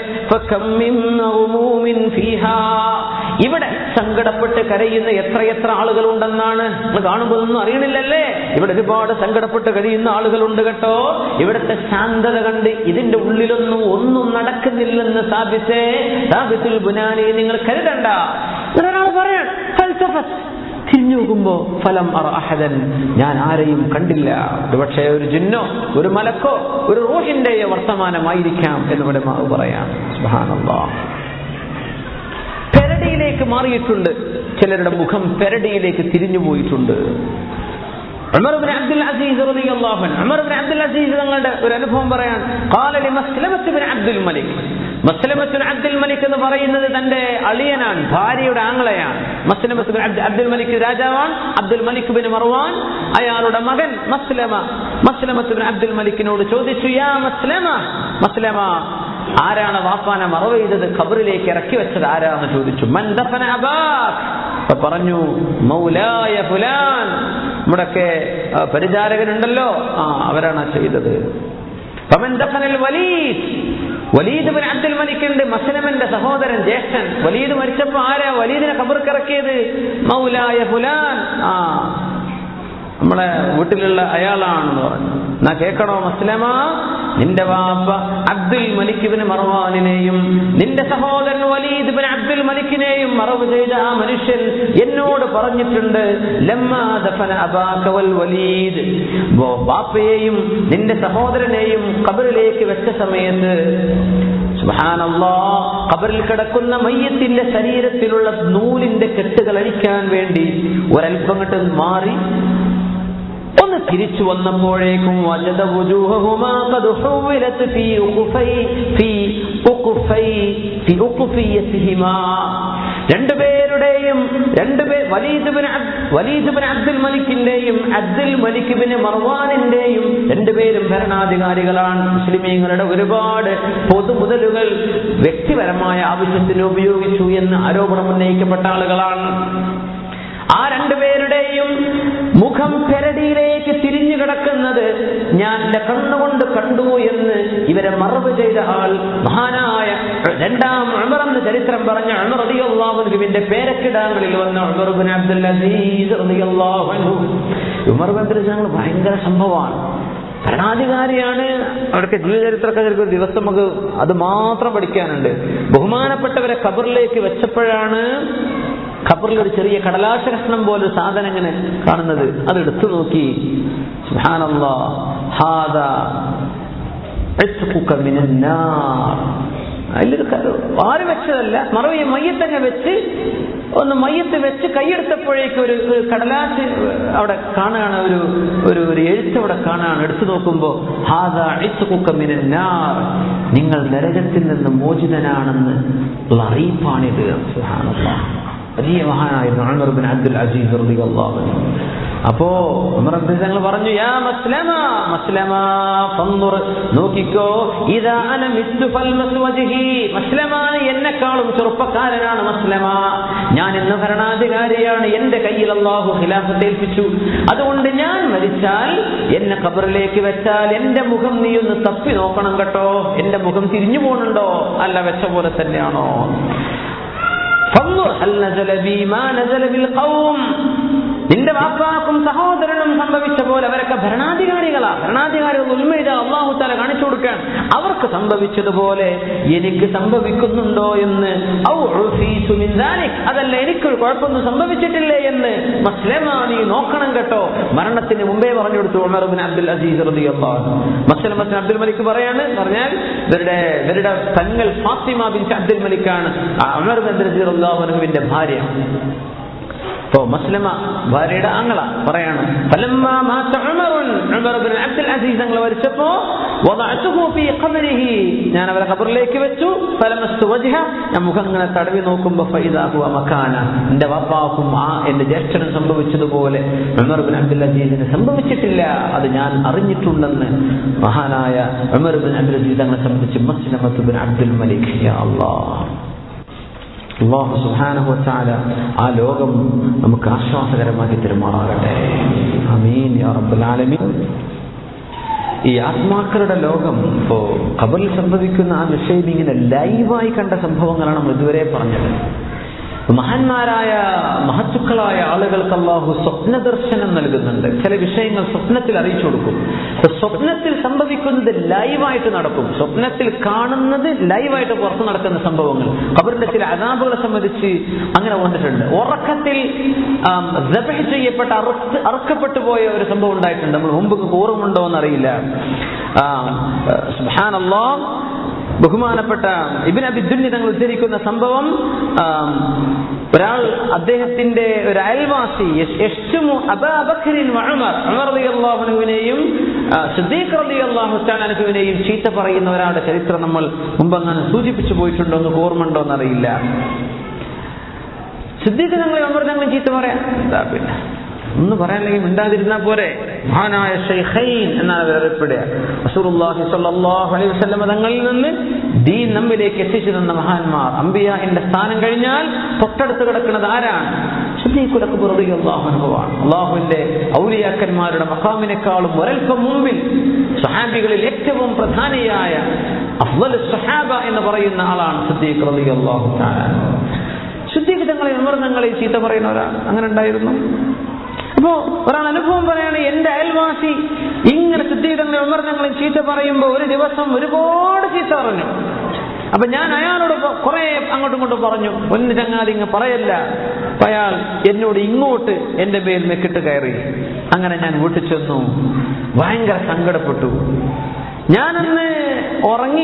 ഇവിടെ സങ്കടപ്പെട്ട് കരയുന്ന എത്രയെത്ര ആളുകളുണ്ടെന്നാണ് നിങ്ങൾ കാണുമ്പോൾ ഒന്നും അറിയണില്ലല്ലേ. ഇവിടെ ഒരുപാട് സങ്കടപ്പെട്ട് കഴിയുന്ന ആളുകളുണ്ട് കേട്ടോ. ഇവിടുത്തെ ശാന്തത കണ്ട് ഇതിന്റെ ഉള്ളിലൊന്നും ഒന്നും നടക്കുന്നില്ലെന്ന് സാബിത്തുൽ ബുനാനി നിങ്ങൾ കരുതണ്ട. ഒരാൾ പറയാൻ തിരിഞ്ഞു നോക്കുമ്പോ ഫലം അറ അഹദൻ, ഞാൻ ആരെയും കണ്ടില്ല. ഒരുപക്ഷെ ഒരു ജിന്നോ ഒരു മലക്കോ ഒരു റൂഹിന്റെയോ വർത്തമാനമായിരിക്കാം എന്ന് ഉലമാ പറയാം. സുബ്ഹാനല്ലാഹ്. പെരടിയിലേക്ക് മാറിയിട്ടുണ്ട്, ചിലരുടെ മുഖം പെരടിയിലേക്ക് തിരിഞ്ഞു പോയിട്ടുണ്ട്. ഉമർ ഇബ്നു അബ്ദുൽ അസീസ് റളിയല്ലാഹു അൻഹു, ഉമർ ഇബ്നു അബ്ദുൽ അസീസ് തങ്ങളുടെ ഒരു അനുഭവം പറയാൻ, ഖാല ലി മസ്ലമത്ത് ഇബ്നു അബ്ദുൽ മലിക്. മസ്ലമത്ത് ഇബ്നു അബ്ദുൽ മലിക് എന്ന് പറയുന്നത് തന്റെ അളിയനാണ്, ഭാര്യയുടെ ആങ്ങളയാണ്. മസ്ലമത്ത് ഇബ്നു അബ്ദുൽ മലിക് രാജാവാണ്. അബ്ദുൽ മലിക് ബിൻ മർവാൻ അയാളുടെ മകൻ മസ്ലമത്ത് ഇബ്നു അബ്ദുൽ മലിക്കിനോട് ചോദിച്ചു, യാ മസ്ലമ, ആരാണ് വാപ്പാനെ മറവ് ചെയ്തത്, ഖബറിലേക്ക് ഇറക്കി വെച്ചത് ആരാന്ന് ചോദിച്ചു. മൻ ദഫന അബാക്. പറഞ്ഞു, മൗലായ ഫുലാൻ, നമ്മുടെയൊക്കെ പരിചാരകനുണ്ടല്ലോ, അവരാണ് ചെയ്തത്. ഫമൻ ദഫനൽ വലീദ്. വലീദ് ബിൻ അബ്ദുൽ മലിക്കിന്റെ മസ്ലമന്റെ സഹോദരൻ, ജ്യേഷ്ഠൻ. വലീദ് മരിച്ചപ്പോ ആരാ വലീദിനെ ഖബർക്ക് ഇറക്കിയത്? മൗലായ ഫുലാൻ, നമ്മളെ വീട്ടിലുള്ള അയാളാണെന്ന് പറഞ്ഞു. എന്നാ കേൾക്കണോ മസ്ലമ, നിന്റെ വാപ്പ അബ്ദുൽ മലിക് ഇബ്നു മർവാനിനെയും നിന്റെ സഹോദരൻ വലീദ് ഇബ്നു അബ്ദുൽ മലിക്കിനെയും മറവ് ചെയ്ത ആ മനുഷ്യൻ എന്നോട് പറഞ്ഞിട്ടുണ്ട്, ലമ്മാ ദഫന അബാക വൽ വലീദ്, വാപ്പയെയും നിന്റെ സഹോദരനെയും ഖബറിലേക്ക് വെച്ച സമയത്ത്, സുബ്ഹാനല്ലാഹ്, ഖബറിൽ കിടക്കുന്ന മയ്യത്തിന്റെ ശരീരത്തിലുള്ള നൂലിന്റെ കെട്ടുകൾ അഴിക്കാൻ വേണ്ടി ഒരൽപ്പം അങ്ങോട്ട് മാറി ഒന്ന് തിരിച്ചു വന്നപ്പോഴേക്കും വജദ വുജൂഹുമാ ഖദ് ഹുവിലത് ഫീ ഉഖുഫിയതിഹിമാ. രണ്ടുപേരുടെയും വലീദ് ബിൻ അബ്ദുൽ മലിക്കിന്റെയും അബ്ദുൽ മലിക് ബിൻ മർവാനിന്റെയും രണ്ടുപേരും ഭരണാധികാരികളാണ്. മുസ്ലിമീങ്ങളുടെ ഒരുപാട് പൊതുമുതലുകൾ വ്യക്തിപരമായ ആവശ്യത്തിന് ഉപയോഗിച്ചു എന്ന് ആരോപണം ഉന്നയിക്കപ്പെട്ട ആളുകളാണ്. ആ രണ്ടുപേരുടെയും മുഖം പെരടിയിലേക്ക് തിരിഞ്ഞു കിടക്കുന്നത് ഞാൻ എന്റെ കണ്ണുകൊണ്ട് കണ്ടു എന്ന് ഇവരെ മറവ് ചെയ്ത ആൾ മഹാനായ രണ്ടാം ഉമർ എന്ന ചരിത്രം പറഞ്ഞ ഉമർ റളിയല്ലാഹു അൻഹുവിന്റെ പേരക്കിടാങ്ങളിൽ വന്ന ഉമർ ഇബ്നു അബ്ദുൽ അസീസ് റളിയല്ലാഹു അൻഹു. ഉമർ ഇബ്നു അബ്ദുൽ അസീസ് ഭയങ്കര സംഭവമാണ്, ഭരണാധികാരിയാണ്. അവർക്ക് ജീവചരിത്രമൊക്കെ ഒരു ദിവസം നമുക്ക് അത് മാത്രം പഠിക്കാനുണ്ട്. ബഹുമാനപ്പെട്ടവരെ ഖബറിലേക്ക് വെച്ചപ്പോഴാണ് ഖബറിൽ ഒരു ചെറിയ കടലാശ കഷ്ണം പോലെ സാധനം ഇങ്ങനെ കാണുന്നത്. അത് എടുത്തു നോക്കി, സുബ്ഹാനല്ലാഹ്, ഹാദാ ഇസ്ഖുക മിനൻ നാർ. അതിലൊരു ആര് വെച്ചതല്ല, മറവി മയ്യത്തങ്ങ് വെച്ച് ഒന്ന് മയ്യത്ത് വെച്ച് കൈയെടുത്തപ്പോഴേക്കും ഒരു കടലാസ് അവിടെ കാണുകയാണ്, ഒരു എഴുത്ത് അവിടെ കാണുകയാണ്. എടുത്തു നോക്കുമ്പോ ഹാദാ ഇസ്ഖുക മിനൻ നാർ, നിങ്ങൾ നരകത്തിൽ നിന്ന് മോചിതനാണെന്ന് ഉള്ള അറിയിപ്പാണിത്. സുബ്ഹാനല്ലാഹ്, വലിയ മഹാനായിരുന്നു ഉമർ ഇബ്നു അബ്ദുൽ അസീസ് റളിയല്ലാഹു അൻഹു. അപ്പോ ഉമർ തങ്ങൾ പറഞ്ഞു, യാ മസ്ലമ, ഫൻദുർ, നോക്കിക്കോ, ഇദാ അന മിത്തു ഫൽമസ് വജ്ഹി. മസ്ലമ എന്നെക്കാളും ചെറുപ്പക്കാരനാണ് മസ്ലമ, ഞാൻ ഇന്ന് ഭരണാധികാരിയാണ്, എന്റെ കയ്യിൽ അല്ലാഹു ഖിലാഫത്ത് ഏൽപ്പിച്ചു. അതുകൊണ്ട് ഞാൻ മരിച്ചാൽ എന്നെ ഖബറിലേക്ക് വെച്ചാൽ എന്റെ മുഖം നീ ഒന്ന് തപ്പി നോക്കണം കേട്ടോ, എന്റെ മുഖം തിരിഞ്ഞു പോകുന്നുണ്ടോ അല്ല വെച്ച പോലെ തന്നെയാണോ. നിന്റെ വാപ്പാക്കും സഹോദരനും സംഭവിച്ച പോലെ അവരൊക്കെ ഭരണാധികാരികൾ ഉൽമ ചെയ്ത അല്ലാഹു തആല കാണിച്ചു കൊടുക്കാൻ അവർക്ക് സംഭവിച്ചതുപോലെ എനിക്ക് സംഭവിക്കുന്നുണ്ടോ എന്ന്, അതല്ല എനിക്കൊരു കുഴപ്പമൊന്നും സംഭവിച്ചിട്ടില്ലേ എന്ന് മസ്ലമ നീ നോക്കണം കേട്ടോ. മരണത്തിന് മുമ്പേ പറഞ്ഞു കൊടുത്തു ഉമർ ഇബ്നു അബ്ദുൽ അസീസ് റളിയല്ലാഹു അൻഹു. മസ്ലമ ഇബ്നു അബ്ദുൽ മലിക് പറഞ്ഞാൽ ഇവരുടെ തങ്ങൾ ഫാത്തിമ ബിൻത് അബ്ദുൽ മലിക്കാണ് ഉമർ ഇബ്നു അബ്ദുൽ അസീസ് റളിയല്ലാഹു അൻഹുവിന്റെ ഭാര്യ. അപ്പോ മസ്ലമ ഭാര്യയുടെ ആങ്ങള പറയാണ്, മരിച്ചപ്പോ ഞാൻ അവരെ ഖബറിലേക്ക് വെച്ചു. ഞാൻ മുഖം ഇങ്ങനെ തടവി നോക്കുമ്പോ എന്റെ വാപ്പാക്കും എന്റെ ജ്യേഷ്ഠനും സംഭവിച്ചതുപോലെ ഉമർ ഇബ്നു അബ്ദുൽ അസീസിന് സംഭവിച്ചിട്ടില്ല, അത് ഞാൻ അറിഞ്ഞിട്ടുണ്ടെന്ന് മഹാനായ ഉമർ ഇബ്നു അബ്ദുൽ അസീസ് തങ്ങളെ സംബന്ധിച്ച് മസ്ലമത്ത് ഇബ്നു അബ്ദുൽ മലിക്. യാ അല്ലാഹ്, അല്ലാഹു സുബ്ഹാനഹു വ തആല ആ ലോകം നമുക്ക് ആശ്വാസകരമാക്കി തരുമാറാകട്ടെ. ആമീൻ യാ റബ്ബൽ ആലമീൻ. ഈ ആത്മാക്കളുടെ ലോകം ഇപ്പോ ഖബറിൽ സംഭവിക്കുന്ന ആ വിഷയം ഇങ്ങനെ ലൈവായി കണ്ട സംഭവങ്ങളാണ് നമ്മൾ ഇതുവരെ പറഞ്ഞത്. മഹാന്മാരായ മഹത്തുക്കളായ ആളുകൾക്ക് അല്ലാഹു സ്വപ്ന ദർശനം നൽകുന്നുണ്ട്. ചില വിഷയങ്ങൾ സ്വപ്നത്തിൽ അറിയിച്ചു കൊടുക്കും. സ്വപ്നത്തിൽ സംഭവിക്കുന്നത് ലൈവായിട്ട് നടക്കും. സ്വപ്നത്തിൽ കാണുന്നത് ലൈവായിട്ട് പുറത്തു നടക്കുന്ന സംഭവങ്ങൾ ഖബറിന്റെ ചില അദാബുകളെ സംബന്ധിച്ച് അങ്ങനെ വന്നിട്ടുണ്ട്. ഉറക്കത്തിൽ ദബ്ഹ് ചെയ്യപ്പെട്ട അറുക്കപ്പെട്ടു പോയ ഒരു സംഭവം ഉണ്ടായിട്ടുണ്ട്. നമ്മൾ മുമ്പ് ഓർമ്മയുണ്ടോ എന്നറിയില്ല. സുബ്ഹാനല്ലാഹ്, ബഹുമാനപ്പെട്ട ഇബ്നു അബി ദുന്യ തങ്ങൾ ഉദ്ധരിക്കുന്ന സംഭവം, ഒരാൾ അദ്ദേഹത്തിന്റെ ഒരു അയൽവാസി ഉമർ റളിയല്ലാഹു അൻഹുവിനെയും സിദ്ദീഖ് റളിയല്ലാഹു തആല അൻഹുവിനെയും ചീത്ത പറയുന്ന ഒരാളുടെ ചരിത്രം നമ്മൾ മുമ്പങ്ങനെ സൂചിപ്പിച്ചു പോയിട്ടുണ്ടോ എന്ന് ഓർമ്മയുണ്ടോ എന്നറിയില്ല. സിദ്ദീഖ് തങ്ങളെ ഉമർ തങ്ങൾ ചീത്ത പറയാം, പിന്നെ ഒന്ന് പറയാനില്ലെങ്കിൽ മിണ്ടാതിരുന്നാ പോരെ. മഹാനായ ശൈഖൈൻ എന്നാണ് അവരറിയപ്പെടുക. റസൂലുള്ളാഹി സ്വല്ലല്ലാഹു അലൈഹി വസല്ലം തങ്ങളിൽ നിന്ന് ദീൻ നമ്മിലേക്ക് എത്തിച്ചു തന്ന മഹാന്മാർ. അംബിയാഇന്റെ സ്ഥാനം കഴിഞ്ഞാൽ തൊട്ടടുത്ത് കിടക്കുന്നത് ആരാണ്? സിദ്ദീഖുൽ അക്ബർ റളിയല്ലാഹു അൻഹു ആണ്. അല്ലാഹുവിന്റെ ഔലിയാക്കന്മാരുടെ മഖാമിനേക്കാളും ഒരൽപ്പം മുമ്പിൽ സ്വഹാബികളിൽ ഏറ്റവും പ്രധാനിയായ അഫ്ളലുസ് സ്വഹാബ എന്ന് പറയുന്ന ആളാണ് സിദ്ദീഖ് റളിയല്ലാഹു തആല. സിദ്ദീഖ് തങ്ങളെ ഉമർ തങ്ങളെ ചീത്ത പറയുന്നവരാണ്. അങ്ങനെ ഉണ്ടായിരുന്നു. അപ്പോ ഒരാൾ അനുഭവം പറയാണ്, എന്റെ അയൽവാസി ഇങ്ങനെ സിദ്ദീഖ് തങ്ങളെ ഉമർ തങ്ങളെ ചീത്ത പറയുമ്പോ ഒരു ദിവസം ഒരുപാട് ചീത്ത പറഞ്ഞു. അപ്പൊ ഞാൻ അയാളോട് കുറെ അങ്ങോട്ടും ഇങ്ങോട്ടും പറഞ്ഞു, ഒന്ന് ചങ്ങാതി ഇങ്ങ് പറയല്ല. അപ്പൊ അയാൾ എന്നോട് ഇങ്ങോട്ട് എന്റെ മേൽ മെക്കിട്ട് കയറി. അങ്ങനെ ഞാൻ വീട്ടിൽ ചെന്നു, ഭയങ്കര സങ്കടപ്പെട്ടു. ഞാനന്ന് ഉറങ്ങി.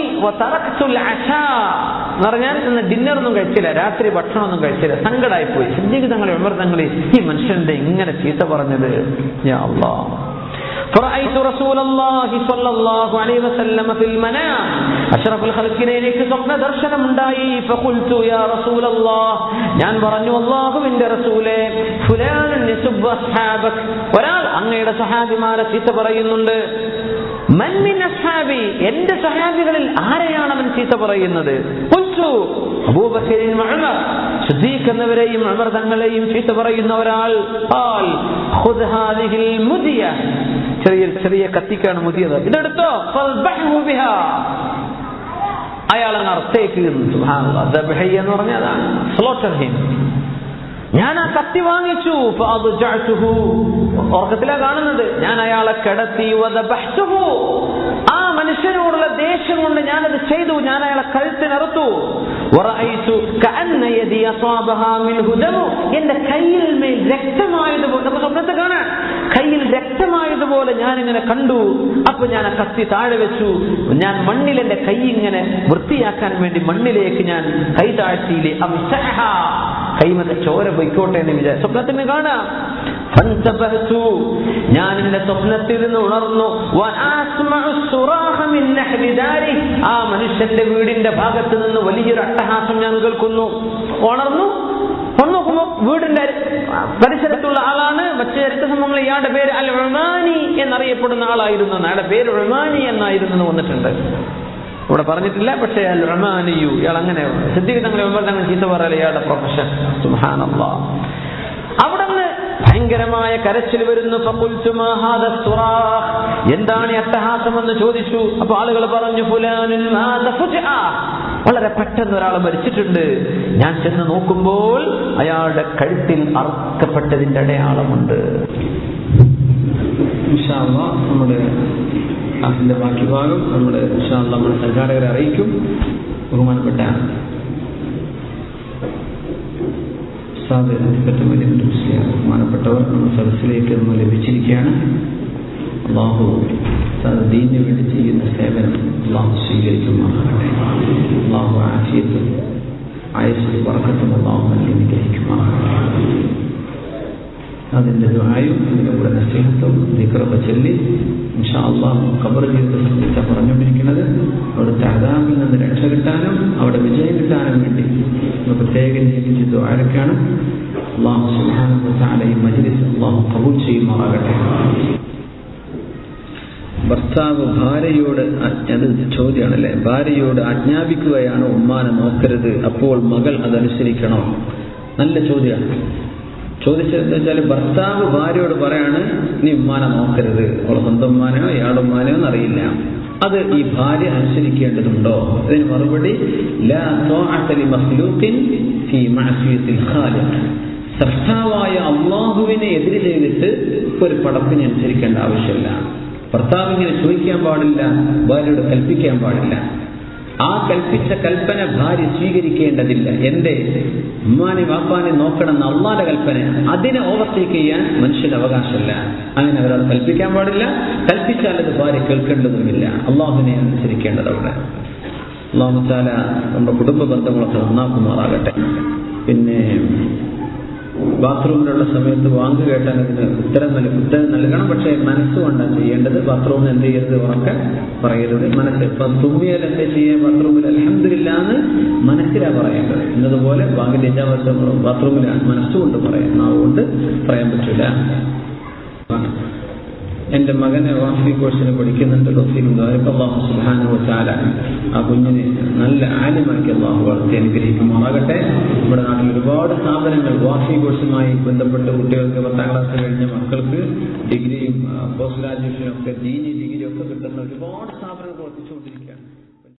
പറഞ്ഞാൽ ഇന്ന് ഡിന്നറൊന്നും കഴിച്ചില്ല, രാത്രി ഭക്ഷണമൊന്നും കഴിച്ചില്ല, സങ്കടമായി പോയി. സിദ്ദീഖ് തങ്ങളെ ഉമർ തങ്ങളെ ഈ മനുഷ്യന്റെ ഇങ്ങനെ ചീത്ത പറഞ്ഞത്. യാ അല്ലാഹ്, فرأيت رسول الله صلى الله عليه وسلم في المنام أشرف الخلق إليك സ്വപ്ന ദർശനമുണ്ടായി. فقلت يا رسول الله, ഞാൻ പറഞ്ഞു, അല്ലാഹുവിന്റെ റസൂലേ, ഫുലാൻ യസുബ്ബു അസ്ഹാബക്, ഒരാൾ അങ്ങയുടെ സഹാബിമാരെ ചീത്ത പറയുന്നുണ്ട്. മൻ മിൻ അസ്ഹാബി, എന്റെ സഹാബികളിൽ ആരെയാണ് അവൻ ചീത്ത പറയുന്നത്? ഖുൽതു അബൂബക്കർ ഉമർ, സിദ്ദീഖ് എന്നവരെയും ഉമർ തങ്ങളെയും ചീത്ത പറയുന്ന ഒരാൾ. ഖാൽ ഖുദ് ഹാദിഹിൽ മുദിയ, ചെറിയ കത്തിക്കാണ് മുതിയത്, ഇതെടുത്തോ. ഫൽബഹു ബിഹാ, അയാളെ അർത്ഥേക്ക്. സുബ്ഹാനല്ലാഹ്, ദബ്ഹി എന്ന് പറഞ്ഞതാണ് സ്ലോട്ടർ ഹിം. ഞാൻ ആ കത്തി വാങ്ങിച്ചു. ഉറക്കത്തിലാ കാണുന്നത്. ഞാൻ അയാളെ കിടത്തി. ആ മനുഷ്യനോടുള്ള ദേഷ്യം കൊണ്ട് ഞാനത് ചെയ്തു. ഞാൻ അയാളെ കഴുത്തിനറുത്തു. എന്റെ കയ്യിൽ മേൽ രക്തമായതുപോലെ, നമുക്ക് സ്വപ്നത്തെ കാണാൻ കയ്യിൽ രക്തമായതുപോലെ ഞാനിങ്ങനെ കണ്ടു. അപ്പൊ ഞാൻ ആ കത്തി താഴെ വെച്ചു. ഞാൻ മണ്ണിൽ എന്റെ കൈ ഇങ്ങനെ വൃത്തിയാക്കാൻ വേണ്ടി മണ്ണിലേക്ക് ഞാൻ കൈ താഴ്ത്തിയില്ലേ. കൈമത്തെ ചോര പൊയ്ക്കോട്ടെ എന്ന് വിചാരിച്ചു. സ്വപ്നത്തിന് കാണാം. ഞാൻ എന്റെ സ്വപ്നത്തിൽ നിന്ന് ഉണർന്നു. ആ മനുഷ്യന്റെ വീടിന്റെ ഭാഗത്ത് നിന്ന് വലിയൊരു അട്ടഹാസം ഞാൻ കേൾക്കുന്നു. ഉണർന്നു നോക്കുമ്പോ വീടിന്റെ പരിസരത്തുള്ള ആളാണ്. മറ്റു ചരിത്ര സംഭവങ്ങൾ ഇയാളുടെ പേര് അൽ ഉമാനി എന്നറിയപ്പെടുന്ന ആളായിരുന്നു. അയാളുടെ പേര് ഉമാനി എന്നായിരുന്നു വന്നിട്ടുണ്ട്. ഇവിടെ പറഞ്ഞിട്ടില്ല, പക്ഷേ അൽ ഉമാനിയു, ഇയാൾ അങ്ങനെ സിദ്ദീഖ് തങ്ങളെ ഉമർ തങ്ങൾ ചീത്ത പറയല ഇയാളുടെ പ്രൊഫഷൻ. സുബ്ഹാനല്ലാഹ്. അവിടുന്ന് ഭയങ്കരമായ കരച്ചിൽ വരുന്നു. ഫഖുൽതു മാ ഹാദാ സുറാഖ്, എന്താണ് ഈ അട്ടഹാസം എന്ന് ചോദിച്ചു. അപ്പൊ ആളുകൾ പറഞ്ഞു, ഫുലാനുൻ മാത ഫുജ്അ, വളരെ പെട്ടെന്ന് ഒരാൾ മരിച്ചിട്ടുണ്ട്, ഞാൻ ചെന്ന് നോക്കുമ്പോൾ അയാളുടെ കഴുത്തിൽ അറുക്കപ്പെട്ടതിന്റെ അടയാളമുണ്ട്. ഇൻഷാ അല്ലാഹ് നമ്മുടെ അതിന്റെ ബാക്കി ഭാഗം നമ്മുടെ ഇൻഷാ അല്ലാഹ് നമ്മുടെ സംഘാടകരെ അറിയിക്കും. ബഹുമാനപ്പെട്ട ബഹുമാനപ്പെട്ടവർ നമ്മുടെ സദസ്സിലേക്ക് നമ്മൾ ലഭിച്ചിരിക്കുകയാണ്. അല്ലാഹു ദീനിന് വേണ്ടി ചെയ്യുന്ന സേവനം അല്ലാഹു സ്വീകരിക്കുമാറാകട്ടെ. അല്ലാഹു ആഫിയത്തും ആയുസ്സിൽ ബർക്കത്തും അല്ലാഹു അനുഗ്രഹിക്കുമാറാകട്ടെ. അതിന്റെ ദുആയും അതിന്റെ കൂടെ നസീഹത്തും ദിക്റൊക്കെ ചൊല്ലി ഇൻഷാ അല്ലാഹ് ഖബർ ജീവിതത്തെ സംബന്ധിച്ച് പറഞ്ഞുകൊണ്ടിരിക്കുന്നത് അവിടുത്തെ അദാബിൽ നിന്ന് രക്ഷ കിട്ടാനും അവിടെ വിജയം കിട്ടാനും വേണ്ടി പ്രത്യേകം ജീവിച്ച് ദുആരക്കാണ്. അല്ലാഹു സുബ്ഹാനഹു വ തആല ഈ മജ്ലിസ് അല്ലാഹു ഖബൂൽ ചെയ്യുമാറാകട്ടെ. ഭർത്താവ് ഭാര്യയോട്, അത് ചോദ്യമാണല്ലേ, ഭാര്യയോട് ആജ്ഞാപിക്കുകയാണ് ഉമ്മാനെ നോക്കരുത്, അപ്പോൾ മകൾ അതനുസരിക്കണോ? നല്ല ചോദ്യമാണ്. ചോദിച്ചതെന്ന് വെച്ചാൽ ഭർത്താവ് ഭാര്യയോട് പറയാണ് നീ ഉമ്മാനെ നോക്കരുത്, അവളെ സ്വന്തം ഉമ്മാനെയോ ഇയാളുടെ ഉമ്മാനെയോ എന്നറിയില്ല, അത് ഈ ഭാര്യ അനുസരിക്കേണ്ടതുണ്ടോ? ഇതിന് മറുപടി ലാ ത്വാഅത ലി മഖ്ലൂഖിൻ ഫീ മഅസിയത്തിൽ ഖാലിഖ്. സൃഷ്ടാവായ അല്ലാഹുവിനെ എതിര് ചെയ്തിട്ട് ഒരു പടപ്പിനെ അനുസരിക്കേണ്ട ആവശ്യമില്ല. ഭർത്താവ് ഇങ്ങനെ ചോദിക്കാൻ പാടില്ല, ഭാര്യയോട് കൽപ്പിക്കാൻ പാടില്ല. ആ കൽപ്പിച്ച കൽപ്പന ഭാര്യ സ്വീകരിക്കേണ്ടതില്ല. എന്റെ ഉമ്മാനെ വാപ്പാനെ നോക്കണമെന്ന് അള്ളാന്റെ കൽപ്പന, അതിനെ ഓവർടേക്ക് ചെയ്യാൻ മനുഷ്യന് അവകാശമില്ല. അങ്ങനെ ഒരാൾ കൽപ്പിക്കാൻ പാടില്ല. കൽപ്പിച്ചാൽ അത് ഭാര്യ കേൾക്കേണ്ടതുമില്ല. അള്ളാഹുവിനെ അനുസരിക്കേണ്ടതവിടെ. അല്ലാഹു തആല നമ്മുടെ കുടുംബ ബന്ധങ്ങളൊക്കെ നന്നാക്കുമാറാകട്ടെ. പിന്നെ ബാത്റൂമിലുള്ള സമയത്ത് വാങ്ങ് കേട്ടാൽ അതിന് ഉത്തരം നൽകണം. പക്ഷേ മനസ്സുകൊണ്ടാണ് ചെയ്യേണ്ടത്. ബാത്റൂമിൽ എന്ത് ചെയ്യരുത്, ഉറക്കെ പറയരുത്. മനസ്സ് ഇപ്പം തുമ്മിയാൽ എന്ത് ചെയ്യാൻ ബാത്റൂമിൽ അൽഹംദുലില്ലാ എന്ന് മനസ്സിലാണ് പറയേണ്ടത്. എന്നതുപോലെ വാങ്ങിന്റെ ഇജാബത്തും ബാത്റൂമിലാണ് മനസ്സുകൊണ്ട് പറയാം, നാവുകൊണ്ട് പറയാൻ പറ്റില്ല. എൻ്റെ മകനെ വാഫി കോഴ്സിന് പഠിക്കുന്നുണ്ട്. അല്ലാഹു സുബ്ഹാനഹു വ തആല ആ കുഞ്ഞിനെ നല്ല ആലിമാക്കി അല്ലാഹു വളർത്തി അനുഗ്രഹിക്കുമാറാകട്ടെ. നമ്മുടെ നാട്ടിൽ ഒരുപാട് സ്ഥാപനങ്ങൾ വാഫി കോഴ്സുമായി ബന്ധപ്പെട്ട് കുട്ടികൾക്ക് 10ാം ക്ലാസ് കഴിഞ്ഞ മക്കൾക്ക് ഡിഗ്രിയും പോസ്റ്റ് ഗ്രാജുവേഷനും ഒക്കെ ദീനി ഡിഗ്രിയും ഒക്കെ കിട്ടുന്ന ഒരുപാട് സ്ഥാപനങ്ങൾ പ്രവർത്തിച്ചുകൊണ്ടിരിക്കും.